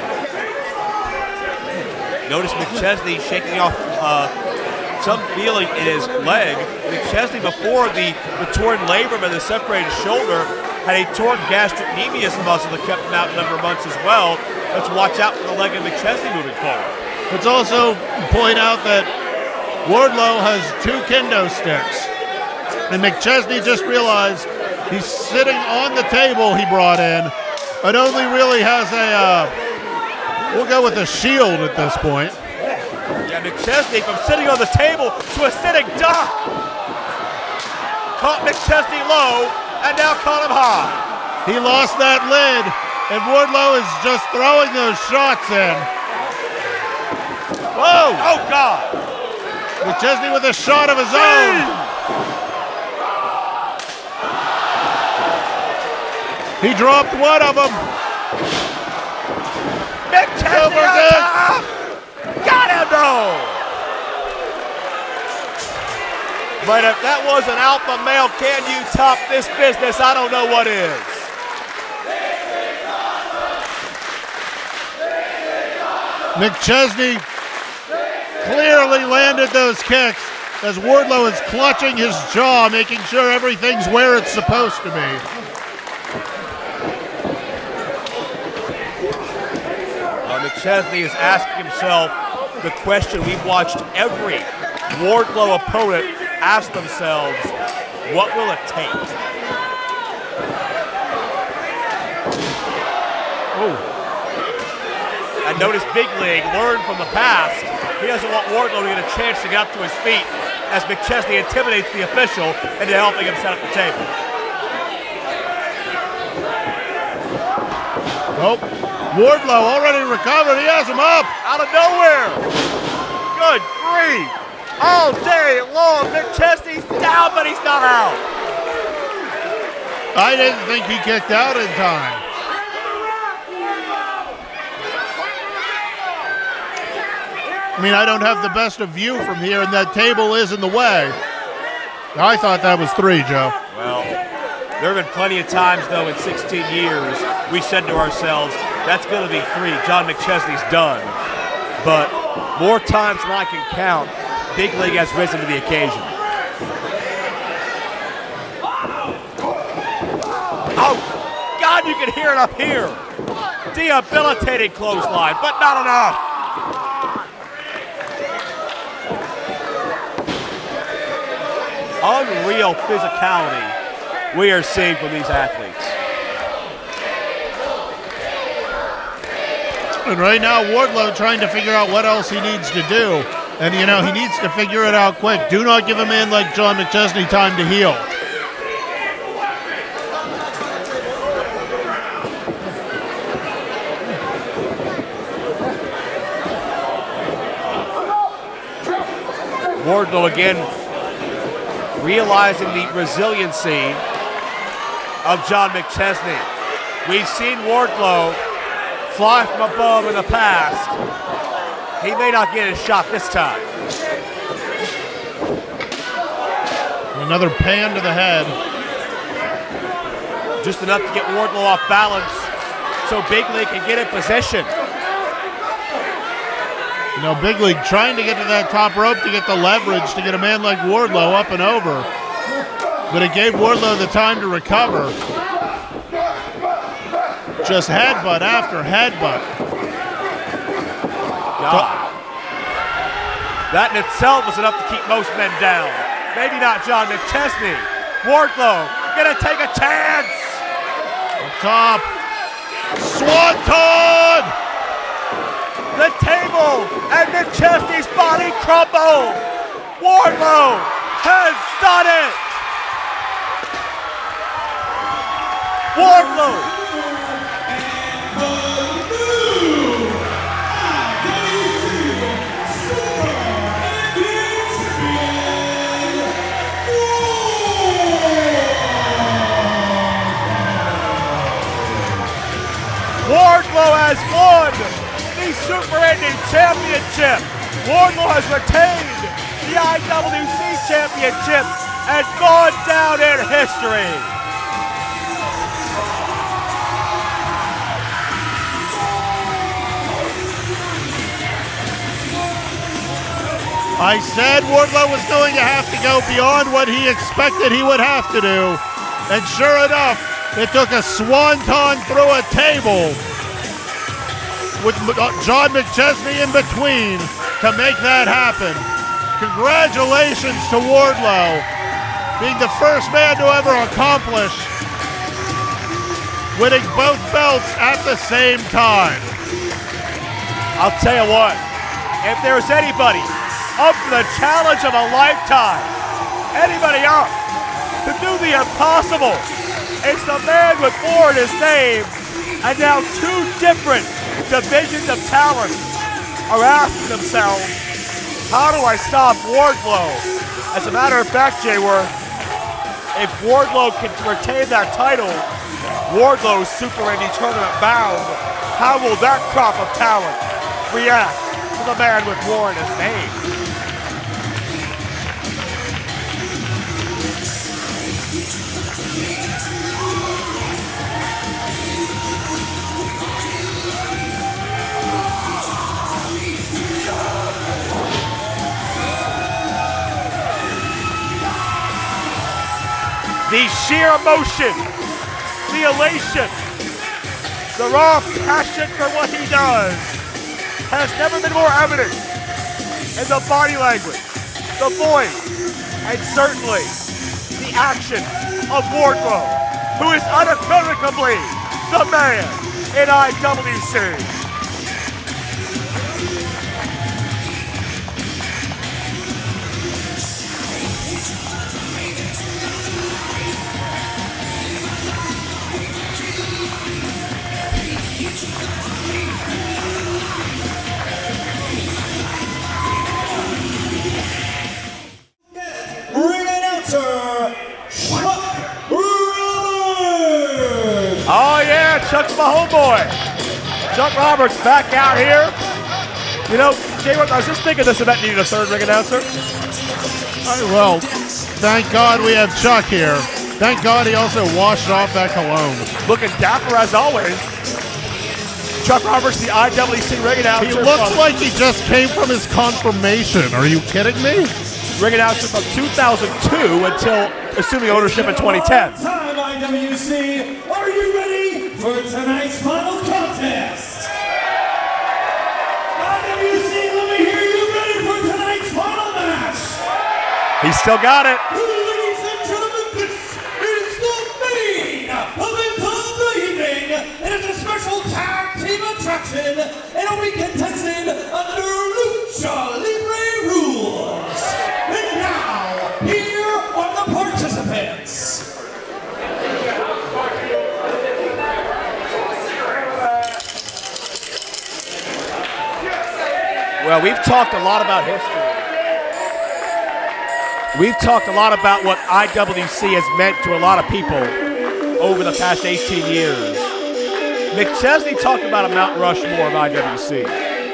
Notice McChesney shaking off some feeling in his leg. McChesney, before the torn labrum and the separated shoulder, had a torn gastrocnemius muscle that kept him out a number of months as well. Let's watch out for the leg of McChesney moving forward. Let's also point out that Wardlow has two kendo sticks. And McChesney just realized he's sitting on the table he brought in, and only really has a, we'll go with a shield at this point. Yeah, McChesney from sitting on the table to a sitting duck. Caught McChesney low, and now caught him high. He lost that lid, and Wardlow is just throwing those shots in. Oh! Oh, God! McChesney with a shot of his own. He dropped one of them. McChesney on top! Got him, though! But if that was an alpha male, can you top this business? I don't know what is. McChesney clearly landed those kicks as Wardlow is clutching his jaw, making sure everything's where it's supposed to be. McChesney is asking himself the question we've watched every Wardlow opponent ask themselves, what will it take? Oh. And notice Big League learned from the past. He doesn't want Wardlow to get a chance to get up to his feet as McChesney intimidates the official into helping him set up the table. Oh, Wardlow already recovered. He has him up. Out of nowhere. Good grief. All day long, McChesney's down, but he's not out. I didn't think he kicked out in time. I mean, I don't have the best of view from here, and that table is in the way. I thought that was 3, Joe. Well, there have been plenty of times, though, in 16 years, we said to ourselves, that's going to be 3. John McChesney's done. But more times than I can count, Big League has risen to the occasion. Oh, God, you can hear it up here. Debilitating clothesline, but not enough. Unreal physicality we are seeing from these athletes. And right now, Wardlow trying to figure out what else he needs to do. And, you know, he needs to figure it out quick. Do not give a man like John McChesney time to heal. Wardlow again realizing the resiliency of John McChesney. We've seen Wardlow fly from above in the past. He may not get his shot this time. Another pan to the head. Just enough to get Wardlow off balance so Big League can get in position. You know, Big League trying to get to that top rope to get the leverage to get a man like Wardlow up and over. But it gave Wardlow the time to recover. Just headbutt after headbutt. God. That in itself was enough to keep most men down. Maybe not John McChesney. Wardlow gonna take a chance. Up top. Swanton! The table and McChesney's body crumble. Wardlow has done it. Wardlow. Wardlow has won the Super Indies Championship. Wardlow has retained the IWC Championship and gone down in history. I said Wardlow was going to have to go beyond what he expected he would have to do. And sure enough, it took a swanton through a table with John McChesney in between to make that happen. Congratulations to Wardlow, being the first man to ever accomplish winning both belts at the same time. I'll tell you what, if there's anybody up for the challenge of a lifetime, anybody up to do the impossible, it's the man with more in his name, and now 2 different divisions of talent. are asking themselves, how do I stop Wardlow? As a matter of fact, Jay Worth, if Wardlow can retain that title, Wardlow's Super Indie Tournament bound, how will that crop of talent react to the man with war in his name? The sheer emotion, the elation, the raw passion for what he does has never been more evident in the body language, the voice, and certainly the actions of Wardlow, who is unequivocally the man in IWC. Ring announcer, Chuck Roberts! Oh yeah, Chuck's my homeboy. Chuck Roberts back out here. You know, Jay, I was just thinking this event needed a third ring announcer. Well, thank God we have Chuck here. Thank God he also washed off that cologne. Looking dapper as always. Chuck Roberts, the IWC ring announcer. He looks like he just came from his confirmation. Are you kidding me? Ring announcer from 2002 until assuming ownership in 2010. Time, IWC. Are you ready for tonight's final contest? IWC, let me hear you ready for tonight's final match. He's still got it. Ladies and gentlemen, this is the main event of the evening. It is a special tag team attraction and will be contested under Lucha Libre rules. And now, here are the participants. Well, we've talked a lot about history. We've talked a lot about what IWC has meant to a lot of people over the past 18 years. McChesney talked about a Mount Rushmore of IWC.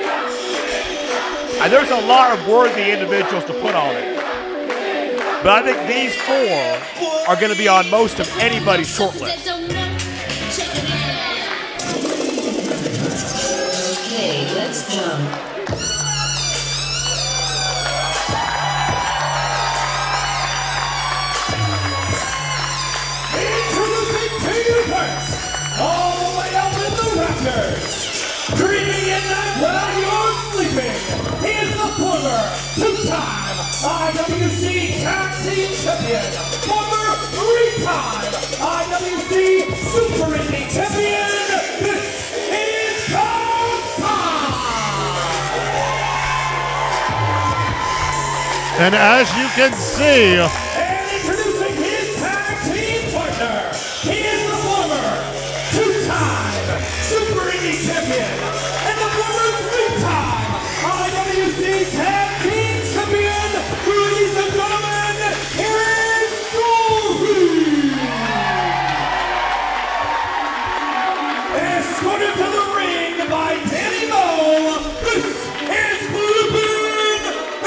And there's a lot of worthy individuals to put on it. But I think these four are going to be on most of anybody's short list. Okay, let's jump. All the way up in the rafters, dreaming in that while you're sleeping. He is the former two-time IWC Tag Team Champion, former three-time IWC Super Indie Champion. This is Kassan! And as you can see, And introducing his tag team partner, he is the former two-time Super Indie Champion and the former three-time IWC Tag Team Champion. Ladies and gentlemen, here is Gory! Escorted to the ring by Danny Moe, this is Flippin'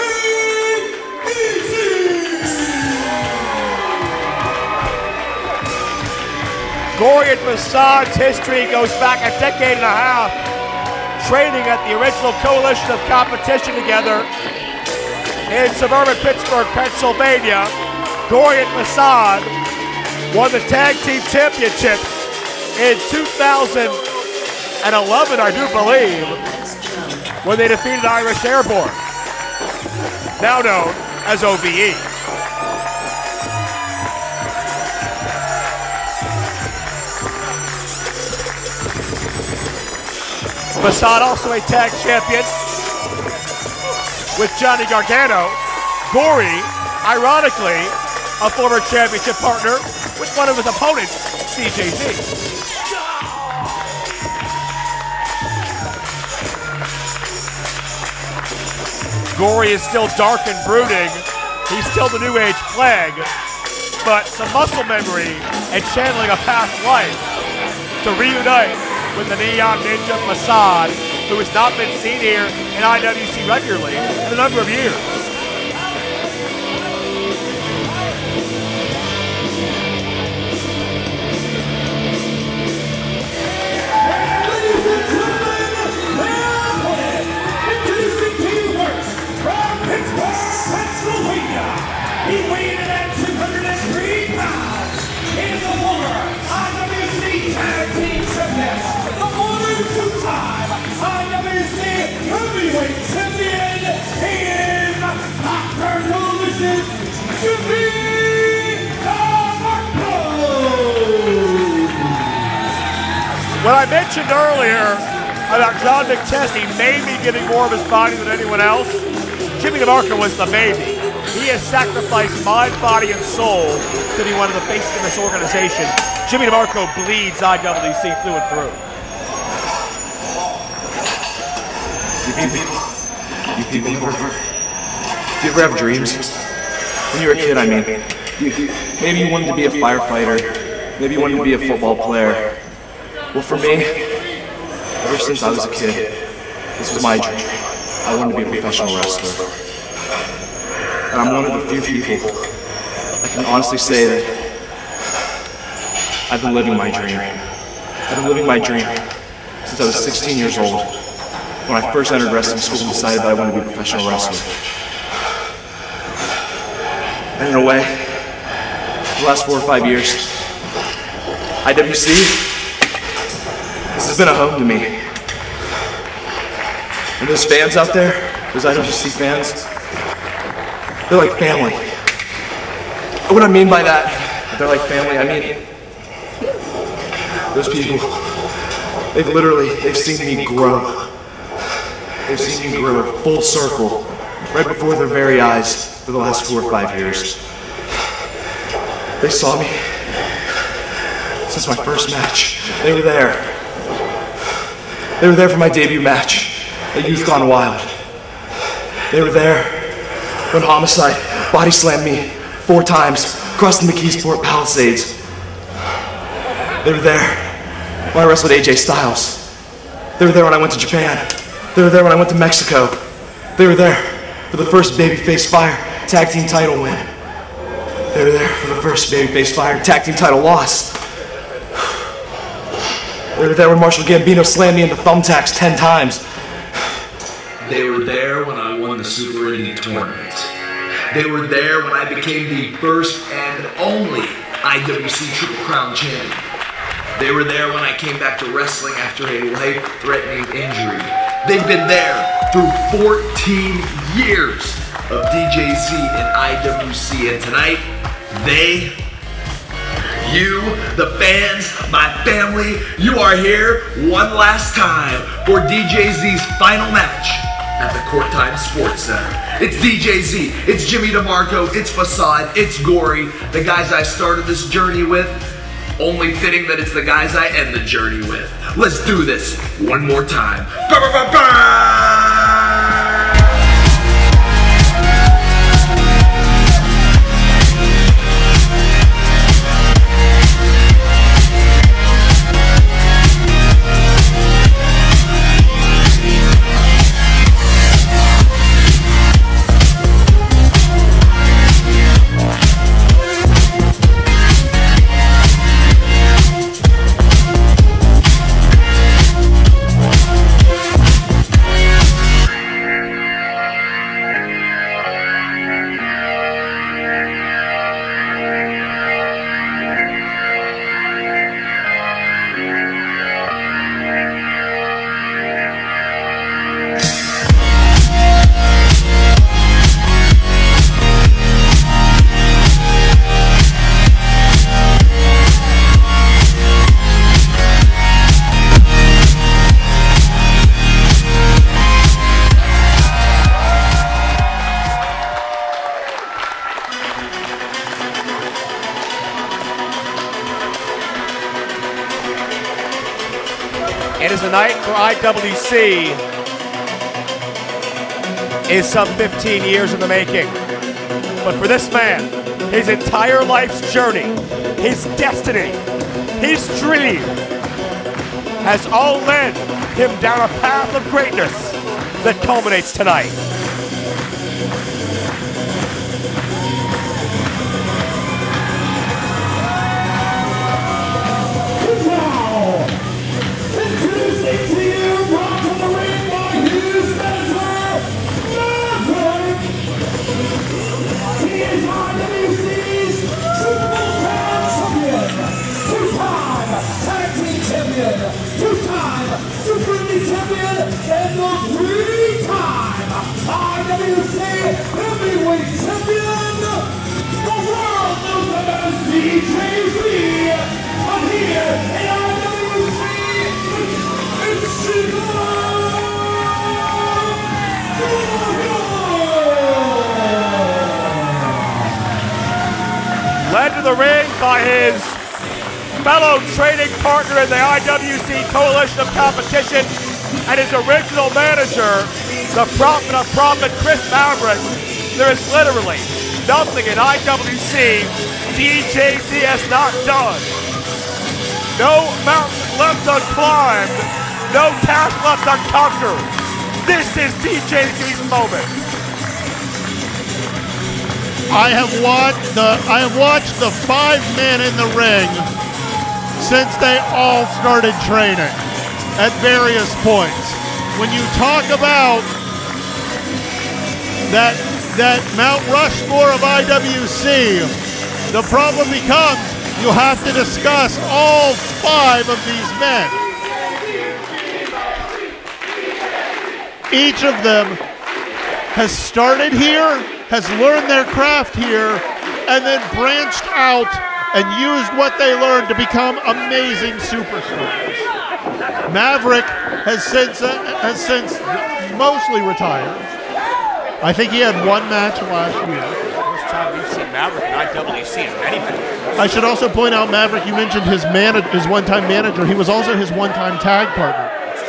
Gory and Fassad's history goes back a decade and a half, training at the original coalition of competition together in suburban Pittsburgh, Pennsylvania. Gory and Fassad won the tag team championships in 2011, I do believe, when they defeated Irish Airborne, now known as OVE. Fassad also a tag champion with Johnny Gargano. Gory, ironically, a former championship partner with one of his opponents, CJZ. Gory is still dark and brooding. He's still the New Age plague. But some muscle memory and channeling a past life to reunite with the Neon Ninja Facade, who has not been seen here in IWC regularly in a number of years. He weighed in at 203 pounds. He is the former IWC Tag Team Champion, the former two-time IWC Heavyweight Champion. He is Nocturnal Vicious Jimmy DeMarco. When I mentioned earlier about John McChesney maybe getting more of his body than anyone else, Jimmy DeMarco was the maybe. He has sacrificed mind, body, and soul to be one of the faces of this organization. Jimmy DeMarco bleeds IWC through and through. Do you ever have dreams? When you were a kid, I mean. Maybe you wanted to be a firefighter. Maybe you wanted to be a football player. Well, for me, ever since I was a kid, this was my dream. I wanted to be a professional wrestler. And I'm one of the few people that can honestly say that I've been living my dream. I've been living my dream since I was 16 years old, when I first entered wrestling school and decided that I wanted to be a professional wrestler. And in a way, the last 4 or 5 years, IWC, this has been a home to me. And those fans out there, those IWC fans, they're like family. And what I mean by that, they're like family, I mean, those people, they've seen me grow. They've seen me grow full circle, right before their very eyes for the last 4 or 5 years. They saw me since my first match. They were there. They were there for my debut match at Youth Gone Wild. They were there when Homicide body slammed me 4 times across the McKeesport Palisades. They were there when I wrestled AJ Styles. They were there when I went to Japan. They were there when I went to Mexico. They were there for the first Babyface Fire tag team title win. They were there for the first Babyface Fire tag team title loss. They were there when Marshall Gambino slammed me into thumbtacks 10 times. They were there when I won the Super Indie Tournament. They were there when I became the first and only IWC Triple Crown champion. They were there when I came back to wrestling after a life-threatening injury. They've been there through 14 years of DJZ and IWC, and tonight, you, the fans, my family, you are here one last time for DJZ's final match at the Court Time Sports Center. It's DJZ, it's Jimmy DeMarco, it's Facade, it's Gory, the guys I started this journey with. Only fitting that it's the guys I end the journey with. Let's do this one more time. It is a night for IWC is some 15 years in the making. But for this man, his entire life's journey, his destiny, his dream, has all led him down a path of greatness that culminates tonight. Two-time Super League champion and the three-time IWC heavyweight champion. The world knows him as DJZ. And here in IWC, it's Led to the ring by his fellow training partner in the IWC Coalition of Competition and his original manager, the prophet of profit, Chris Maverick. There is literally nothing in IWC DJZ has not done. No mountain left unclimbed, no task left unconquered. This is DJZ's moment. I have watched the 5 men in the ring since they all started training at various points. When you talk about that Mount Rushmore of IWC, the problem becomes you have to discuss all 5 of these men. Each of them has started here, has learned their craft here, and then branched out and used what they learned to become amazing superstars. Maverick has since mostly retired. I think he had 1 match last year. First time we've seen Maverick in IWC in many minutes. I should also point out, Maverick, you mentioned his one-time manager. He was also his one-time tag partner.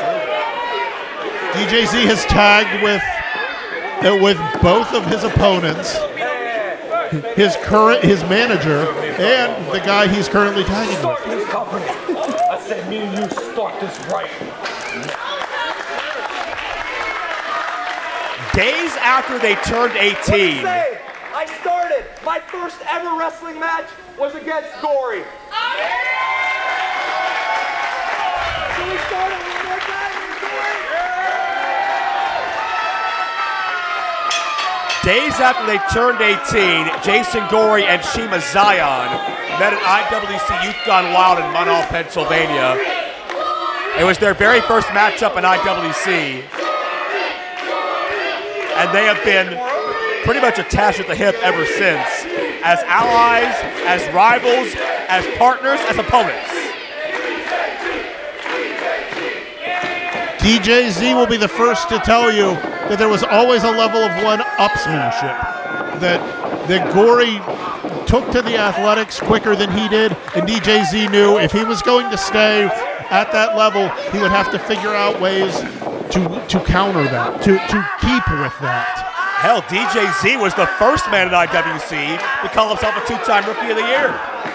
DJZ has tagged with both of his opponents, his manager, and the guy he's currently tagging with. I said me and you start this right. Days after they turned 18. I started. My first ever wrestling match was against Gory. So we started one more time with Gory. Days after they turned 18, Jason Gory and Shima Zion met at IWC Youth Gone Wild in Munhall, Pennsylvania. It was their very first matchup in IWC. And they have been pretty much attached at the hip ever since, as allies, as rivals, as partners, as opponents. DJZ will be the first to tell you that there was always a level of one-upsmanship, that Gory took to the athletics quicker than he did, and DJZ knew if he was going to stay at that level, he would have to figure out ways to counter that, to keep with that. Hell, DJZ was the first man in IWC to call himself a 2-time Rookie of the Year.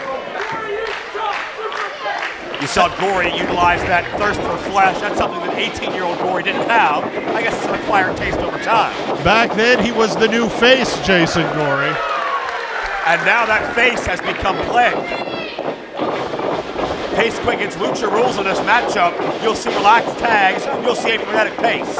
You saw Gory utilize that thirst for flesh. That's something that 18-year-old Gory didn't have. I guess it's an acquired taste over time. Back then, he was the new face, Jason Gory. And now that face has become plague. Pace quick against Lucha rules in this matchup. You'll see relaxed tags. You'll see a frenetic pace.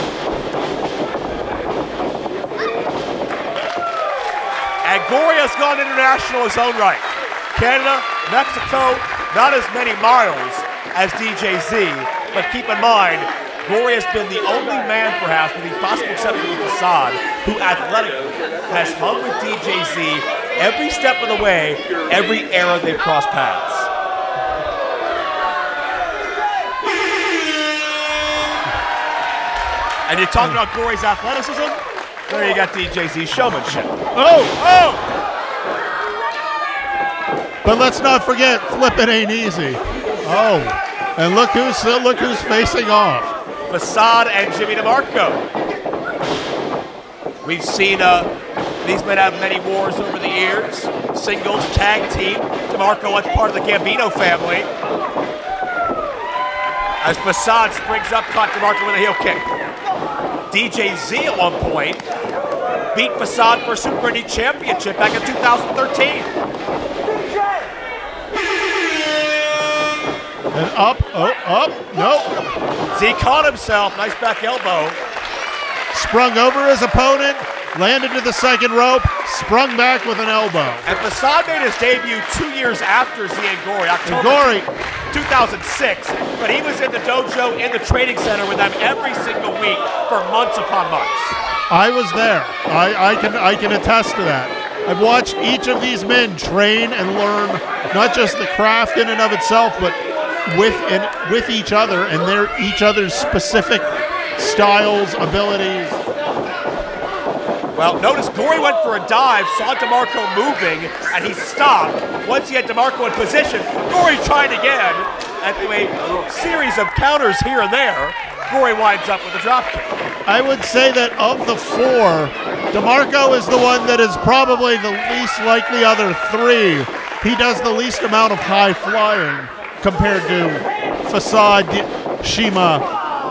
And Gory has gone international in his own right. Canada, Mexico, not as many miles as DJZ, but keep in mind, Gory has been the only man, perhaps, with the possible exception of Facade, who athletically has hung with DJZ every step of the way, every era they've crossed paths. And you're talking about Gory's athleticism? There you got DJZ's showmanship. Oh! But let's not forget, flipping ain't easy. Oh, and look who's facing off. Facade and Jimmy DeMarco. We've seen these men have many wars over the years. Singles, tag team. DeMarco was part of the Gambino family. As Facade springs up, caught DeMarco with a heel kick. DJ Z at one point beat Facade for Super Indie Championship back in 2013. And up, nope. Z caught himself, nice back elbow. Sprung over his opponent, landed to the second rope, sprung back with an elbow. And Facade made his debut 2 years after Z and Gory, October Gory 2006. But he was in the dojo, in the training center with them every single week for months upon months. I was there. I can attest to that. I've watched each of these men train and learn not just the craft in and of itself, but with each other and their each other's specific styles, abilities. Well, notice Gory went for a dive, saw DeMarco moving, and he stopped. Once he had DeMarco in position, Gory tried again, and through a series of counters here and there, Gory winds up with a dropkick. I would say that of the four, DeMarco is the one that is probably the least like the other three. He does the least amount of high flying compared to Facade, Shima,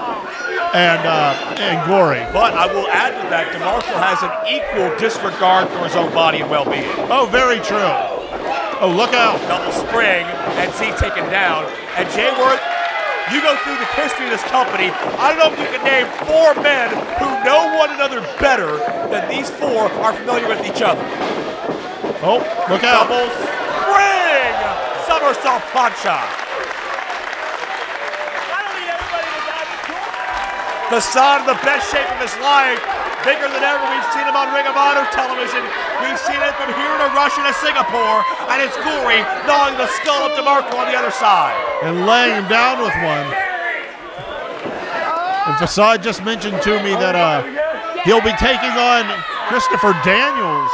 and Gory. But I will add to that, DeMarco has an equal disregard for his own body and well-being. Oh, very true. Oh, look out. Double spring, and Z taken down. And Jay Worth, you go through the history of this company, I don't know if you can name four men who know one another better than these four are familiar with each other. Oh, look out. Double spring! Somersault plancha. Facade in the best shape of his life. Bigger than ever. We've seen him on Ring of Honor television. We've seen it from here to Russia to Singapore. And it's Gory gnawing the skull of DeMarco on the other side. And laying him down with one. And Facade just mentioned to me that he'll be taking on Christopher Daniels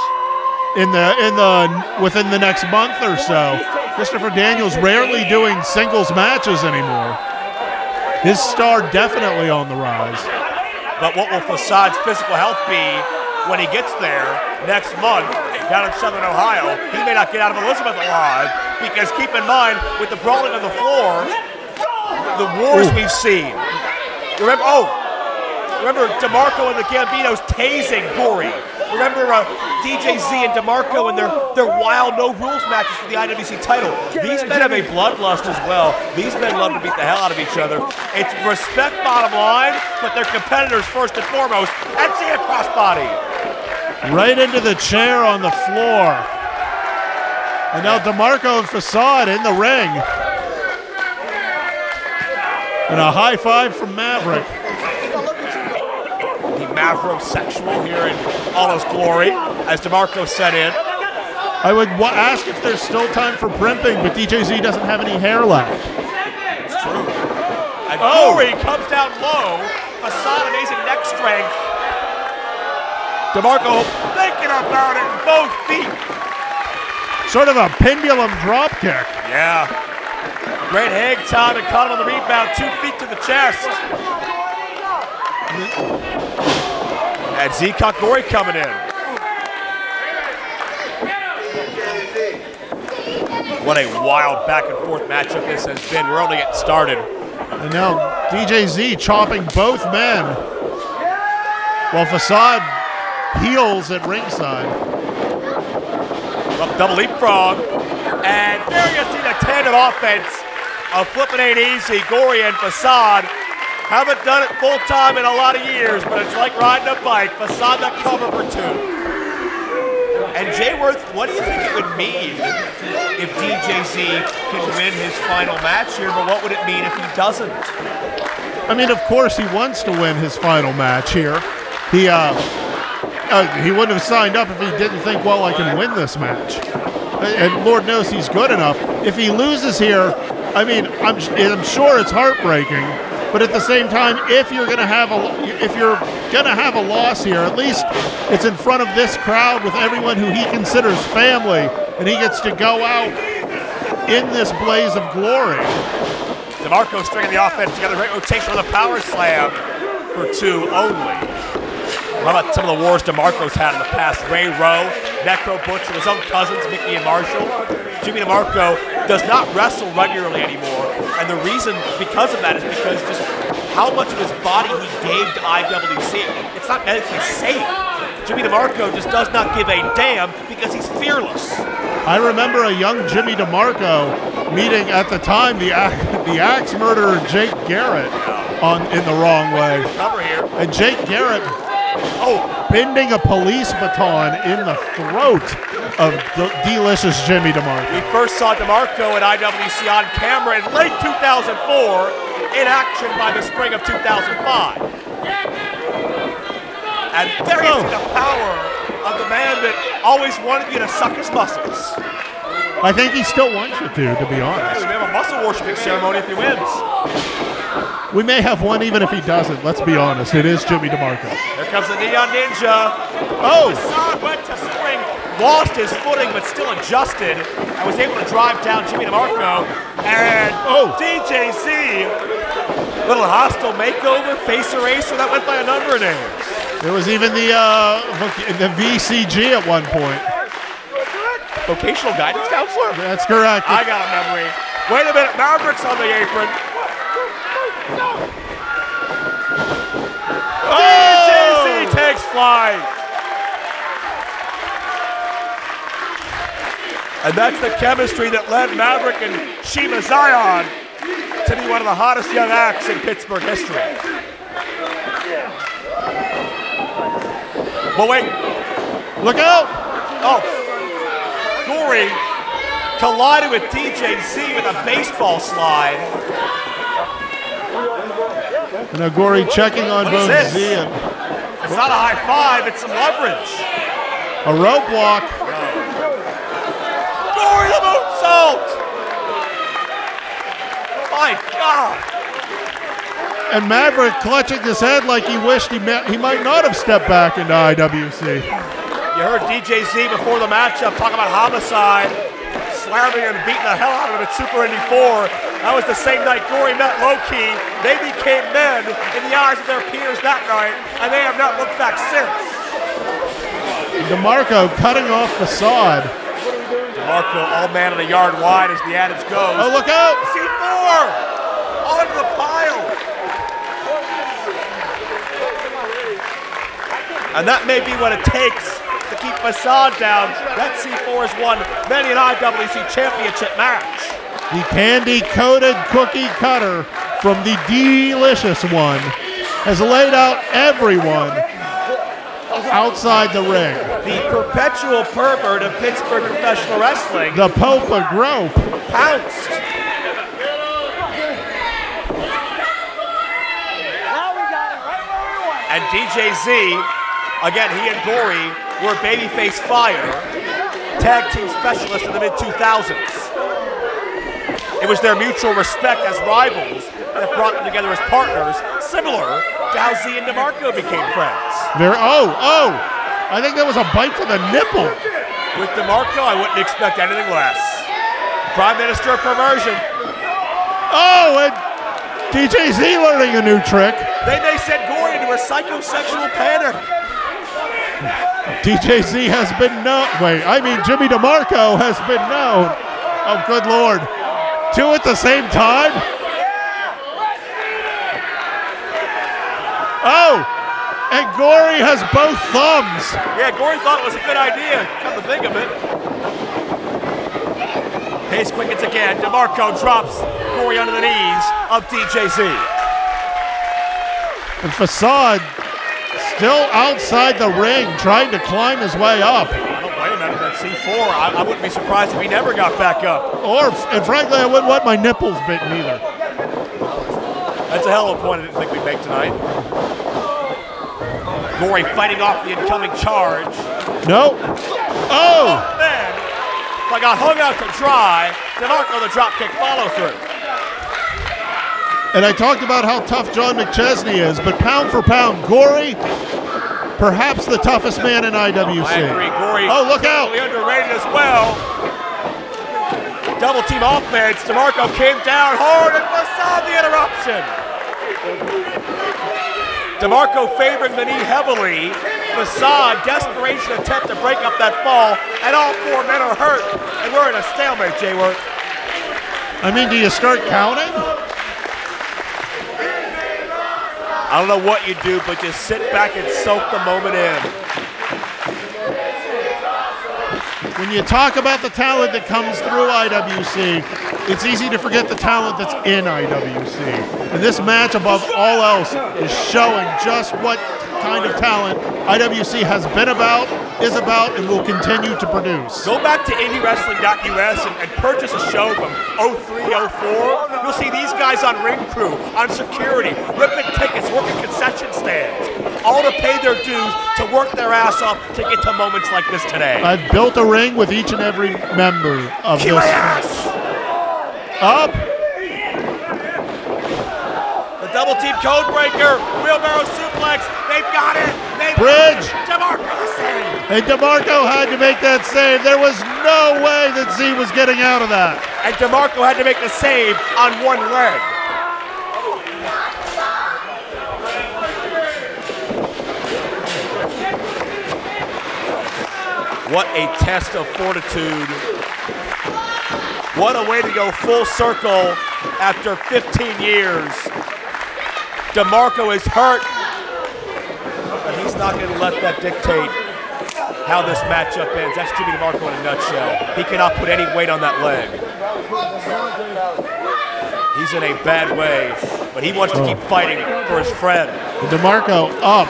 within the next month or so. Christopher Daniels rarely doing singles matches anymore. His star definitely on the rise. But what will Facade's physical health be when he gets there next month down in Southern Ohio? He may not get out of Elizabeth alive because keep in mind, with the brawling on the floor, the wars we've seen. Remember DeMarco and the Gambinos tasing Gory. Remember DJ Z and DeMarco and their wild no-rules matches for the IWC title. These men have a bloodlust as well. These men love to beat the hell out of each other. It's respect bottom line, but they're competitors first and foremost. And see a crossbody. Right into the chair on the floor. And now DeMarco and Facade in the ring. And a high five from Maverick. Mavrosexual here in all his glory as DeMarco set in. I would ask if there's still time for primping, but DJ Z doesn't have any hair left. It's true. And Gory comes down low. Facade amazing neck strength. DeMarco thinking about it in both feet. Sort of a pendulum drop kick. Yeah. Great hang time and caught him on the rebound. 2 feet to the chest. And Z caught Gory coming in. What a wild back and forth matchup this has been. We're only getting started. And now DJ Z chopping both men. While Facade heals at ringside. Up double leapfrog. And there you see the tandem offense of flipping ain't easy. Gory and Facade. Haven't done it full time in a lot of years, but it's like riding a bike. Facade that cover for two. And Jay Worth, what do you think it would mean if DJ Z can win his final match here, but what would it mean if he doesn't? I mean, of course he wants to win his final match here. He wouldn't have signed up if he didn't think, well, I can win this match. And Lord knows he's good enough. If he loses here, I mean, I'm sure it's heartbreaking. But at the same time, if you're gonna have a loss here, at least it's in front of this crowd with everyone who he considers family, and he gets to go out in this blaze of glory. DeMarco stringing the offense together, great rotation with a power slam for two only. How about some of the wars DeMarco's had in the past? Ray Rowe, Necro Butcher, his own cousins, Mickey and Marshall. Jimmy DeMarco does not wrestle regularly anymore, and the reason because of that is because just how much of his body he gave to IWC. It's not medically safe. Jimmy DeMarco just does not give a damn because he's fearless. I remember a young Jimmy DeMarco meeting at the time the axe murderer Jake Garrett in the wrong way. Cover here. And Jake Garrett bending a police baton in the throat of delicious Jimmy DeMarco. We first saw DeMarco at IWC on camera in late 2004, in action by the spring of 2005. And there you see the power of the man that always wanted you to suck his muscles. I think he still wants you to be honest. We have a muscle worshiping ceremony if he wins. We may have one even if he doesn't. Let's be honest. It is Jimmy DeMarco. Here comes the Neon Ninja. Hassan went to spring, lost his footing, but still adjusted and was able to drive down Jimmy DeMarco. And DJZ, little hostile makeover, face eraser, that went by a number of names. There was even the VCG at one point. Vocational guidance counselor? That's correct. I got a memory. Wait a minute, Maverick's on the apron. DJZ takes flight. And that's the chemistry that led Maverick and Shima Zion to be one of the hottest young acts in Pittsburgh history. But wait. Look out! Gory collided with DJZ with a baseball slide. And now Gory checking on both Z and... It's not a high five, it's some leverage. A rope block. Gory the moonsault! My God! And Maverick clutching his head like he wished he might not have stepped back into IWC. You heard DJZ before the matchup talk about homicide, slamming and beating the hell out of him at Super Indy 4. That was the same night Gory met Low-Key. They became men in the eyes of their peers that night, and they have not looked back since. DeMarco cutting off Facade. DeMarco all man in the yard wide as the adage goes. Oh, look out! C4! Onto the pile! And that may be what it takes to keep Facade down. That C4 has won many an IWC championship match. The candy-coated cookie cutter from the Delicious One has laid out everyone outside the ring. The perpetual pervert of Pittsburgh professional wrestling. The Pope of Grope. Pounced. And DJZ, again, he and Gory were Babyface Fire, tag team specialists in the mid-2000s. It was their mutual respect as rivals that brought them together as partners, similar to how Z and DeMarco became friends. I think that was a bite to the nipple. With DeMarco, I wouldn't expect anything less. Prime Minister of Perversion. And DJZ learning a new trick. They may send Gory into a psychosexual panic. DJZ has been known. Jimmy DeMarco has been known. Oh, good Lord. Two at the same time? And Gory has both thumbs. Yeah, Gory thought it was a good idea, come to think of it. Pace quickens again. DeMarco drops Gory under the knees of DJZ. And Facade still outside the ring, trying to climb his way up. I don't blame him after that C4. I wouldn't be surprised if he never got back up. And frankly, I wouldn't want my nipples bitten either. That's a hell of a point I didn't think we'd make tonight. Gory fighting off the incoming charge. No. Man. I got hung out to dry. DeMarco the dropkick follow through. And I talked about how tough John McChesney is, but pound for pound, Gory, perhaps the toughest man in IWC. I agree. Gory, look out! Underrated as well. Double team offense. DeMarco came down hard and Facade the interruption. DeMarco favoring the knee heavily. Facade, desperation attempt to break up that fall, and all 4 men are hurt, and we're in a stalemate, Jay Worth. I mean, do you start counting? I don't know what you do, but just sit back and soak the moment in. When you talk about the talent that comes through IWC, it's easy to forget the talent that's in IWC. And this match, above all else, is showing just what kind of talent IWC has been about, is about, and will continue to produce. Go back to IndieWrestling.us and purchase a show from 03, 04. You'll see these guys on ring crew, on security, ripping tickets, working concession stands, all to pay their dues, to work their ass off to get to moments like this today. I've built a ring with each and every member of Kick my this. ass! Up. The double team code breaker, wheelbarrow suplex, they've got it! They've Bridge! DeMarco the save! And DeMarco had to make that save. There was no way that Z was getting out of that. And DeMarco had to make the save on one leg. What a test of fortitude. What a way to go full circle after 15 years. DeMarco is hurt, but he's not going to let that dictate how this matchup ends. That's Jimmy DeMarco in a nutshell. He cannot put any weight on that leg. He's in a bad way, but he wants to keep fighting for his friend. DeMarco up.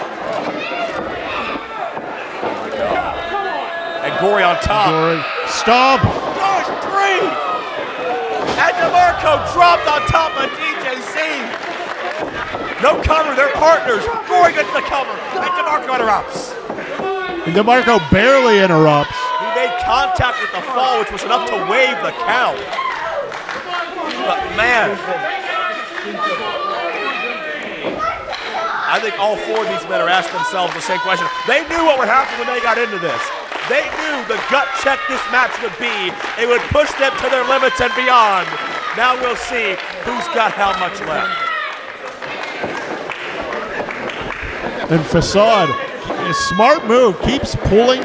And Gory on top. Gory. Stop. Gosh, 3. And DeMarco dropped on top of DJZ. No cover, they're partners. Gory gets the cover, and DeMarco interrupts. And DeMarco barely interrupts. He made contact with the fall, which was enough to wave the count. But man, I think all 4 of these men are asking themselves the same question. They knew what would happen when they got into this. They knew the gut check this match would be. It would push them to their limits and beyond. Now we'll see who's got how much left. And Facade, a smart move, keeps pulling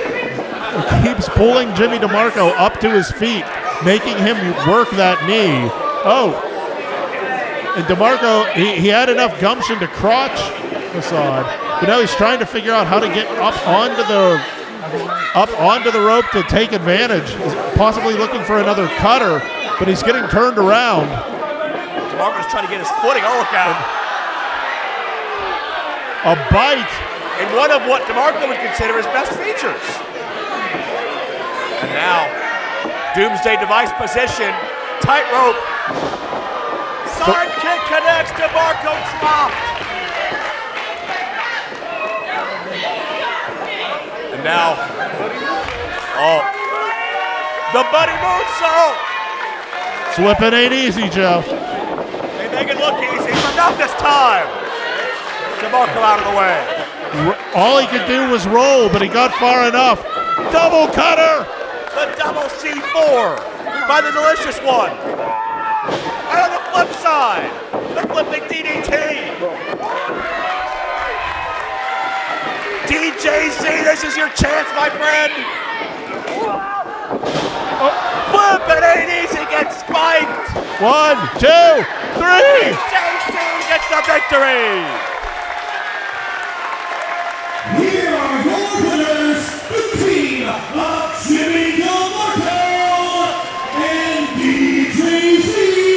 Jimmy DeMarco up to his feet, making him work that knee. Oh, and DeMarco, he had enough gumption to crotch Facade, but now he's trying to figure out how to get up onto the rope to take advantage. He's possibly looking for another cutter, but he's getting turned around. DeMarco's trying to get his footing. Oh, look out. A bite. And one of what DeMarco would consider his best features. And now, Doomsday Device position, tightrope. Side kick connects, DeMarco dropped. And now, the Buddy Moonsault. Slipping ain't easy, Joe. They make it look easy, but not this time. DeMarco out of the way. All he could do was roll, but he got far enough. Double cutter! The double C4 by the Delicious One. And on the flip side, the flipping DDT. DJZ, this is your chance, my friend. Flip, it ain't easy, gets spiked. 1, 2, 3. DJZ gets the victory. Here are your winners, the team of Jimmy DeMarco and DJZ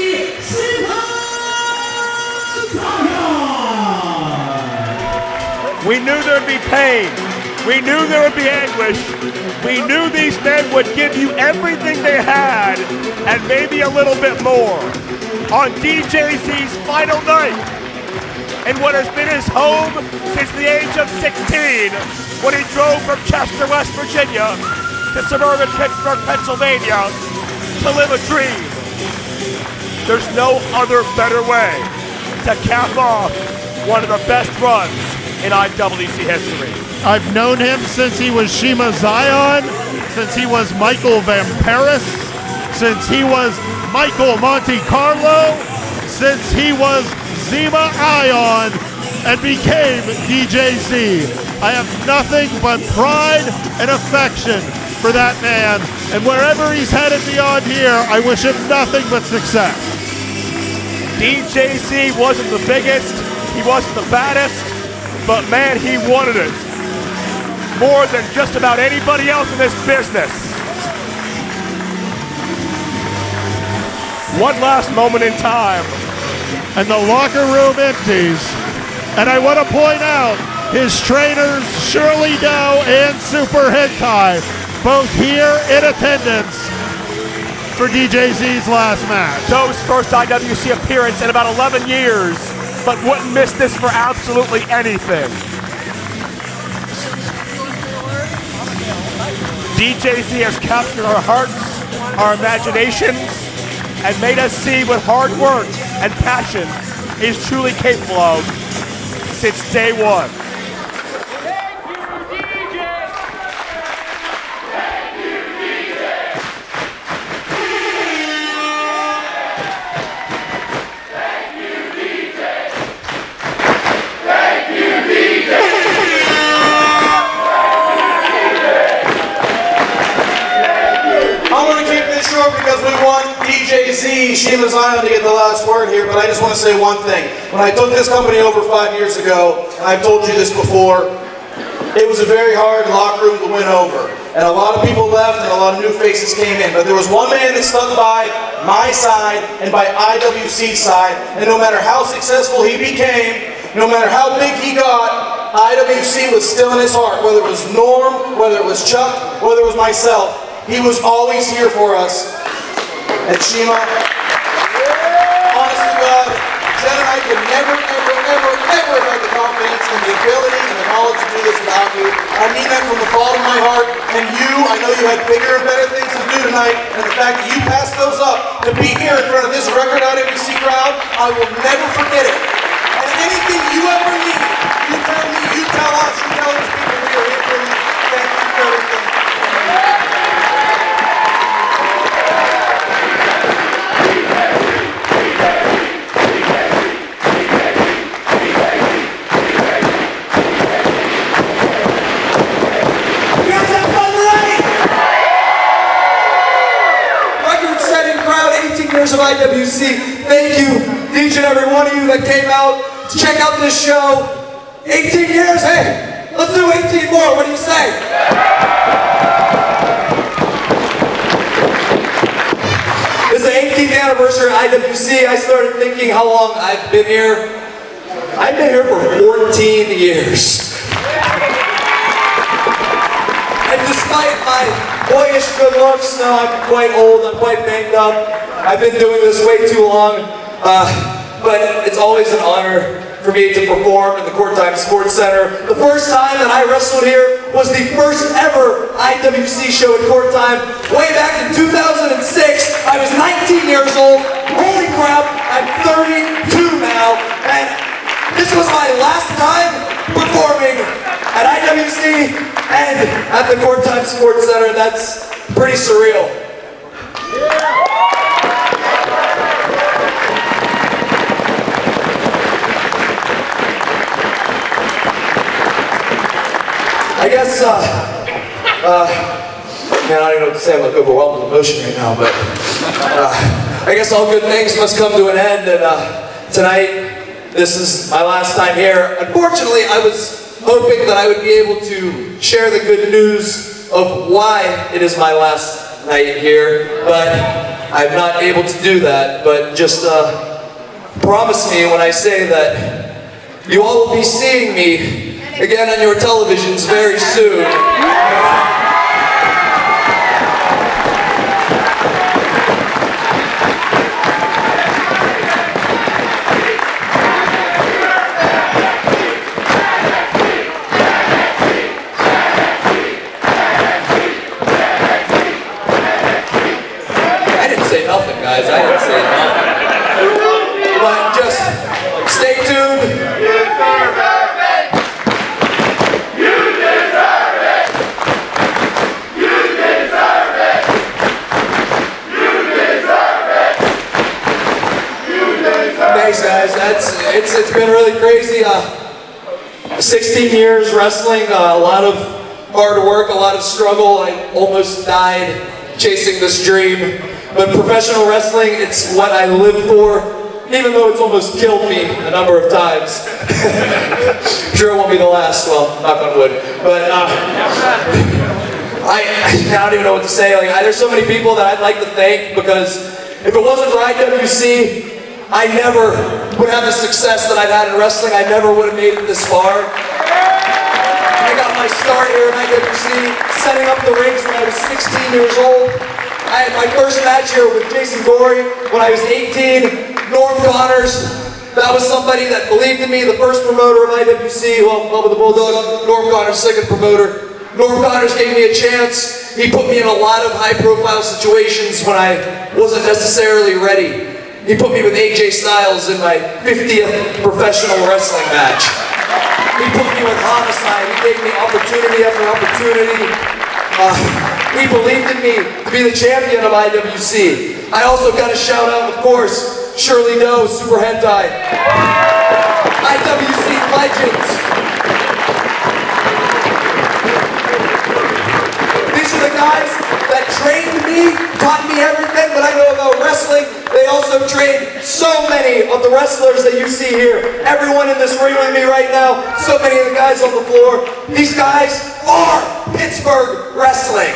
We knew there'd be pain. We knew there would be anguish. We knew these men would give you everything they had and maybe a little bit more on DJZ's final night. And what has been his home since the age of 16, when he drove from Chester, West Virginia to suburban Pittsburgh, Pennsylvania to live a dream. There's no other better way to cap off one of the best runs in IWC history. I've known him since he was Shima Zion, since he was Michael Van Paris, since he was Michael Monte Carlo, since he was Zema Ion. and became DJZ. I have nothing but pride and affection for that man, and wherever he's headed beyond here, I wish him nothing but success. DJZ wasn't the biggest, he wasn't the baddest, but man, he wanted it more than just about anybody else in this business. One last moment in time. And the locker room empties. And I want to point out his trainers, Shirley Doe and Super Hentai, both here in attendance for DJZ's last match. Doe's first IWC appearance in about 11 years, but wouldn't miss this for absolutely anything. DJZ has captured our hearts, our imaginations, and made us see what hard work and passion is truly capable of since day one. Because we want DJZ, Shima Zion, to get the last word here, but I just want to say one thing. When I took this company over 5 years ago, and I've told you this before, it was a very hard locker room to win over. And a lot of people left and a lot of new faces came in. But there was one man that stuck by my side and by IWC's side, and no matter how successful he became, no matter how big he got, IWC was still in his heart. Whether it was Norm, whether it was Chuck, whether it was myself, he was always here for us. And Shima, honest to God, Jen and I could never, ever, ever, ever have the confidence and the ability and the knowledge to do this without you. I mean that from the bottom of my heart. And you, I know you had bigger and better things to do tonight. And the fact that you passed those up to be here in front of this record IWC crowd, I will never forget it. And anything you ever need, you tell me, you tell us, you tell these people we are here for you. Thank you for everything. Of IWC. Thank you, each and every one of you that came out to check out this show. 18 years, hey, let's do 18 more, what do you say? This is the 18th anniversary of IWC. I started thinking how long I've been here. I've been here for 14 years. And despite my boyish good looks, no, I'm quite old, I'm quite banged up. I've been doing this way too long, but it's always an honor for me to perform in the Court Time Sports Center. The first time that I wrestled here was the first ever IWC show at Court Time, way back in 2006. I was 19 years old. Holy crap, I'm 32 now, and this was my last time performing at IWC and at the Court Time Sports Center. That's pretty surreal. I guess, man, I don't even know what to say. I'm like overwhelmed with emotion right now, but I guess all good things must come to an end, and tonight, this is my last time here. Unfortunately, I was hoping that I would be able to share the good news of why it is my last night here, but I'm not able to do that. But just promise me when I say that you all will be seeing me again on your televisions very soon. I didn't say nothing, guys. I didn't say nothing. But just stay tuned. Thanks, guys. It's been really crazy. 16 years wrestling, a lot of hard work, a lot of struggle. I almost died chasing this dream. But professional wrestling, it's what I live for, even though it's almost killed me a number of times. I'm sure it won't be the last, well, knock on wood. But I don't even know what to say. Like, there's so many people that I'd like to thank, because if it wasn't for IWC, I never would have the success that I've had in wrestling. I never would have made it this far. I got my start here in IWC, setting up the rings when I was 16 years old. I had my first match here with Jason Gory when I was 18. Norm Connors, that was somebody that believed in me, the first promoter of IWC, well, with the Bulldog, Norm Connors, second promoter. Norm Connors gave me a chance. He put me in a lot of high-profile situations when I wasn't necessarily ready. He put me with AJ Styles in my 50th professional wrestling match. He put me with Homicide. He gave me opportunity after opportunity. He believed in me to be the champion of IWC. I also got a shout out, of course, Shirley Doe, Super Hentai. IWC legends. These are the guys that trained me, taught me everything that I know about wrestling. They also trained so many of the wrestlers that you see here. Everyone in this ring with me right now, so many of the guys on the floor. These guys are Pittsburgh wrestling.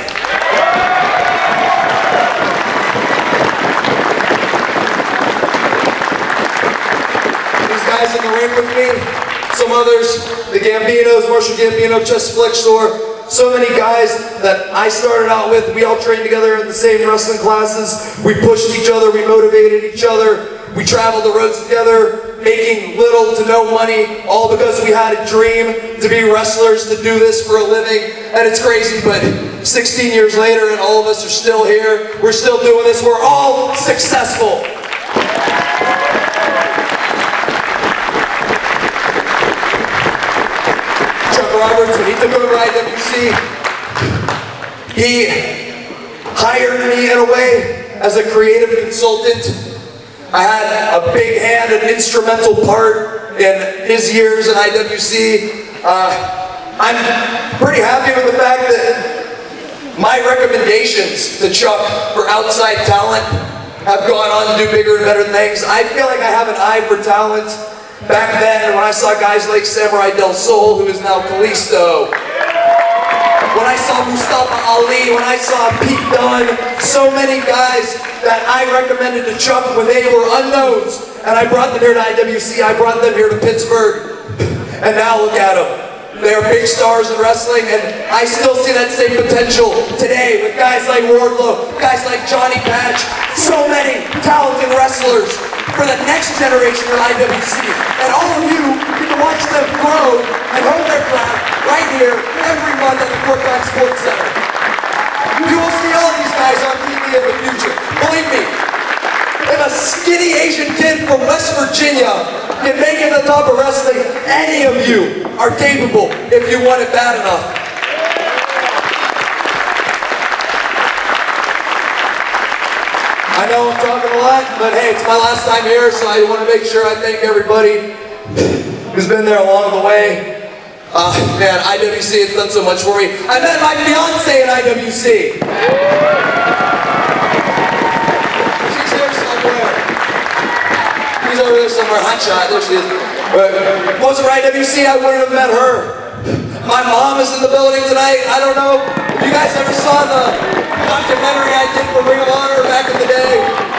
These guys in the ring with me, some others, the Gambinos, Marshall Gambino, Chess Flexor, so many guys that I started out with. We all trained together in the same wrestling classes. We pushed each other, we motivated each other. We traveled the roads together, making little to no money, all because we had a dream to be wrestlers, to do this for a living. And it's crazy, but 16 years later and all of us are still here. We're still doing this. We're all successful. Roberts, when he took over IWC, he hired me in a way as a creative consultant. I had a big hand, an instrumental part in his years in IWC. I'm pretty happy with the fact that my recommendations to Chuck for outside talent have gone on to do bigger and better things. I feel like I have an eye for talent. Back then, when I saw guys like Samurai Del Sol, who is now Kalisto, when I saw Mustafa Ali, when I saw Pete Dunne, so many guys that I recommended to Chuck when they were unknowns, and I brought them here to IWC, I brought them here to Pittsburgh, and now look at them. They're big stars in wrestling, and I still see that same potential today with guys like Wardlow, guys like Johnny Patch, so many talented wrestlers for the next generation of IWC. And all of you get to watch them grow and hold their breath right here every month at the Corcoran Sports Center. You will see all these guys on TV in the future. Believe me, if a skinny Asian kid from West Virginia can make it to the top of wrestling, any of you are capable if you want it bad enough. I know I'm talking a lot, but hey, it's my last time here, so I want to make sure I thank everybody who's been there along the way. Man, IWC has done so much for me. I met my fiance in IWC. She's here somewhere. She's over there somewhere. Hot shot. There she is. If it wasn't for IWC, I wouldn't have met her. My mom is in the building tonight. I don't know if you guys ever saw the documentary I did for Ring of Honor back in the day.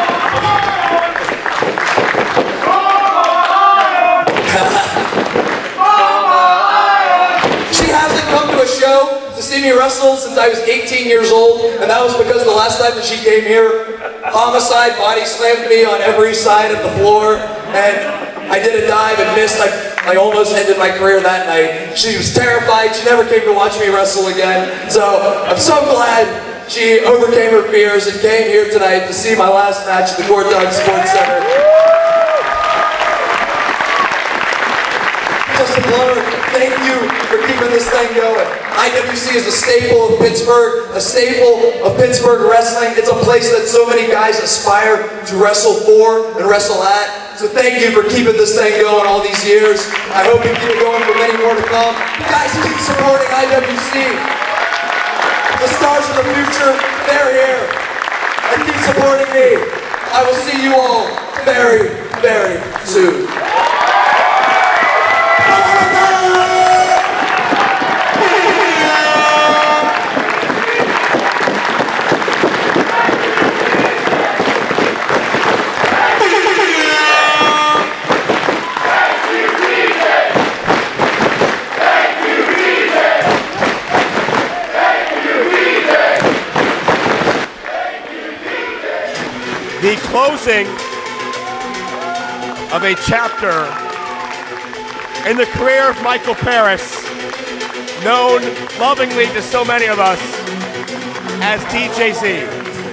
She hasn't come to a show to see me wrestle since I was 18 years old, and that was because the last time that she came here, Homicide body slammed me on every side of the floor, and I did a dive and missed. I almost ended my career that night. She was terrified. She never came to watch me wrestle again. So I'm so glad she overcame her fears and came here tonight to see my last match at the Corcoran Sports Center. Just a blur. Thank you for keeping this thing going. IWC is a staple of Pittsburgh, a staple of Pittsburgh wrestling. It's a place that so many guys aspire to wrestle for and wrestle at. So thank you for keeping this thing going all these years. I hope you keep it going for many more to come. You guys keep supporting IWC. The stars of the future, they're here. And keep supporting me. I will see you all very, very soon. The closing of a chapter in the career of Michael Parris, known lovingly to so many of us as DJZ.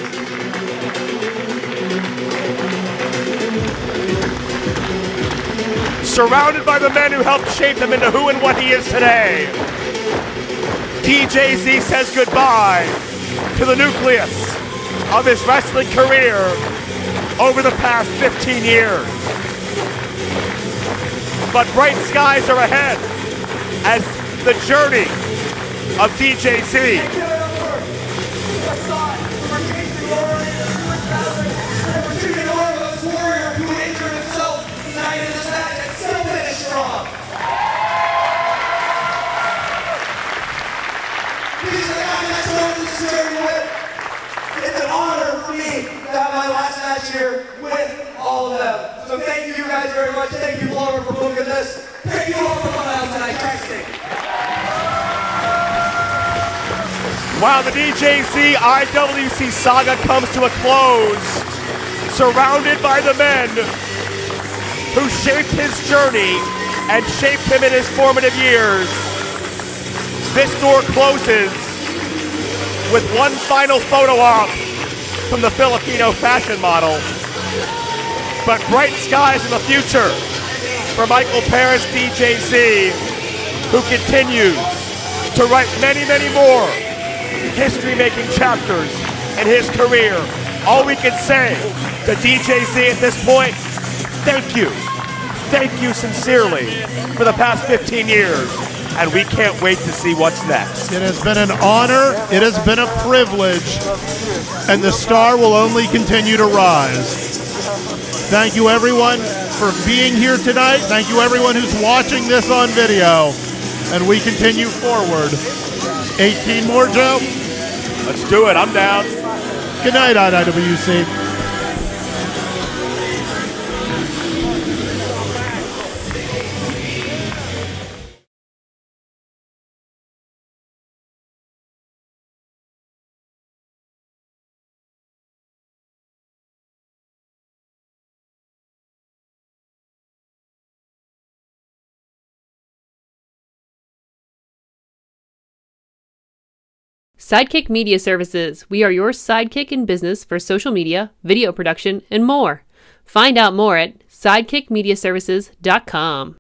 Surrounded by the men who helped shape him into who and what he is today, DJZ says goodbye to the nucleus of his wrestling career over the past 15 years. But bright skies are ahead as the journey of DJZ It's an honor for me to have my last match here with all of them. So thank you guys very much. Thank you, Laura, for booking this. Thank you all for coming out tonight. While the DJZ IWC saga comes to a close, surrounded by the men who shaped his journey and shaped him in his formative years, this door closes with one final photo op from the Filipino fashion model. But bright skies in the future for Michael Parris DJZ, who continues to write many, many more history-making chapters in his career. All we can say to DJZ at this point, thank you. Thank you sincerely for the past 15 years. And we can't wait to see what's next. It has been an honor, it has been a privilege, and the star will only continue to rise. Thank you everyone for being here tonight. Thank you everyone who's watching this on video. And we continue forward. 18 more, Joe? Let's do it, I'm down. Good night, IWC. Sidekick Media Services. We are your sidekick in business for social media, video production, and more. Find out more at sidekickmediaservices.com.